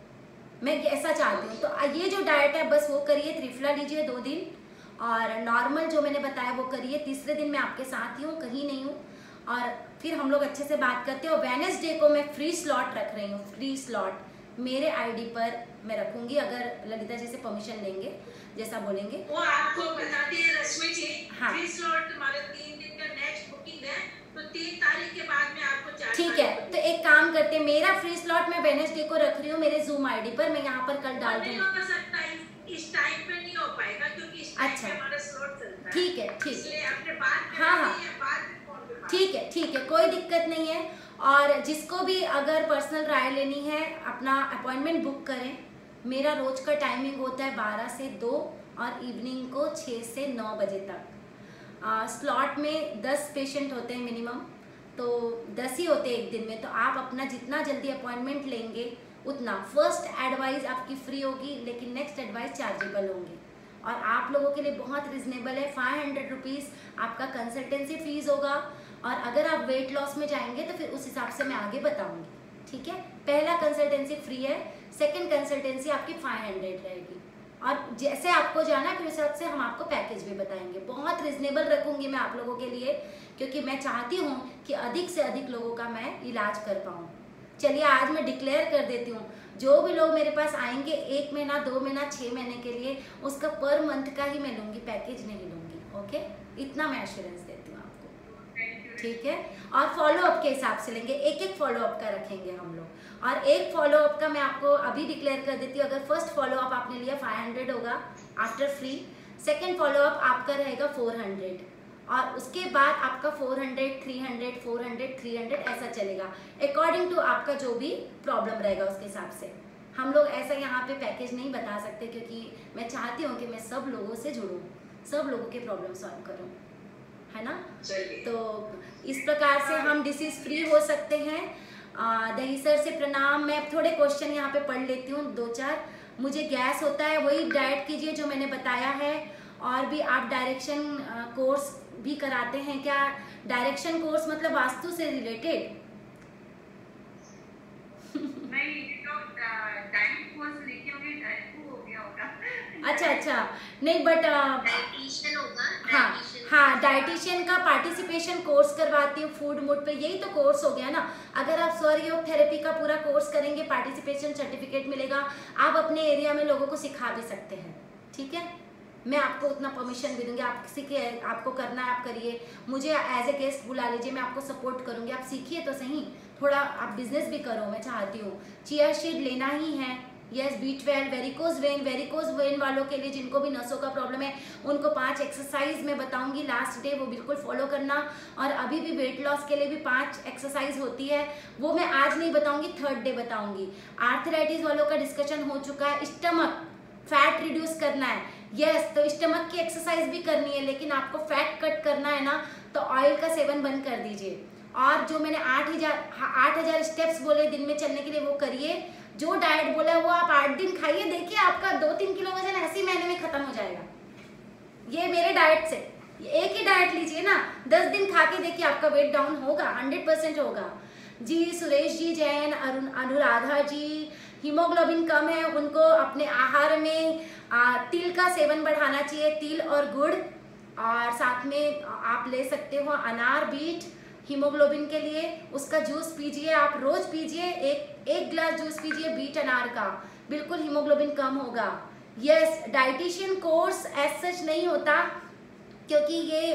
A: मैं ऐसा चाहती हूँ। तो ये जो डाइट है बस वो करिए, त्रिफला लीजिए 2 दिन, और नॉर्मल जो मैंने बताया वो करिए। तीसरे दिन मैं आपके साथ ही हूँ, कहीं नहीं हूँ, और फिर हम लोग अच्छे से बात करते हैं। और वेडनेसडे को मैं फ्री स्लॉट रख रही हूँ, फ्री स्लॉट मेरे आईडी पर मैं रखूंगी, अगर ललिता जी से परमिशन लेंगे, जैसा बोलेंगे।
C: वो आपको बता दिए रश्मि जी,
A: हाँ।
C: फ्री स्लॉट हमारे 3 दिन का नेक्स्ट बुकिंग है, तो 3 तारीख के बाद में आपको 4
A: ठीक है, तो एक काम करते हैं, मेरा फ्री स्लॉट मैं वेडनेसडे को रख रही हूँ मेरे जूम आईडी पर, मैं यहाँ पर कल डाल
C: नहीं
A: दूंगी।
C: हो सकता, इस टाइम पे नहीं हो पाएगा क्योंकि इस टाइम
A: अच्छा।
C: पे हमारा स्लॉट चलता है।
A: ठीक है, ठीक है,
C: इसलिए अपने बाद में
A: हाँ, हाँ।
C: बाद में फोन पे बात।
A: ठीक है, ठीक है, कोई दिक्कत नहीं है। और जिसको भी अगर पर्सनल राय लेनी है, अपना अपॉइंटमेंट बुक करें। मेरा रोज का टाइमिंग होता है 12 से 2 और इवनिंग को 6 से 9 बजे तक। स्लॉट में 10 पेशेंट होते हैं मिनिमम, तो 10 ही होते हैं एक दिन में। तो आप अपना जितना जल्दी अपॉइंटमेंट लेंगे उतना। फर्स्ट एडवाइस आपकी फ्री होगी, लेकिन नेक्स्ट एडवाइस चार्जेबल होंगे, और आप लोगों के लिए बहुत रिजनेबल है। 500 रुपीज़ आपका कंसल्टेंसी फीस होगा, और अगर आप वेट लॉस में जाएंगे तो फिर उस हिसाब से मैं आगे बताऊंगी। ठीक है, पहला कंसल्टेंसी फ्री है, सेकंड कंसल्टेंसी आपकी 500 रहेगी, और जैसे आपको जाना है फिर उस हिसाब से हम आपको पैकेज भी बताएंगे। बहुत रिजनेबल रखूंगी मैं आप लोगों के लिए, क्योंकि मैं चाहती हूँ कि अधिक से अधिक लोगों का मैं इलाज कर पाऊँ। चलिए आज मैं डिक्लेयर कर देती हूँ, जो भी लोग मेरे पास आएंगे 1 महीना, 2 महीना, 6 महीने के लिए, उसका पर मंथ का ही मैं लूँगी, पैकेज नहीं लूँगी। ओके, इतना मैं एश्योरेंस देती हूँ आपको। ठीक है, और फॉलोअप के हिसाब से लेंगे, एक फॉलोअप का रखेंगे हम लोग। और एक फॉलोअप का मैं आपको अभी डिक्लेयर कर देती हूँ, अगर फर्स्ट फॉलोअप आपने लिया 500 होगा आफ्टर फ्री, सेकेंड फॉलोअप आपका रहेगा 400, और उसके बाद आपका 400, 300, 400, 300 ऐसा चलेगा, अकॉर्डिंग टू आपका जो भी प्रॉब्लम रहेगा उसके हिसाब से। हम लोग ऐसा यहाँ पे पैकेज नहीं बता सकते, क्योंकि मैं चाहती हूँ कि मैं सब लोगों से जुड़ूँ, सब लोगों के प्रॉब्लम सॉल्व करूँ, है ना। तो इस प्रकार से हम डिसीज फ्री हो सकते हैं। दही सर से प्रणाम। मैं थोड़े क्वेश्चन यहाँ पे पढ़ लेती हूँ 2-4। मुझे गैस होता है, वही डाइट कीजिए जो मैंने बताया है। और भी आप डायरेक्शन कोर्स भी कराते हैं क्या? डायरेक्शन कोर्स मतलब वास्तु से रिलेटेड?
E: नहीं, तो डाइट कोर्स लेके होगी, डाइट को हो गया होगा।
A: अच्छा, नहीं बट
B: डाइटिशियन होगा।
A: हाँ, डाइटिशियन का पार्टिसिपेशन कोर्स करवाती हूँ फूड मूड पे, यही तो कोर्स हो गया ना। अगर आप स्वर योग थेरेपी का पूरा कोर्स करेंगे, पार्टिसिपेशन सर्टिफिकेट मिलेगा, आप अपने एरिया में लोगों को सिखा भी सकते हैं। ठीक है, मैं आपको उतना परमिशन भी दूंगी। आप किसी के आपको करना है आप करिए, मुझे एज ए गेस्ट बुला लीजिए, मैं आपको सपोर्ट करूंगी। आप सीखिए तो सही, थोड़ा आप बिजनेस भी करो, मैं चाहती हूँ। चिया सीड लेना ही है। यस, B12, वेरिकोज वेन वालों के लिए जिनको भी नसों का प्रॉब्लम है, उनको 5 एक्सरसाइज मैं बताऊंगी लास्ट डे, वो बिल्कुल फॉलो करना। और अभी भी वेट लॉस के लिए भी 5 एक्सरसाइज होती है, वो मैं आज नहीं बताऊंगी, 3rd डे बताऊंगी। आर्थराइटिस वालों का डिस्कशन हो चुका है। स्टमक फैट रिड्यूस करना है, यस, तो स्टमक की एक्सरसाइज भी करनी है, लेकिन आपको फैट कट करना है ना, तो ऑयल का सेवन बंद कर दीजिए। और जो मैंने 8000 स्टेप्स बोले दिन में चलने के लिए, वो करिए। जो डाइट बोला है वो आप 8 दिन खाइए, देखिए आपका 2-3 किलो वजन ऐसे ही महीने में खत्म हो जाएगा। ये मेरे डाइट से, एक ही डाइट लीजिए ना, 10 दिन खा के देखिए, आपका वेट डाउन होगा, 100% होगा। जी सुरेश जी जैन, अनुराधा जी, हीमोग्लोबिन कम है, उनको अपने आहार में तिल का सेवन बढ़ाना चाहिए, तिल और गुड़। और साथ में आप ले सकते हो अनार, बीट, हीमोग्लोबिन के लिए उसका जूस पीजिए, आप रोज पीजिए, एक गिलास जूस पीजिए बीट अनार का, बिल्कुल हीमोग्लोबिन कम होगा। Yes, dietitian course as such नहीं होता, क्योंकि ये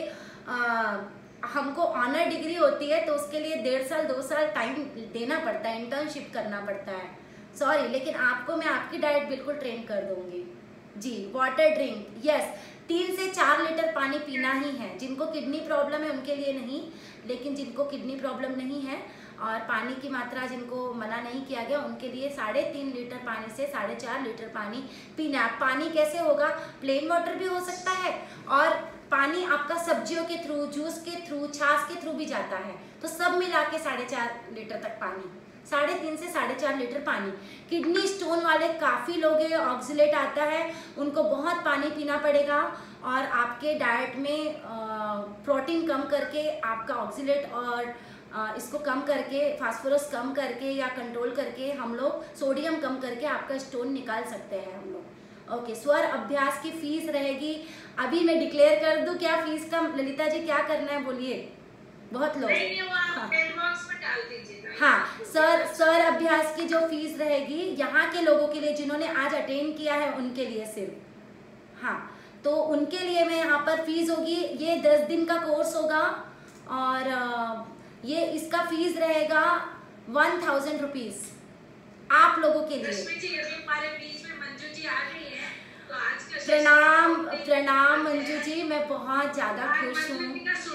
A: हमको ऑनर डिग्री होती है, तो उसके लिए 1.5 साल 2 साल टाइम देना पड़ता है, इंटर्नशिप करना पड़ता है। सॉरी, लेकिन आपको मैं आपकी डाइट बिल्कुल ट्रेन कर दूंगी। जी, वाटर ड्रिंक, यस, 3 से 4 लीटर पानी पीना ही है। जिनको किडनी प्रॉब्लम है उनके लिए नहीं, लेकिन जिनको किडनी प्रॉब्लम नहीं है और पानी की मात्रा जिनको मना नहीं किया गया, उनके लिए 3.5 लीटर पानी से 4.5 लीटर पानी पीना। पानी कैसे होगा? प्लेन वाटर भी हो सकता है, और पानी आपका सब्जियों के थ्रू, जूस के थ्रू, छाछ के थ्रू भी जाता है, तो सब मिला के 4.5 लीटर तक पानी। 3.5 से 4.5 लीटर पानी। किडनी स्टोन वाले काफ़ी लोग हैं, ऑक्सीलेट आता है, उनको बहुत पानी पीना पड़ेगा और आपके डाइट में प्रोटीन कम करके आपका ऑक्सीलेट और इसको कम करके, फास्फोरस कम करके या कंट्रोल करके हम लोग सोडियम कम करके आपका स्टोन निकाल सकते हैं हम लोग। ओके, स्वर अभ्यास की फीस रहेगी, अभी मैं डिक्लेयर कर दूं क्या फीस का? ललिता जी क्या करना है बोलिए, बहुत लोग हाँ। स्वर अभ्यास की जो फीस रहेगी यहाँ के लोगों के लिए जिन्होंने आज अटेंड किया है उनके लिए सिर्फ, हाँ, तो उनके लिए मैं यहाँ पर फीस होगी, ये 10 दिन का कोर्स होगा और ये इसका फीस रहेगा 1000 रुपीज आप लोगों के लिए। प्रणाम प्रणाम मंजू जी, मैं बहुत ज़्यादा खुश हूँ।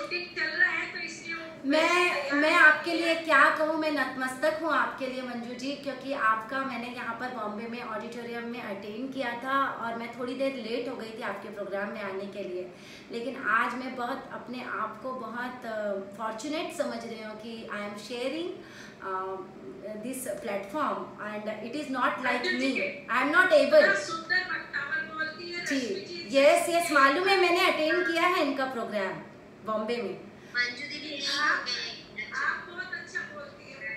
A: मैं आपके लिए क्या कहूँ, मैं नतमस्तक हूँ आपके लिए मंजू जी, क्योंकि आपका मैंने यहाँ पर बॉम्बे में ऑडिटोरियम में अटेंड किया था और मैं थोड़ी देर लेट हो गई थी आपके प्रोग्राम में आने के लिए, लेकिन आज मैं बहुत अपने आप को बहुत फॉर्चुनेट समझ रही हूँ कि I am sharing this platform and it is not like me, I am not able. जी यस मालूम है, मैंने अटेंड किया है इनका प्रोग्राम बॉम्बे में।
B: मंजू दीदी
C: आप बहुत अच्छा बोलती है,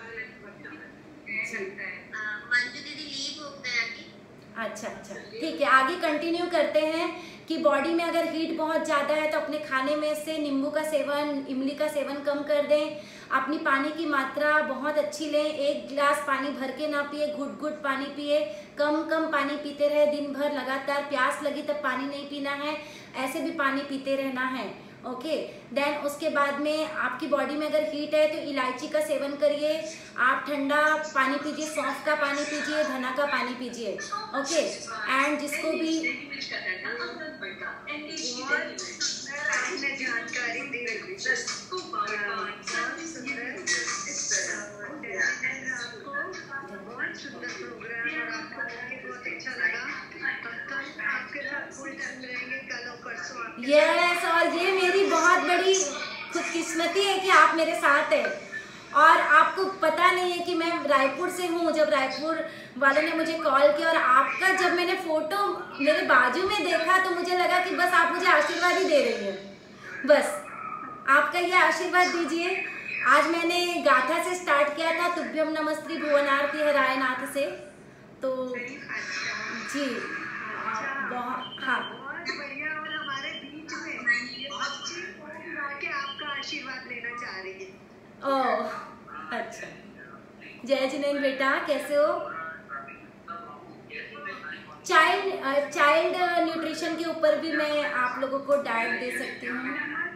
B: मंजू दीदी लीव हो गए आगे।
A: अच्छा ठीक है, आगे कंटिन्यू करते हैं कि बॉडी में अगर हीट बहुत ज़्यादा है तो अपने खाने में से नींबू का सेवन, इमली का सेवन कम कर दें, अपनी पानी की मात्रा बहुत अच्छी लें, 1 गिलास पानी भर के ना पिए, घुट पानी पिए, कम पानी पीते रहे दिन भर लगातार, प्यास लगी तब पानी नहीं पीना है, ऐसे भी पानी पीते रहना है। ओके, देन उसके बाद में आपकी बॉडी में अगर हीट है तो इलायची का सेवन करिए, आप ठंडा पानी पीजिए, सौंफ का पानी पीजिए, धना का पानी पीजिए। ओके, एंड जिसको भी
F: जानकारी दी बहुत सुंदर प्रोग्राम और आपको बहुत अच्छा लगा। आपके साथ फुल टाइम रहेंगे कल और परसों।
A: यस, और ये मेरी बहुत बड़ी खुशकिस्मती है कि आप मेरे साथ हैं और आपको पता नहीं है कि मैं रायपुर से हूँ। जब रायपुर वालों ने मुझे कॉल किया और आपका जब मैंने फोटो मेरे बाजू में देखा तो मुझे लगा कि बस आप मुझे आशीर्वाद ही दे रही हैं, बस आपका ये आशीर्वाद दीजिए। आज मैंने गाथा से स्टार्ट किया था, तुभ्यम नमस्त्री भुवनार्थी हरायनाथ से, तो जी बहुत हाँ
F: बढ़िया। और हमारे बीच में आपका आशीर्वाद लेना चाह रही है।
A: ओह अच्छा, जय जिनेन्द्र बेटा, कैसे हो? चाइल्ड न्यूट्रिशन के ऊपर भी मैं आप लोगों को डाइट दे सकती हूँ।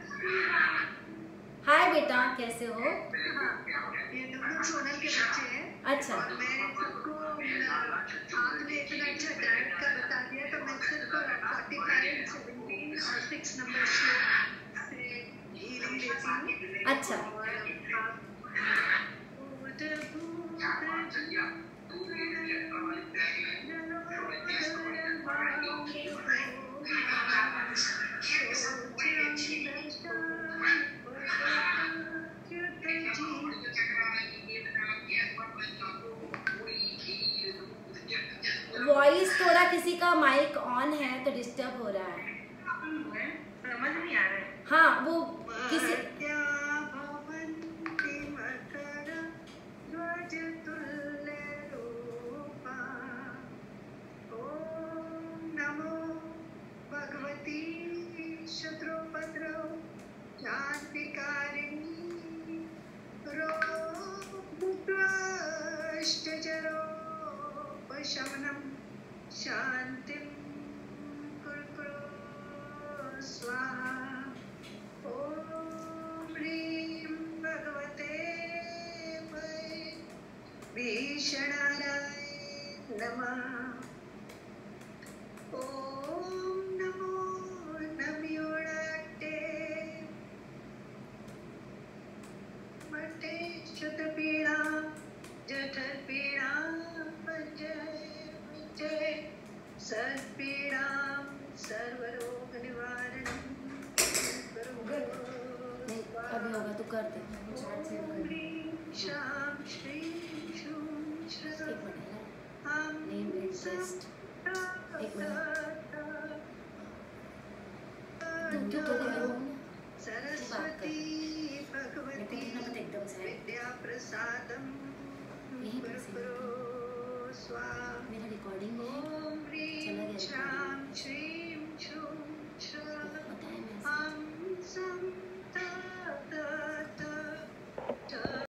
A: हाय बेटा, कैसे हो?
F: ये दोनों सोनल के बच्चे हैं।
A: अच्छा,
F: और मैं सबको आपने इतना अच्छा डाइट का बता दिया तो मैं सिर्फ 45, 17 और 6 नंबर से हीलिंग लेती हूँ।
A: अच्छा, वॉइस थोड़ा किसी का माइक ऑन है तो डिस्टर्ब हो रहा है।
E: समझ नहीं आ रहा है।
A: हाँ, वो किसी
F: शमनम शांतिम कुरु स्वाहा। ओम ह्रीं भगवते भीषणाय नमः। ओम नमो नम्योड़ाटे मटे शतपीड़ा जठरपीड़ा सर्वपीड़ां सर्वरोग निवारणं
A: नहीं, अभी होगा तो कर दे।
F: शाम श्री
A: तू अकेले में हो ना,
F: सरस्वती भगवती
A: एकदम से
F: विद्या प्रसादम
A: यहीं पर से मेरा रिकॉर्डिंग है,
F: ओम ह्रीं
A: चला गया
F: छ्यां श्रीं छूं छ्र
A: बताया मैं
F: हम सम ता ता ता ता